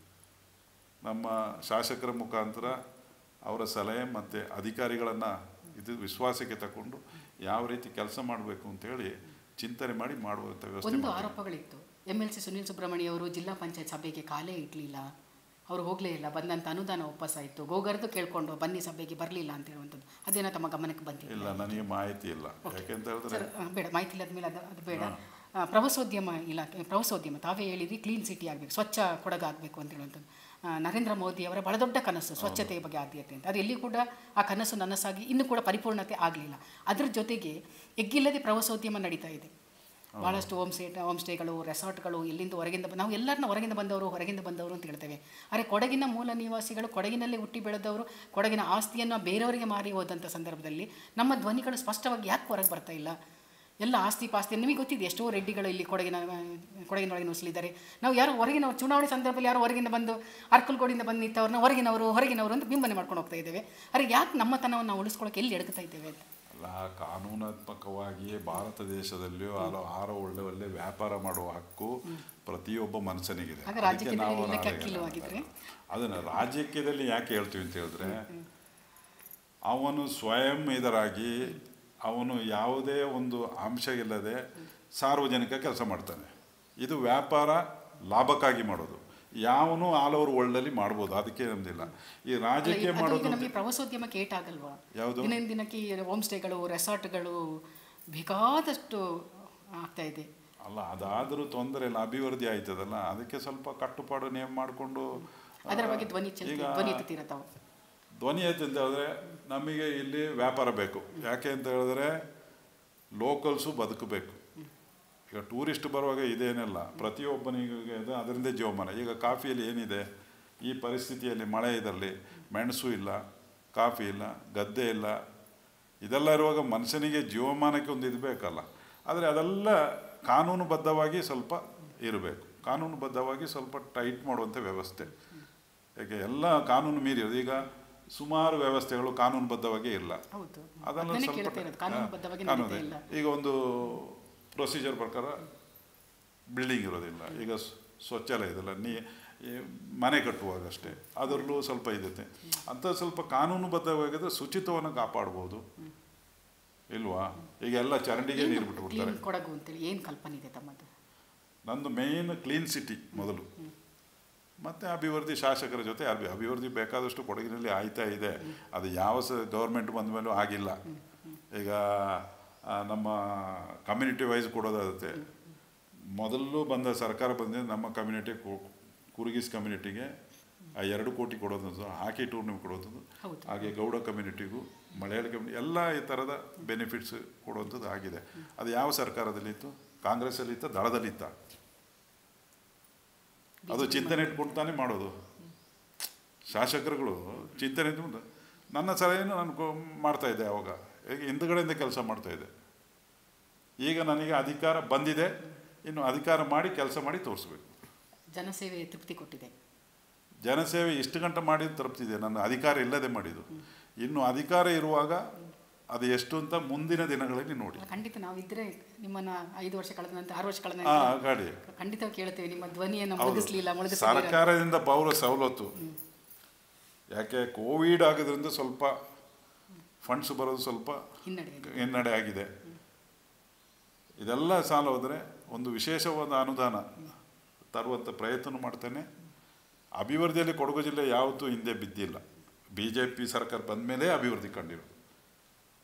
ನಮ್ಮ ಶಾಸಕರ ಮುಖಾಂತರ ಅವರ ಸಲಹೆ ಮತ್ತು ಅಧಿಕಾರಿಗಳನ್ನು ಇದು ವಿಶ್ವಾಸಕ್ಕೆ ತಗೊಂಡು ಯಾವ ರೀತಿ ಕೆಲಸ ಮಾಡಬೇಕು ಅಂತೇಳಿ ಚಿಂತನೆ ಮಾಡಿ ಮಾಡುವಂಥ ವ್ಯವಸ್ಥೆ. ಒಂದು ಆರೋಪಗಳಿತ್ತು, M L C Sunil Subramanya ಅವರು ಜಿಲ್ಲಾ ಪಂಚಾಯತ್ ಸಭೆಗೆ ಕಾಲೇ ಇಡಲಿಲ್ಲ, ಅವರು ಹೋಗಲೇ ಇಲ್ಲ, ಬಂದಂಥ ಅನುದಾನ ವಾಪಸ್ಸಾಯಿತು, ಗೋಗರ್ದು ಕೇಳ್ಕೊಂಡು ಬನ್ನಿ ಸಭೆಗೆ ಬರಲಿಲ್ಲ ಅಂತ ಹೇಳುವಂಥದ್ದು. ಅದೇನೋ ತಮ್ಮ ಗಮನಕ್ಕೆ ಬಂದಿಲ್ಲ? ಇಲ್ಲ, ನನಗೆ ಮಾಹಿತಿ ಇಲ್ಲ. ಯಾಕೆಂತ ಹೇಳಿದ್ರೆ ಬೇಡ, ಮಾಹಿತಿ ಇಲ್ಲದ ಮೇಲೆ ಅದು ಅದು ಬೇಡ. ಪ್ರವಾಸೋದ್ಯಮ ಇಲಾಖೆ, ಪ್ರವಾಸೋದ್ಯಮ ತಾವೇ ಹೇಳಿದ್ರಿ ಕ್ಲೀನ್ ಸಿಟಿ ಆಗಬೇಕು, ಸ್ವಚ್ಛ ಕೊಡಗು ಆಗಬೇಕು ಅಂತ ಹೇಳುವಂಥದ್ದು. ನರೇಂದ್ರ ಮೋದಿ ಅವರ ಬಹಳ ದೊಡ್ಡ ಕನಸು ಸ್ವಚ್ಛತೆಯ ಬಗ್ಗೆ ಆದ್ಯತೆ ಅಂತ. ಅದು ಎಲ್ಲಿ ಕೂಡ ಆ ಕನಸು ನನಸಾಗಿ ಇನ್ನೂ ಕೂಡ ಪರಿಪೂರ್ಣತೆ ಆಗಲಿಲ್ಲ. ಅದರ ಜೊತೆಗೆ ಎಗ್ಗಿಲ್ಲದೆ ಪ್ರವಾಸೋದ್ಯಮ ನಡೀತಾ ಇದೆ. ಭಾಳಷ್ಟು ಹೋಮ್ ಸ್ಟೇ ಹೋಮ್ ಸ್ಟೇಗಳು ರೆಸಾರ್ಟ್ಗಳು ಎಲ್ಲಿಂದ ಹೊರಗಿಂದ ನಾವು ಎಲ್ಲರನ್ನ ಹೊರಗಿಂದ ಬಂದವರು ಹೊರಗಿಂದ ಬಂದವರು ಅಂತ ಹೇಳ್ತೇವೆ. ಆದರೆ ಕೊಡಗಿನ ಮೂಲ ನಿವಾಸಿಗಳು, ಕೊಡಗಿನಲ್ಲಿ ಹುಟ್ಟಿ ಬೆಳೆದವರು, ಕೊಡಗಿನ ಆಸ್ತಿಯನ್ನು ಬೇರೆಯವರಿಗೆ ಮಾರಿ ಹೋದಂಥ ಸಂದರ್ಭದಲ್ಲಿ ನಮ್ಮ ಧ್ವನಿಗಳು ಸ್ಪಷ್ಟವಾಗಿ ಯಾಕೆ ಹೊರಗೆ ಬರ್ತಾ ಇಲ್ಲ? ಎಲ್ಲ ಆಸ್ತಿ ಪಾಸ್ತಿ ನಿಮಗೆ ಗೊತ್ತಿದೆ, ಎಷ್ಟೋ ರೆಡ್ಡಿಗಳು ಇಲ್ಲಿ ಕೊಡಗಿನ ಕೊಡಗಿನೊಳಗೆ ನುಸುಲಿದ್ದಾರೆ. ನಾವು ಯಾರೋ ಹೊರಗಿನವರು ಚುನಾವಣೆ ಸಂದರ್ಭದಲ್ಲಿ ಯಾರೋ ಹೊರಗಿಂದ ಬಂದು ಅರ್ಕಲ್ಗೋಡಿಂದ ಬಂದು ನಿಂತವ್ರನ್ನ ಹೊರಗಿನವರು ಹೊರಗಿನವರು ಅಂತ ಬಿಂಬನೆ ಮಾಡ್ಕೊಂಡು ಹೋಗ್ತಾ ಇದ್ದೇವೆ. ಆದರೆ ಯಾಕೆ ನಮ್ಮ ತನವನ್ನು ನಾವು ಉಳಿಸ್ಕೊಳ್ಳೋಕೆ ಎಲ್ಲಿ ಎಡಗ್ತಾ ಇದ್ದೇವೆ ಅಂತ? ಅಲ್ಲ, ಕಾನೂನಾತ್ಮಕವಾಗಿಯೇ ಭಾರತ ದೇಶದಲ್ಲಿಯೂ ಹಲವು ಆಹಾರ ಒಳ್ಳೆ ಒಳ್ಳೆ ವ್ಯಾಪಾರ ಮಾಡುವ ಹಕ್ಕು ಪ್ರತಿಯೊಬ್ಬ ಮನುಷ್ಯನಿಗಿದೆ. ಅದಕ್ಕೆ ನಾವು ಅದನ್ನು ರಾಜಕೀಯದಲ್ಲಿ ಯಾಕೆ ಹೇಳ್ತೀವಿ ಅಂತ ಹೇಳಿದ್ರೆ, ಅವನು ಸ್ವಯಂ ಇದರಾಗಿ ಅವನು ಯಾವುದೇ ಒಂದು ಅಂಶ ಇಲ್ಲದೆ ಸಾರ್ವಜನಿಕ ಕೆಲಸ ಮಾಡ್ತಾನೆ. ಇದು ವ್ಯಾಪಾರ ಲಾಭಕ್ಕಾಗಿ ಮಾಡೋದು. ಯಾವನು ಆಲ್ ಓವರ್ ವರ್ಲ್ಡಲ್ಲಿ ಮಾಡ್ಬೋದು, ಅದಕ್ಕೆ ನಮ್ದಿಲ್ಲ. ಈ ರಾಜಕೀಯ ಮಾಡೋದು ನಮಗೆ ಪ್ರವಾಸೋದ್ಯಮಕ್ಕೆ ಏಟಾಗಲ್ವಾ? ಯಾವುದು ದಿನ ದಿನಕ್ಕೆ ಹೋಮ್ ಸ್ಟೇಗಳು ರೆಸಾರ್ಟ್ಗಳು ಬೇಕಾದಷ್ಟು ಆಗ್ತಾ ಇದೆ. ಅಲ್ಲ, ಅದಾದರೂ ತೊಂದರೆ ಇಲ್ಲ, ಅಭಿವೃದ್ಧಿ ಆಯ್ತದಲ್ಲ. ಅದಕ್ಕೆ ಸ್ವಲ್ಪ ಕಟ್ಟುಪಾಡು ನೇಮ ಮಾಡಿಕೊಂಡು ಅದರ ಬಗ್ಗೆ ಧ್ವನಿ ಧ್ವನಿ ಎತ್ತೀರ ತಾವು? ಧ್ವನಿ ಎತ್ತಿ ಅಂತ ಹೇಳಿದ್ರೆ ನಮಗೆ ಇಲ್ಲಿ ವ್ಯಾಪಾರ ಬೇಕು. ಯಾಕೆ ಅಂತ ಹೇಳಿದ್ರೆ ಲೋಕಲ್ಸು ಬದುಕಬೇಕು. ಈಗ ಟೂರಿಸ್ಟ್ ಬರುವಾಗ ಇದೇನಿಲ್ಲ, ಪ್ರತಿಯೊಬ್ಬನಿಗೆ ಅದರಿಂದ ಜೀವಮಾನ. ಈಗ ಕಾಫಿಯಲ್ಲಿ ಏನಿದೆ ಈ ಪರಿಸ್ಥಿತಿಯಲ್ಲಿ, ಮಳೆ ಇದರಲ್ಲಿ ಮೆಣಸು ಇಲ್ಲ, ಕಾಫಿ ಇಲ್ಲ, ಗದ್ದೆ ಇಲ್ಲ, ಇದೆಲ್ಲ ಇರುವಾಗ ಮನುಷ್ಯನಿಗೆ ಜೀವಮಾನಕ್ಕೆ ಒಂದು ಇದು ಬೇಕಲ್ಲ. ಆದರೆ ಅದೆಲ್ಲ ಕಾನೂನುಬದ್ಧವಾಗಿ ಸ್ವಲ್ಪ ಇರಬೇಕು. ಕಾನೂನುಬದ್ಧವಾಗಿ ಸ್ವಲ್ಪ ಟೈಟ್ ಮಾಡುವಂಥ ವ್ಯವಸ್ಥೆ. ಯಾಕೆ ಎಲ್ಲ ಕಾನೂನು ಮೀರಿರೋದು. ಈಗ ಸುಮಾರು ವ್ಯವಸ್ಥೆಗಳು ಕಾನೂನುಬದ್ಧವಾಗಿ ಇಲ್ಲ. ಅದನ್ನು ಸ್ವಲ್ಪ ಕಾನೂನು ಈಗ ಒಂದು ಪ್ರೊಸೀಜರ್ ಪ್ರಕಾರ ಬಿಲ್ಡಿಂಗ್ ಇರೋದಿಲ್ಲ. ಈಗ ಶೌಚಾಲಯದಲ್ಲ, ನೀ ಮನೆ ಕಟ್ಟುವಾಗಷ್ಟೇ ಅದರಲ್ಲೂ ಸ್ವಲ್ಪ ಇರುತ್ತೆ. ಅಂತ ಸ್ವಲ್ಪ ಕಾನೂನುಬದ್ಧವಾಗಿದ್ದರೆ ಶುಚಿತ್ವವನ್ನು ಕಾಪಾಡ್ಬೋದು ಇಲ್ವಾ? ಈಗ ಎಲ್ಲ ಚರಂಡಿಗೆ ನೀರು ಬಿಟ್ಟುಬಿಡ್ತಾರೆ. ಕೊಡಗು ಅಂತೇಳಿ ಏನು ಕಲ್ಪನೆ ಇದೆ ತಮ್ಮದು? ನಂದು ಮೇನ್ ಕ್ಲೀನ್ ಸಿಟಿ ಮೊದಲು, ಮತ್ತು ಅಭಿವೃದ್ಧಿ ಶಾಸಕರ ಜೊತೆ ಅಭಿ ಅಭಿವೃದ್ಧಿ ಬೇಕಾದಷ್ಟು ಕೊಡಗಿನಲ್ಲಿ ಆಯ್ತಾ ಇದೆ. ಅದು ಯಾವ ಸ ಗೌರ್ಮೆಂಟ್ ಬಂದ ಮೇಲೂ ಆಗಿಲ್ಲ. ಈಗ ನಮ್ಮ ಕಮ್ಯುನಿಟಿ ವೈಸ್ ಕೊಡೋದಾಗುತ್ತೆ. ಮೊದಲು ಬಂದ ಸರ್ಕಾರ ಬಂದ ನಮ್ಮ ಕಮ್ಯುನಿಟಿ ಕುರುಗೀಸ್ ಕಮ್ಯುನಿಟಿಗೆ ಎರಡು ಕೋಟಿ ಕೊಡೋದು, ಹಾಕಿ ಟೂರ್ನಿಮೆಂಟ್ ಕೊಡೋದು, ಹಾಗೆ ಗೌಡ ಕಮ್ಯುನಿಟಿಗೂ ಮಲಯಾಳಿ ಕಮ್ಯುನಿಟಿ ಎಲ್ಲ ಈ ಥರದ ಬೆನಿಫಿಟ್ಸ್ ಕೊಡುವಂಥದ್ದು ಆಗಿದೆ. ಅದು ಯಾವ ಸರ್ಕಾರದಲ್ಲಿತ್ತು? ಕಾಂಗ್ರೆಸ್ಸಲ್ಲಿತ್ತ, ದಳದಲ್ಲಿತ್ತ? ಅದು ಚಿಂತನೆ ಇಟ್ಕೊಂಡು ತಾನೇ ಮಾಡೋದು. ಶಾಸಕರುಗಳು ಚಿಂತನೆ ಇಟ್ಕೊಂಡು ನನ್ನ ಸಲಹೆಯನ್ನು ನಾನು ಮಾಡ್ತಾಯಿದ್ದೆ. ಅವಾಗ ಈಗ ಹಿಂದುಗಡೆಯಿಂದ ಕೆಲಸ ಮಾಡ್ತಾಯಿದ್ದೆ. ಈಗ ನನಗೆ ಅಧಿಕಾರ ಬಂದಿದೆ, ಇನ್ನು ಅಧಿಕಾರ ಮಾಡಿ ಕೆಲಸ ಮಾಡಿ ತೋರಿಸ್ಬೇಕು. ಜನಸೇವೆ ತೃಪ್ತಿ ಕೊಟ್ಟಿದೆ. ಜನಸೇವೆ ಇಷ್ಟು ಗಂಟೆ ಮಾಡಿದ್ದು ತೃಪ್ತಿದೆ. ನನ್ನ ಅಧಿಕಾರ ಇಲ್ಲದೆ ಮಾಡಿದ್ದು. ಇನ್ನು ಅಧಿಕಾರ ಇರುವಾಗ ಅದು ಎಷ್ಟು ಅಂತ ಮುಂದಿನ ದಿನಗಳಲ್ಲಿ ನೋಡಿ. ಖಂಡಿತ ನಾವು ಇದ್ರೆ ನಿಮ್ಮನ್ನ ಐದು ವರ್ಷ ಕಳೆದ ನಂತರ ಆರು ವರ್ಷ ಕಳೆದ ನಂತರ ಗಾಡಿ ಖಂಡಿತ ಕೇಳ್ತೇವೆ. ನಿಮ್ಮ ಧ್ವನಿಯನ್ನು ಮುಳುಗಿಸ್ಲಿಲ್ಲ, ಮುಳುಗಿಸ ಸರ್ಕಾರದಿಂದ ಪೌರ ಸವಲತ್ತು. ಯಾಕೆ ಕೋವಿಡ್ ಆಗೋದ್ರಿಂದ ಸ್ವಲ್ಪ ಫಂಡ್ಸ್ ಬರೋದು ಸ್ವಲ್ಪ ಹಿನ್ನಡೆ ಹಿನ್ನಡೆ ಆಗಿದೆ. ಇದೆಲ್ಲ ಸಾಲ ಹೋದರೆ ಒಂದು ವಿಶೇಷವಾದ ಅನುದಾನ ತರುವಂಥ ಪ್ರಯತ್ನ ಮಾಡ್ತೇನೆ. ಅಭಿವೃದ್ಧಿಯಲ್ಲಿ ಕೊಡಗು ಜಿಲ್ಲೆ ಯಾವತ್ತೂ ಹಿಂದೆ ಬಿದ್ದಿಲ್ಲ. ಬಿ ಜೆ ಪಿ ಸರ್ಕಾರ ಬಂದ ಮೇಲೆ ಅಭಿವೃದ್ಧಿ ಕಂಡಿರು.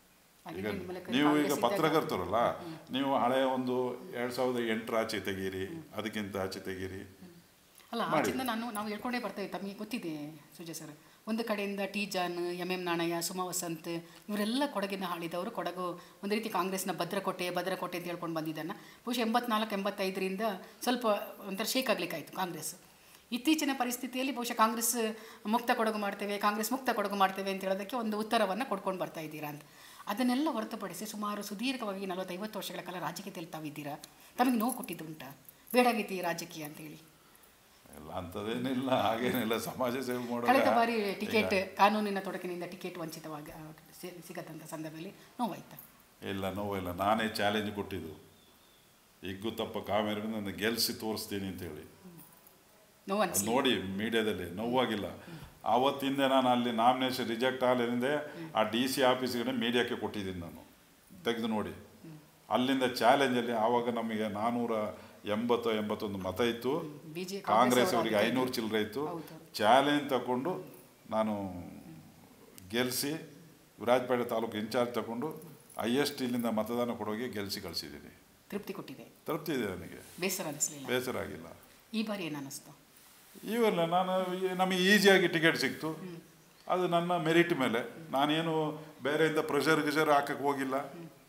ಈಗ ನೀವು ಈಗ ಪತ್ರಕರ್ತರಲ್ಲ, ನೀವು ಹಳೆಯ ಒಂದು ಎರಡು ಸಾವಿರದ ಎಂಟರ ಆಚೆ ತೆಗೀರಿ, ಅದಕ್ಕಿಂತ ಆಚೆ ತೆಗೀರಿ. ಅಲ್ಲ, ಆಚೆಯಿಂದ ನಾನು ನಾವು ಹೇಳ್ಕೊಂಡೇ ಬರ್ತೇವೆ. ತಮಗೆ ಗೊತ್ತಿದೆ ಸುಜಯ್ ಸರ್, ಒಂದು ಕಡೆಯಿಂದ T John, M M Nanaiah, Suma Vasanth ಇವರೆಲ್ಲ ಕೊಡಗಿನ ಆಳಿದವರು. ಕೊಡಗು ಒಂದು ರೀತಿ ಕಾಂಗ್ರೆಸ್ನ ಭದ್ರಕೋಟೆ ಭದ್ರಕೋಟೆ ಅಂತ ಹೇಳ್ಕೊಂಡು ಬಂದಿದ್ದನ್ನು ಬಹುಶಃ ಎಂಬತ್ನಾಲ್ಕು ಎಂಬತ್ತೈದರಿಂದ ಸ್ವಲ್ಪ ಒಂಥರ ಶೇಕ್ ಆಗಲಿಕ್ಕಾಯಿತು ಕಾಂಗ್ರೆಸ್. ಇತ್ತೀಚಿನ ಪರಿಸ್ಥಿತಿಯಲ್ಲಿ ಬಹುಶಃ ಕಾಂಗ್ರೆಸ್ ಮುಕ್ತ ಕೊಡಗು ಮಾಡ್ತೇವೆ, ಕಾಂಗ್ರೆಸ್ ಮುಕ್ತ ಕೊಡಗು ಮಾಡ್ತೇವೆ ಅಂತ ಹೇಳೋದಕ್ಕೆ ಒಂದು ಉತ್ತರವನ್ನು ಕೊಡ್ಕೊಂಡು ಬರ್ತಾ ಇದ್ದೀರಾ ಅಂತ. ಅದನ್ನೆಲ್ಲ ಹೊರತುಪಡಿಸಿ ಸುಮಾರು ಸುದೀರ್ಘವಾಗಿ ನಲವತ್ತೈವತ್ತು ವರ್ಷಗಳ ಕಾಲ ರಾಜಕೀಯದಲ್ಲಿ ತಾವಿದ್ದೀರಾ. ತಮಗೆ ನೋವು ಕೊಟ್ಟಿದ್ದು ಉಂಟಾ, ಬೇಡಾಗೈತಿ ರಾಜಕೀಯ ಅಂತೇಳಿ? ಇಲ್ಲ, ಅಂಥದ್ದೇನಿಲ್ಲ, ಹಾಗೇನಿಲ್ಲ. ಸಮಾಜ ಸೇವೆ ಮಾಡೋ ಕಳೆದ ಬಾರಿ ಟಿಕೆಟ್ ಕಾನೂನಿನ ತೊಡಕಿನಿಂದ ಟಿಕೆಟ್ ವಂಚಿತವಾಗಿ ಸಿಗದಂಥ ಸಂದರ್ಭದಲ್ಲಿ ನೋವಾಯ್ತಾ? ಇಲ್ಲ, ನೋವಿಲ್ಲ. ನಾನೇ ಚಾಲೆಂಜ್ ಕೊಟ್ಟಿದ್ದು, ಇಗ್ಗುತ್ತಪ್ಪ ಕಾವೇರಿ ನನ್ನ ಗೆಲ್ಲಿಸಿ ತೋರಿಸ್ತೀನಿ ಅಂತೇಳಿ. ನೋಡಿ ಮೀಡಿಯಾದಲ್ಲಿ, ನೋವಾಗಿಲ್ಲ. ಆವತ್ತಿಂದ ನಾನು ಅಲ್ಲಿ ನಾಮಿನೇಷನ್ ರಿಜೆಕ್ಟ್ ಆಗಲಿಂದೆ ಆ ಡಿ ಸಿ ಆಫೀಸ್ಗೆ ಮೀಡಿಯಾಕ್ಕೆ ಕೊಟ್ಟಿದ್ದೀನಿ ನಾನು, ತೆಗೆದು ನೋಡಿ. ಅಲ್ಲಿಂದ ಚಾಲೆಂಜಲ್ಲಿ ಆವಾಗ ನಮಗೆ ನಾನ್ನೂರ ಎಂಬತ್ತು ಎಂಬತ್ತೊಂದು ಮತ ಇತ್ತು, ಕಾಂಗ್ರೆಸ್ ಅವರಿಗೆ ಐನೂರು ಚಿಲ್ಲರೆ ಇತ್ತು. ಚಾಲೆಂಜ್ ತಗೊಂಡು ನಾನು ಗೆಲ್ಲಿಸಿ ವಿರಾಜಪೇಟೆ ತಾಲೂಕು ಇನ್ಚಾರ್ಜ್ ತಗೊಂಡು ಹೈಯೆಸ್ಟ್ ಇಲ್ಲಿಂದ ಮತದಾನ ಕೊಡೋಗಿ ಗೆಲ್ಲಿಸಿ ಕಳಿಸಿದ್ದೀನಿ. ತೃಪ್ತಿ ಕೊಟ್ಟಿದೆ? ತೃಪ್ತಿ ಇದೆ ನನಗೆ, ಬೇಸರ ಅನಿಸಲಿಲ್ಲ, ಬೇಸರ ಆಗಿಲ್ಲ. ಈ ಬಾರಿ ಏನು ಅನ್ನಿಸ್ತು? ಇವೆಲ್ಲ ನಾನು ನಮಗೆ ಈಸಿಯಾಗಿ ಟಿಕೆಟ್ ಸಿಕ್ತು, ಅದು ನನ್ನ ಮೆರಿಟ್ ಮೇಲೆ. ನಾನೇನು ಬೇರೆಯಿಂದ ಪ್ರೆಷರ್ ಗಿಷರ್ ಹಾಕಕ್ಕೆ ಹೋಗಿಲ್ಲ.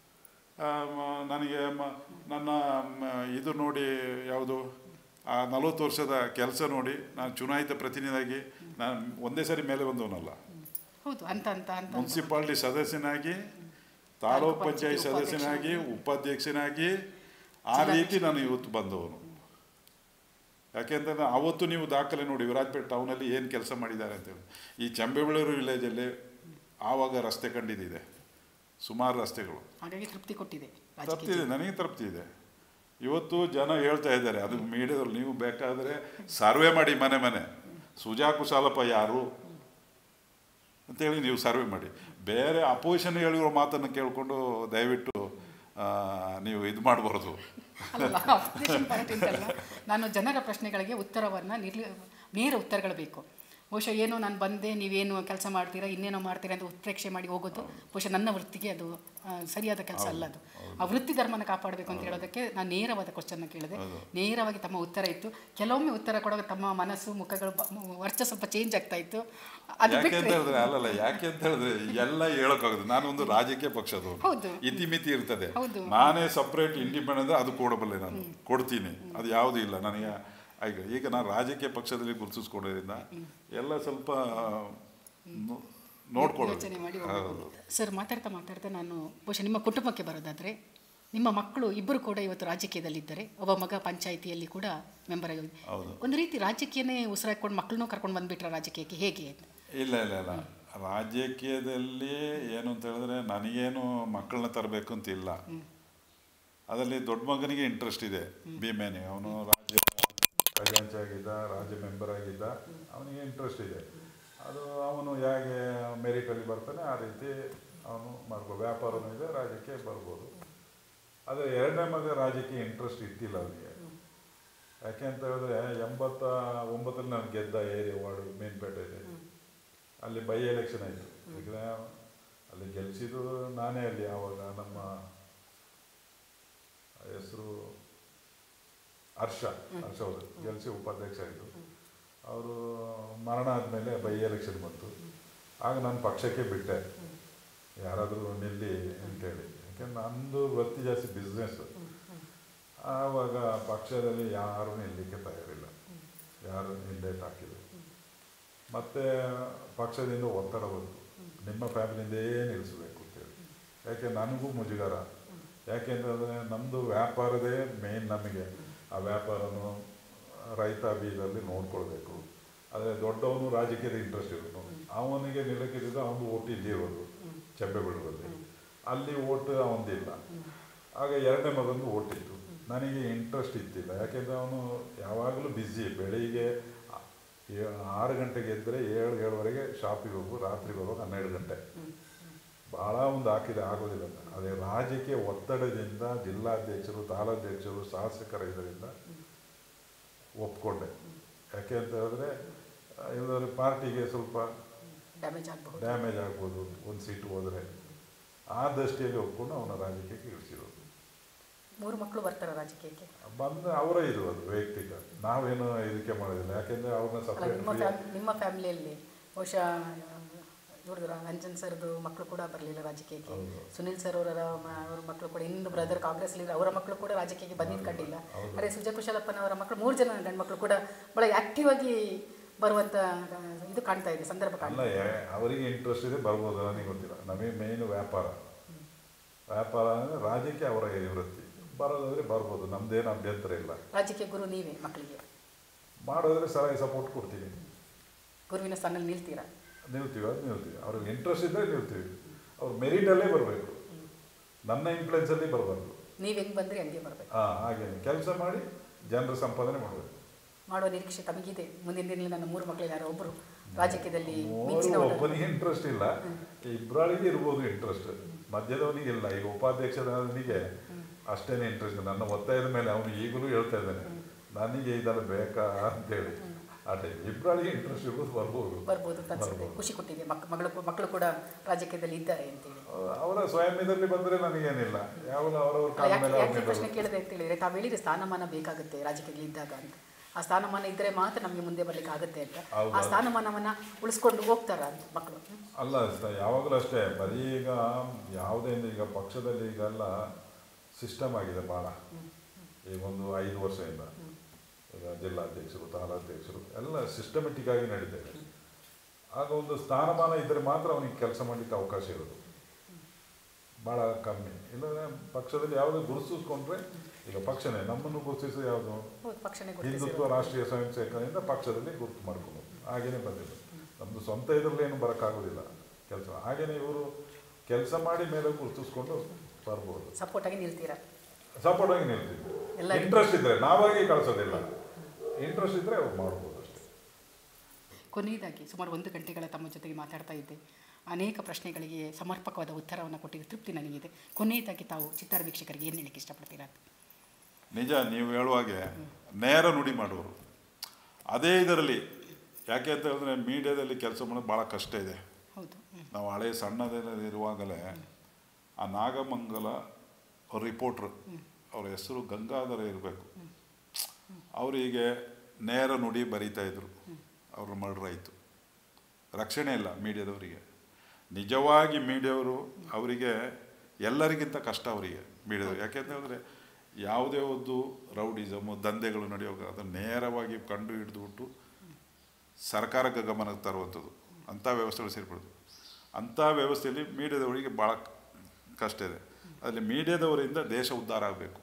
ನನಗೆ ನನ್ನ ಇದು ನೋಡಿ, ಯಾವುದು ಆ ನಲವತ್ತು ವರ್ಷದ ಕೆಲಸ ನೋಡಿ ನಾನು ಚುನಾಯಿತ ಪ್ರತಿನಿಧಿಯಾಗಿ ನಾನು ಒಂದೇ ಸರಿ ಮೇಲೆ ಬಂದವನಲ್ಲ. ಮುನ್ಸಿಪಾಲ್ಟಿ ಸದಸ್ಯನಾಗಿ, ತಾಲೂಕು ಪಂಚಾಯತ್ ಸದಸ್ಯನಾಗಿ, ಉಪಾಧ್ಯಕ್ಷನಾಗಿ ಆ ರೀತಿ ನಾನು ಇವತ್ತು ಬಂದವನು. ಯಾಕೆಂತಂದರೆ ಅವತ್ತು ನೀವು ದಾಖಲೆ ನೋಡಿ ವಿರಾಜಪೇಟೆ ಟೌನಲ್ಲಿ ಏನು ಕೆಲಸ ಮಾಡಿದ್ದಾರೆ ಅಂತೇಳಿ. ಈ ಚೆಂಬೆಬೆಳೂರು ವಿಲೇಜಲ್ಲಿ ಆವಾಗ ರಸ್ತೆ ಕಂಡಿದ್ದಿದೆ, ಸುಮಾರು ರಸ್ತೆಗಳು. ಹಾಗಾಗಿ ತೃಪ್ತಿ ಕೊಟ್ಟಿದೆ, ತೃಪ್ತಿ ಇದೆ, ನನಗೆ ತೃಪ್ತಿ ಇದೆ. ಇವತ್ತು ಜನ ಹೇಳ್ತಾ ಇದ್ದಾರೆ, ಅದು ಮೀಡಿಯಾದಲ್ಲಿ ನೀವು ಬೇಕಾದರೆ ಸರ್ವೆ ಮಾಡಿ ಮನೆ ಮನೆ ಸುಜಾ ಕುಶಾಲಪ್ಪ ಯಾರು ಅಂತೇಳಿ ನೀವು ಸರ್ವೆ ಮಾಡಿ. ಬೇರೆ ಅಪೋಸಿಷನ್ ಹೇಳಿರೋ ಮಾತನ್ನು ಕೇಳಿಕೊಂಡು ದಯವಿಟ್ಟು ನೀವು ಇದು ಮಾಡಬಾರ್ದು. ನಾನು ಜನರ ಪ್ರಶ್ನೆಗಳಿಗೆ ಉತ್ತರವನ್ನು ನಿರ್ಲಿ ನೇರ ಉತ್ತರಗಳು ಬೇಕು. ಬಹುಶಃ ಏನೋ ನಾನು ಬಂದೆ, ನೀವೇನು ಕೆಲಸ ಮಾಡ್ತೀರಾ, ಇನ್ನೇನೋ ಮಾಡ್ತೀರಾ ಅಂತ ಉತ್ಪ್ರೇಕ್ಷೆ ಮಾಡಿ ಹೋಗೋದು ಬಹುಶಃ ನನ್ನ ವೃತ್ತಿಗೆ ಅದು ಸರಿಯಾದ ಕೆಲಸ ಅಲ್ಲ. ಅದು ಆ ವೃತ್ತಿ ಧರ್ಮನ ಕಾಪಾಡಬೇಕು ಅಂತ ಹೇಳೋದಕ್ಕೆ ನಾನು ನೇರವಾದ ಕ್ವಶನ್ನ ಕೇಳಿದೆ. ನೇರವಾಗಿ ತಮ್ಮ ಉತ್ತರ ಇತ್ತು. ಕೆಲವೊಮ್ಮೆ ಉತ್ತರ ಕೊಡುವಾಗ ತಮ್ಮ ಮನಸ್ಸು, ಮುಖಗಳು, ವರ್ಚ ಸ್ವಲ್ಪ ಚೇಂಜ್ ಆಗ್ತಾ ಇತ್ತು. ಅದು ಹೇಳಿದ್ರೆ ಅಲ್ಲಲ್ಲ, ಯಾಕೆ ಅಂತ ಹೇಳಿದ್ರೆ ಎಲ್ಲ ಹೇಳೋಕ್ಕಾಗೋದು. ನಾನೊಂದು ರಾಜಕೀಯ ಪಕ್ಷದವರು, ಇತಿಮಿತಿ ಇರ್ತದೆ. ನಾನೇ ಸಪ್ರೇಟ್ ಇಂಡಿಪೆಂಡೆಂಟ್ ಅದು ಕೊಡಬಲ್ಲೆ, ನಾನು ಕೊಡ್ತೀನಿ, ಅದು ಯಾವುದೂ ಇಲ್ಲ ನನಗೆ. ಈಗ ಈಗ ನಾನು ರಾಜಕೀಯ ಪಕ್ಷದಲ್ಲಿ ಗುರುತಿಸ್ಕೊಡೋದ್ರಿಂದ ಎಲ್ಲ ಸ್ವಲ್ಪ ನೋಡ್ಕೊಳ್ಳೋದು. ಸರ್, ಮಾತಾಡ್ತಾ ಮಾತಾಡ್ತಾ ನಾನು ಬಹುಶಃ ನಿಮ್ಮ ಕುಟುಂಬಕ್ಕೆ ಬರೋದಾದರೆ, ನಿಮ್ಮ ಮಕ್ಕಳು ಇಬ್ಬರು ಕೂಡ ಇವತ್ತು ರಾಜಕೀಯದಲ್ಲಿದ್ದಾರೆ. ಒಬ್ಬ ಮಗ ಪಂಚಾಯಿತಿಯಲ್ಲಿ ಕೂಡ ಮೆಂಬರ್ ಆಗಿ, ಒಂದು ರೀತಿ ರಾಜಕೀಯನೇ ಉಸಿರಾಕೊಂಡು ಮಕ್ಕಳನ್ನೂ ಕರ್ಕೊಂಡು ಬಂದುಬಿಟ್ರೆ ರಾಜಕೀಯಕ್ಕೆ ಹೇಗೆ? ಇಲ್ಲ ಇಲ್ಲ ಇಲ್ಲ ರಾಜಕೀಯದಲ್ಲಿ ಏನು ಅಂತ ಹೇಳಿದ್ರೆ ನನಗೇನು ಮಕ್ಕಳನ್ನ ತರಬೇಕು ಅಂತ ಇಲ್ಲ. ಅದರಲ್ಲಿ ದೊಡ್ಡ ಮಗನಿಗೆ ಇಂಟ್ರೆಸ್ಟ್ ಇದೆ, ಭೀಮೇನೆ. ಅವನು ರಾಜ್ಯ ಖಜಾಂಚಿ ಆಗಿದ್ದ, ರಾಜ್ಯ ಮೆಂಬರ್ ಆಗಿದ್ದ, ಅವನಿಗೆ ಇಂಟ್ರೆಸ್ಟ್ ಇದೆ. ಅದು ಅವನು ಹೇಗೆ ಮೆರಿಟಲ್ಲಿ ಬರ್ತಾನೆ ಆ ರೀತಿ ಅವನು ಮಾಡ್ಬೋದು. ವ್ಯಾಪಾರನೂ ಇದೆ, ರಾಜಕೀಯ ಬರ್ಬೋದು. ಆದರೆ ಎರಡನೇ ಮಗ ರಾಜಕೀಯ ಇಂಟ್ರೆಸ್ಟ್ ಇಟ್ಟಿಲ್ಲ ಅವನಿಗೆ. ಯಾಕೆ ಅಂತ ಹೇಳಿದ್ರೆ ಎಂಬತ್ತ ಒಂಬತ್ತರಲ್ಲಿ ನಾನು ಗೆದ್ದ ಏರಿಯಾ ವಾರ್ಡು ಮೇನ್ಪೇಟೆಯಲ್ಲಿ, ಅಲ್ಲಿ ಬೈ ಎಲೆಕ್ಷನ್ ಆಯಿತು. ಯಾಕಂದರೆ ಅಲ್ಲಿ ಗೆಲ್ಲಿಸಿದ್ದು ನಾನೇ. ಅಲ್ಲಿ ಆವಾಗ ನಮ್ಮ ಹೆಸರು ಹರ್ಷ ಹರ್ಷ ಅವರು ಗೆಲ್ಲಿಸಿ ಉಪಾಧ್ಯಕ್ಷ ಆಯಿತು. ಅವರು ಮರಣ ಆದಮೇಲೆ ಬೈ ಎಲೆಕ್ಷನ್ ಬಂತು. ಆಗ ನಾನು ಪಕ್ಷಕ್ಕೆ ಬಿಟ್ಟೆ, ಯಾರಾದರೂ ನಿಲ್ಲಿ ಅಂತೇಳಿ. ಯಾಕೆಂದ್ರೆ ನಂದು ವೃತ್ತಿ ಜಾಸ್ತಿ ಬಿಸ್ನೆಸ್ಸು. ಆವಾಗ ಪಕ್ಷದಲ್ಲಿ ಯಾರೂ ನಿಲ್ಲಲಿಕ್ಕೆ ತಯಾರಿಲ್ಲ, ಯಾರು ಹಿಂದೇಟ್ ಹಾಕಿದ್ರು. ಮತ್ತು ಪಕ್ಷದಿಂದ ಒತ್ತಡ ಬಂತು, ನಿಮ್ಮ ಫ್ಯಾಮಿಲಿಯಿಂದೇ ನಿಲ್ಲಿಸಬೇಕು ಅಂತೇಳಿ. ಯಾಕೆ ನನಗೂ ಮುಜುಗರ. ಯಾಕೆಂತಂದರೆ ನಮ್ಮದು ವ್ಯಾಪಾರದೇ ಮೇನ್. ನಮಗೆ ಆ ವ್ಯಾಪಾರನೂ ರೈತ ಬೀದಲ್ಲಿ ನೋಡ್ಕೊಳ್ಬೇಕು. ಆದರೆ ದೊಡ್ಡವನು ರಾಜಕೀಯದ ಇಂಟ್ರೆಸ್ಟ್ ಇರೋನು, ಅವನಿಗೆ ನಿಲಕ್ಕಿದ್ದು ಅವನು ಓಟ್ ಇಲ್ಲಿ ಇರೋದು ಚೆಂಬೆಬೆಳೂರಲ್ಲಿ, ಅಲ್ಲಿ ಓಟ್ ಅವನದಿಲ್ಲ. ಆಗ ಎರಡನೇ ಮಗನಿಗೆ ಓಟ್ ಇತ್ತು, ನನಗೆ ಇಂಟ್ರೆಸ್ಟ್ ಇತ್ತಿಲ್ಲ. ಯಾಕೆಂದರೆ ಅವನು ಯಾವಾಗಲೂ ಬ್ಯುಸಿ. ಬೆಳಿಗ್ಗೆ ಆರು ಗಂಟೆಗೆ ಎದ್ದರೆ ಏಳು ಏಳುವರೆಗೆ ಶಾಪಿಗೆ ಹೋಗು, ರಾತ್ರಿ ಬರುವಾಗ ಹನ್ನೆರಡು ಗಂಟೆ. ಭಾಳ ಒಂದು ಹಾಕಿದೆ, ಆಗೋದಿಲ್ಲ ಅಂತ. ಅದೇ ರಾಜಕೀಯ ಒತ್ತಡದಿಂದ ಜಿಲ್ಲಾಧ್ಯಕ್ಷರು, ತಾಲಾಧ್ಯಕ್ಷರು, ಶಾಸಕರ ಇದರಿಂದ ಒಪ್ಕೊಂಡೆ. ಯಾಕೆ ಅಂತ ಹೇಳಿದ್ರೆ ಇಲ್ಲದ್ರೆ ಪಾರ್ಟಿಗೆ ಸ್ವಲ್ಪ ಡ್ಯಾಮೇಜ್ ಆಗ್ಬೋದು ಡ್ಯಾಮೇಜ್ ಆಗ್ಬೋದು ಒಂದು ಸೀಟು ಹೋದರೆ. ಆ ದೃಷ್ಟಿಯಲ್ಲಿ ಒಪ್ಕೊಂಡು ಅವನ ರಾಜಕೀಯಕ್ಕೆ ಇಳಿಸಿರೋದು. ಮೂರು ಮಕ್ಕಳು ಬರ್ತಾರೆ ರಾಜಕೀಯಕ್ಕೆ ಬಂದು ಅವರೇ ಇರೋದು ವೈಯಕ್ತಿಕ, ನಾವೇನು ಇದಕ್ಕೆ ಮಾಡೋದಿಲ್ಲ. ಯಾಕೆಂದರೆ ಅವ್ರನ್ನ ಅಲ್ಲ, ನಿಮ್ಮ ಸಪರೇಟ್ ಫ್ಯಾಮ್ ನಿಮ್ಮ ಫ್ಯಾಮಿಲಿಯಲ್ಲಿ ಬಹುಶಃ ಇವ್ರದ್ದು ಅಂಜನ್ ಸರ್ದು ಮಕ್ಕಳು ಕೂಡ ಬರಲಿಲ್ಲ ರಾಜಕೀಯಕ್ಕೆ. ಸುನಿಲ್ ಸರ್ ಅವರ ಅವ್ರ ಮಕ್ಕಳು ಕೂಡ ಇನ್ನೊಂದು ಬ್ರದರ್ ಕಾಂಗ್ರೆಸ್ ಲೀಡರ್, ಅವರ ಮಕ್ಕಳು ಕೂಡ ರಾಜಕೀಯಕ್ಕೆ ಬಂದಿದ್ದು ಕಂಡಿಲ್ಲ. ಅದೇ ಸುಜಯ ಕುಶಲಪ್ಪನವರ ಮಕ್ಕಳು ಮೂರು ಜನ ಗಂಡು ಮಕ್ಕಳು ಕೂಡ ಭಾಳ ಆ್ಯಕ್ಟಿವ್ ಆಗಿ ಬರುವಂಥ ಇದು ಕಾಣ್ತಾ ಇದೆ, ಸಂದರ್ಭ ಕಾಣ್ತಾ ಅಲ್ಲ. ಅವರಿಗೆ ಇಂಟ್ರೆಸ್ಟ್ ಇದೆ, ಬರ್ಬೋದು, ನನಗೆ ಗೊತ್ತಿಲ್ಲ. ನಮಗೆ ಮೇನ್ ವ್ಯಾಪಾರ ವ್ಯಾಪಾರ ಅಂದರೆ ರಾಜ್ಯಕ್ಕೆ ಅವರ ವೃತ್ತಿ. ಬರೋದಾದರೆ ಬರ್ಬೋದು, ನಮ್ದೇನು ಅಭ್ಯಂತರ ಇಲ್ಲ. ರಾಜಕೀಯ ಗುರು ನೀವೇ ಮಕ್ಕಳಿಗೆ ಮಾಡೋದ್ರೆ ಸರಿಯಾಗಿ ಸಪೋರ್ಟ್ ಕೊಡ್ತೀವಿ. ಗುರುವಿನ ಸ್ಥಾನದಲ್ಲಿ ನಿಲ್ತೀರಾ? ನಿಲ್ತೀವಿ, ಅದು ನಿಲ್ತೀವಿ. ಅವ್ರಿಗೆ ಇಂಟ್ರೆಸ್ಟ್ ಇದ್ದರೆ ನಿಲ್ತೀವಿ. ಅವ್ರು ಮೆರಿಟಲ್ಲೇ ಬರಬೇಕು, ನನ್ನ ಇನ್ಫ್ಲುಯೆನ್ಸಲ್ಲಿ ಬರಬಾರ್ದು. ನೀವು ಹೆಂಗೆ ಬಂದರೆ ಹಂಗೆ ಬರಬೇಕು. ಹಾಂ, ಹಾಗೆ ಕೆಲಸ ಮಾಡಿ ಜನರ ಸಂಪಾದನೆ ಮಾಡಬೇಕು. ಮಾಡುವ ನಿರೀಕ್ಷೆ ತಮಗಿದೆ ಮುಂದಿನ ದಿನದಲ್ಲಿ ನನ್ನ ಮೂರು ಮಕ್ಕಳು ಯಾರೋ ಒಬ್ಬರು ರಾಜಕೀಯದಲ್ಲಿ ಒಬ್ಬನಿಗೆ ಇಂಟ್ರೆಸ್ಟ್ ಇಲ್ಲ, ಇಬ್ಬರಿಗೆ ಇರ್ಬೋದು ಇಂಟ್ರೆಸ್ಟ್, ಮಧ್ಯದವನಿಗೆ ಇಲ್ಲ. ಈಗ ಉಪಾಧ್ಯಕ್ಷನಿಗೆ ಅಷ್ಟೇನೆ ಇಂಟ್ರೆಸ್ಟ್. ನನ್ನ ಒತ್ತಾಯದ ಮೇಲೆ ಅವನು ಈಗಲೂ ಹೇಳ್ತಾ ಇದ್ದಾನೆ, ನನಗೆ ಇದೆಲ್ಲ ಬೇಕಾ ಅಂತೇಳಿ. ಆ ಟೈಮ್ ಇಬ್ಬರಿಗೆ ಇಂಟ್ರೆಸ್ಟ್ ಇರ್ಬೋದು, ಬರ್ಬೋದು ಬರ್ಬೋದು ಅಂತ ಅನ್ಸುತ್ತೆ. ಖುಷಿ ಕೊಟ್ಟಿದೆ. ಮಕ್ ಮಗಳು ಮಕ್ಕಳು ಕೂಡ ರಾಜಕೀಯದಲ್ಲಿ ಇದ್ದಾರೆ ಅಂತೇಳಿ. ಅವರ ಸ್ವಯಂ ಇದರಲ್ಲಿ ಬಂದರೆ ನನಗೇನಿಲ್ಲ, ಯಾವಾಗ ಅವರವ್ರ ಕಾಲ ಮೇಲೆ ಯಾಕೆ ಪ್ರಶ್ನೆ ಕೇಳಿದೆ ಅಂತ ಹೇಳಿದರೆ, ತಾವು ಹೇಳಿದ್ರೆ ಸ್ಥಾನಮಾನ ಬೇಕಾಗುತ್ತೆ ರಾಜಕೀಯದಲ್ಲಿ ಇದ್ದಾಗ ಅಂತ. ಆ ಸ್ಥಾನಮಾನ ಇದ್ದರೆ ಮಾತ್ರ ನಮಗೆ ಮುಂದೆ ಬರಲಿಕ್ಕೆ ಆಗುತ್ತೆ ಅಂತ. ಆ ಸ್ಥಾನಮಾನವನ್ನು ಉಳಿಸ್ಕೊಂಡು ಹೋಗ್ತಾರ ಅಂತ ಮಕ್ಕಳು? ಅಲ್ಲ, ಯಾವಾಗಲೂ ಅಷ್ಟೇ. ಬರೀ ಈಗ ಯಾವುದೇ ಈಗ ಪಕ್ಷದಲ್ಲಿ ಈಗೆಲ್ಲ ಸಿಸ್ಟಮ್ ಆಗಿದೆ ಭಾಳ. ಈಗ ಒಂದು ಐದು ವರ್ಷದಿಂದ ಈಗ ಜಿಲ್ಲಾಧ್ಯಕ್ಷರು, ತಾಲಾಧ್ಯಕ್ಷರು ಎಲ್ಲ ಸಿಸ್ಟಮೆಟಿಕ್ ಆಗಿ ನಡೀತಾ ಇದೆ. ಆಗ ಒಂದು ಸ್ಥಾನಮಾನ ಇದ್ದರೆ ಮಾತ್ರ ಅವನಿಗೆ ಕೆಲಸ ಮಾಡಲಿಕ್ಕೆ ಅವಕಾಶ ಇರೋದು, ಭಾಳ ಕಮ್ಮಿ. ಇಲ್ಲಂದರೆ ಪಕ್ಷದಲ್ಲಿ ಯಾವುದೇ ಗುರುತಿಸ್ಕೊಂಡ್ರೆ, ಈಗ ಪಕ್ಷನೇ ನಮ್ಮನ್ನು ಗುರುತಿಸೋದು ಯಾವುದು, ಹಿಂದುತ್ವ ರಾಷ್ಟ್ರೀಯ ಸ್ವಯಂ ಸೇವಕರಿಂದ ಪಕ್ಷದಲ್ಲಿ ಗುರುತು ಮಾಡ್ಕೊಂಡು ಹಾಗೇನೆ ಬಂದಿಲ್ಲ. ನಮ್ಮದು ಸ್ವಂತ ಇದರಲ್ಲಿ ಏನು ಬರೋಕ್ಕಾಗೋದಿಲ್ಲ ಕೆಲಸ. ಹಾಗೇನೆ ಇವರು ಕೆಲಸ ಮಾಡಿ ಮೇಲೆ ಗುರುತಿಸ್ಕೊಂಡು ಬರ್ಬೋದು. ಸಪೋರ್ಟ್ ಆಗಿ ನಿಲ್ತೀರಾ? ಸಪೋರ್ಟ್ ಆಗಿ ನಿಲ್ತೀವಿ. ಇಂಟ್ರೆಸ್ಟ್ ಇದ್ದರೆ, ನಾವಾಗಿ ಕಳಿಸೋದಿಲ್ಲ. ಇಂಟ್ರೆಸ್ಟ್ ಇದ್ದರೆ ಅವ್ರು ಮಾಡ್ಬೋದು ಅಷ್ಟೇ. ಕೊನೆಯದಾಗಿ ಸುಮಾರು ಒಂದು ಗಂಟೆಗಳ ತಮ್ಮ ಜೊತೆಗೆ ಮಾತಾಡ್ತಾ ಇದ್ದೆ. ಅನೇಕ ಪ್ರಶ್ನೆಗಳಿಗೆ ಸಮರ್ಪಕವಾದ ಉತ್ತರವನ್ನು ಕೊಟ್ಟಿದ್ದ ತೃಪ್ತಿ ನನಗಿದೆ. ಕೊನೆಯದಾಗಿ ತಾವು ಚಿತ್ತಾರ ವೀಕ್ಷಕರಿಗೆ ಏನು ಹೇಳಕ್ಕೆ ಇಷ್ಟಪಡ್ತೀರಾ? ನಿಜ, ನೀವು ಹೇಳುವಾಗೆ ನೇರ ನುಡಿ ಮಾಡುವರು ಅದೇ ಇದರಲ್ಲಿ. ಯಾಕೆ ಅಂತ ಹೇಳಿದ್ರೆ ಮೀಡಿಯಾದಲ್ಲಿ ಕೆಲಸ ಮಾಡೋದು ಭಾಳ ಕಷ್ಟ ಇದೆ. ಹೌದು. ನಾವು ಹಳೆ ಸಣ್ಣದಿರುವಾಗಲೇ ಆ ನಾಗಮಂಗಲ ರಿಪೋರ್ಟ್ರು, ಅವ್ರ ಹೆಸರು ಗಂಗಾಧರ ಇರಬೇಕು, ಅವರಿಗೆ ನೇರ ನುಡಿ ಬರೀತಾಯಿದ್ರು. ಅವ್ರ ಮರ್ಡರ್ ಆಯಿತು. ರಕ್ಷಣೆ ಇಲ್ಲ ಮೀಡಿಯಾದವರಿಗೆ. ನಿಜವಾಗಿ ಮೀಡಿಯಾವರು ಅವರಿಗೆ ಎಲ್ಲರಿಗಿಂತ ಕಷ್ಟ ಅವರಿಗೆ ಮೀಡಿಯಾದವರು. ಯಾಕೆಂತ ಹೇಳಿದ್ರೆ ಯಾವುದೇ ಒಂದು ರೌಡಿಸಮು ದಂಧೆಗಳು ನಡೆಯುವಾಗ ಅದನ್ನು ನೇರವಾಗಿ ಕಂಡು ಹಿಡಿದುಬಿಟ್ಟು ಸರ್ಕಾರಕ್ಕೆ ಗಮನಕ್ಕೆ ತರುವಂಥದ್ದು, ಅಂಥ ವ್ಯವಸ್ಥೆಗಳು ಸೇರಿಬಿಡೋದು. ಅಂಥ ವ್ಯವಸ್ಥೆಯಲ್ಲಿ ಮೀಡಿಯಾದವರಿಗೆ ಭಾಳ ಕಷ್ಟ ಇದೆ. ಅದರಲ್ಲಿ ಮೀಡಿಯಾದವರಿಂದ ದೇಶ ಉದ್ಧಾರ ಆಗಬೇಕು,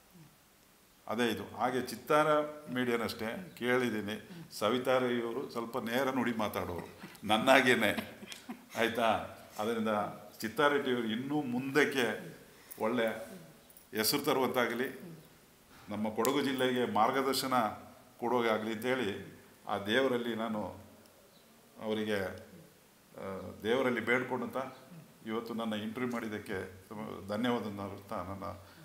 ಅದೇ ಇದು. ಹಾಗೆ ಚಿತ್ತಾರ ಮೀಡಿಯಾನಷ್ಟೇ ಕೇಳಿದ್ದೀನಿ, ಸವಿತಾರಯ್ಯವರು ಸ್ವಲ್ಪ ನೇರ ನುಡಿ ಮಾತಾಡೋರು ನನ್ನಾಗೇನೆ, ಆಯಿತಾ. ಅದರಿಂದ ಚಿತ್ತಾರ ಟಿವಿಯವರು ಇನ್ನೂ ಮುಂದಕ್ಕೆ ಒಳ್ಳೆ ಹೆಸರು ತರುವಂತಾಗಲಿ, ನಮ್ಮ ಕೊಡಗು ಜಿಲ್ಲೆಗೆ ಮಾರ್ಗದರ್ಶನ ಕೊಡೋಗಾಗಲಿ ಅಂತೇಳಿ ಆ ದೇವರಲ್ಲಿ ನಾನು ಅವರಿಗೆ ದೇವರಲ್ಲಿ ಬೇಡ್ಕೊಂಡಂತ ಇವತ್ತು ನನ್ನ ಇಂಟರ್ವ್ಯೂ ಮಾಡಿದ್ದಕ್ಕೆ ಧನ್ಯವಾದ ಅಂತ ನನ್ನ.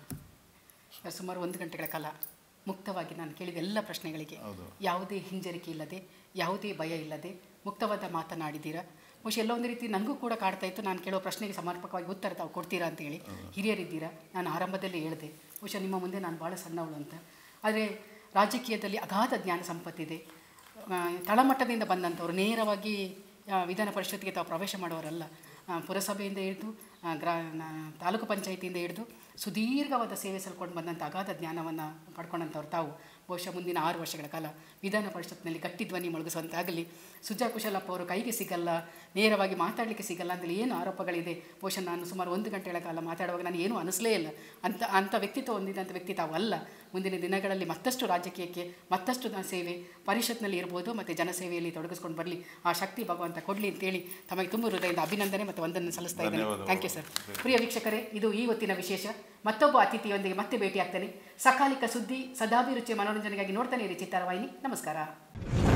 ಸುಮಾರು ಒಂದು ಗಂಟೆಗಳ ಕಾಲ ಮುಕ್ತವಾಗಿ ನಾನು ಕೇಳಿದ ಎಲ್ಲ ಪ್ರಶ್ನೆಗಳಿಗೆ ಯಾವುದೇ ಹಿಂಜರಿಕೆ ಇಲ್ಲದೆ, ಯಾವುದೇ ಭಯ ಇಲ್ಲದೆ ಮುಕ್ತವಾದ ಮಾತನಾಡಿದ್ದೀರಾ. ಬಹುಶಃ ಎಲ್ಲ ಒಂದು ರೀತಿ ನನಗೂ ಕೂಡ ಕಾಡ್ತಾ ಇತ್ತು, ನಾನು ಕೇಳೋ ಪ್ರಶ್ನೆಗೆ ಸಮರ್ಪಕವಾಗಿ ಉತ್ತರ ತಾವು ಕೊಡ್ತೀರಾ ಅಂತೇಳಿ. ಹಿರಿಯರಿದ್ದೀರಾ, ನಾನು ಆರಂಭದಲ್ಲೇ ಹೇಳಿದೆ ಬಹುಶಃ ನಿಮ್ಮ ಮುಂದೆ ನಾನು ಭಾಳ ಸಣ್ಣವಳು ಅಂತ. ಆದರೆ ರಾಜಕೀಯದಲ್ಲಿ ಅಗಾಧ ಜ್ಞಾನ ಸಂಪತ್ತಿದೆ. ತಳಮಟ್ಟದಿಂದ ಬಂದಂಥವ್ರು ನೇರವಾಗಿ ವಿಧಾನ ಪರಿಷತ್ಗೆ ತಾವು ಪ್ರವೇಶ ಮಾಡೋರಲ್ಲ. ಪುರಸಭೆಯಿಂದ ಹಿಡಿದು ಗ್ರಾ ತಾಲೂಕು ಪಂಚಾಯಿತಿಯಿಂದ ಹಿಡಿದು ಸುದೀರ್ಘವಾದ ಸೇವೆ ಸಲ್ಕೊಂಡು ಬಂದಂಥ ಅಗಾಧ ಜ್ಞಾನವನ್ನು ಪಡ್ಕೊಂಡಂಥವ್ರು ತಾವು. ಬಹುಶಃ ಮುಂದಿನ ಆರು ವರ್ಷಗಳ ಕಾಲ ವಿಧಾನ ಪರಿಷತ್ನಲ್ಲಿ ಗಟ್ಟಿ ಧ್ವನಿ ಮೊಳಗಿಸುವಂತಾಗಲಿ. ಸುಜಾ ಕುಶಲಪ್ಪ ಅವರು ಕೈಗೆ ಸಿಗಲ್ಲ, ನೇರವಾಗಿ ಮಾತಾಡಲಿಕ್ಕೆ ಸಿಗಲ್ಲ ಅಂತೇಳಿ ಏನು ಆರೋಪಗಳಿದೆ. ಬಹುಶಃ ನಾನು ಸುಮಾರು ಒಂದು ಗಂಟೆಗಳ ಕಾಲ ಮಾತಾಡುವಾಗ ನಾನು ಏನೂ ಅನಿಸಲೇ ಇಲ್ಲ. ಅಂಥ ಅಂಥ ವ್ಯಕ್ತಿತ್ವ ಹೊಂದಿದಂಥ ವ್ಯಕ್ತಿ ತಾವು ಅಲ್ಲ. ಮುಂದಿನ ದಿನಗಳಲ್ಲಿ ಮತ್ತಷ್ಟು ರಾಜಕೀಯಕ್ಕೆ ಮತ್ತಷ್ಟು ಸೇವೆ ಪರಿಷತ್ನಲ್ಲಿ ಇರ್ಬೋದು, ಮತ್ತು ಜನಸೇವೆಯಲ್ಲಿ ತೊಡಗಿಸ್ಕೊಂಡು ಬರಲಿ, ಆ ಶಕ್ತಿ ಭಗವಂತ ಕೊಡಲಿ ಅಂತೇಳಿ ತಮಗೆ ತುಂಬ ಹೃದಯದ ಅಭಿನಂದನೆ ಮತ್ತು ವಂದನೆ ಸಲ್ಲಿಸ್ತಾ ಇದ್ದೇನೆ. Thank you sir. ಪ್ರಿಯ ವೀಕ್ಷಕರೇ, ಇದು ಈ ಹೊತ್ತಿನ ವಿಶೇಷ. ಮತ್ತೊಬ್ಬ ಅತಿಥಿಯೊಂದಿಗೆ ಮತ್ತೆ ಭೇಟಿಯಾಗ್ತೇನೆ. ಸಕಾಲಿಕ ಸುದ್ದಿ, ಸದಾಭಿರುಚಿ ಮನೋರಂಜನೆಗಾಗಿ ನೋಡ್ತಾನೆ ಇರಿ ಚಿತ್ತಾರ ವಾಹಿನಿ. ನಮಸ್ಕಾರ.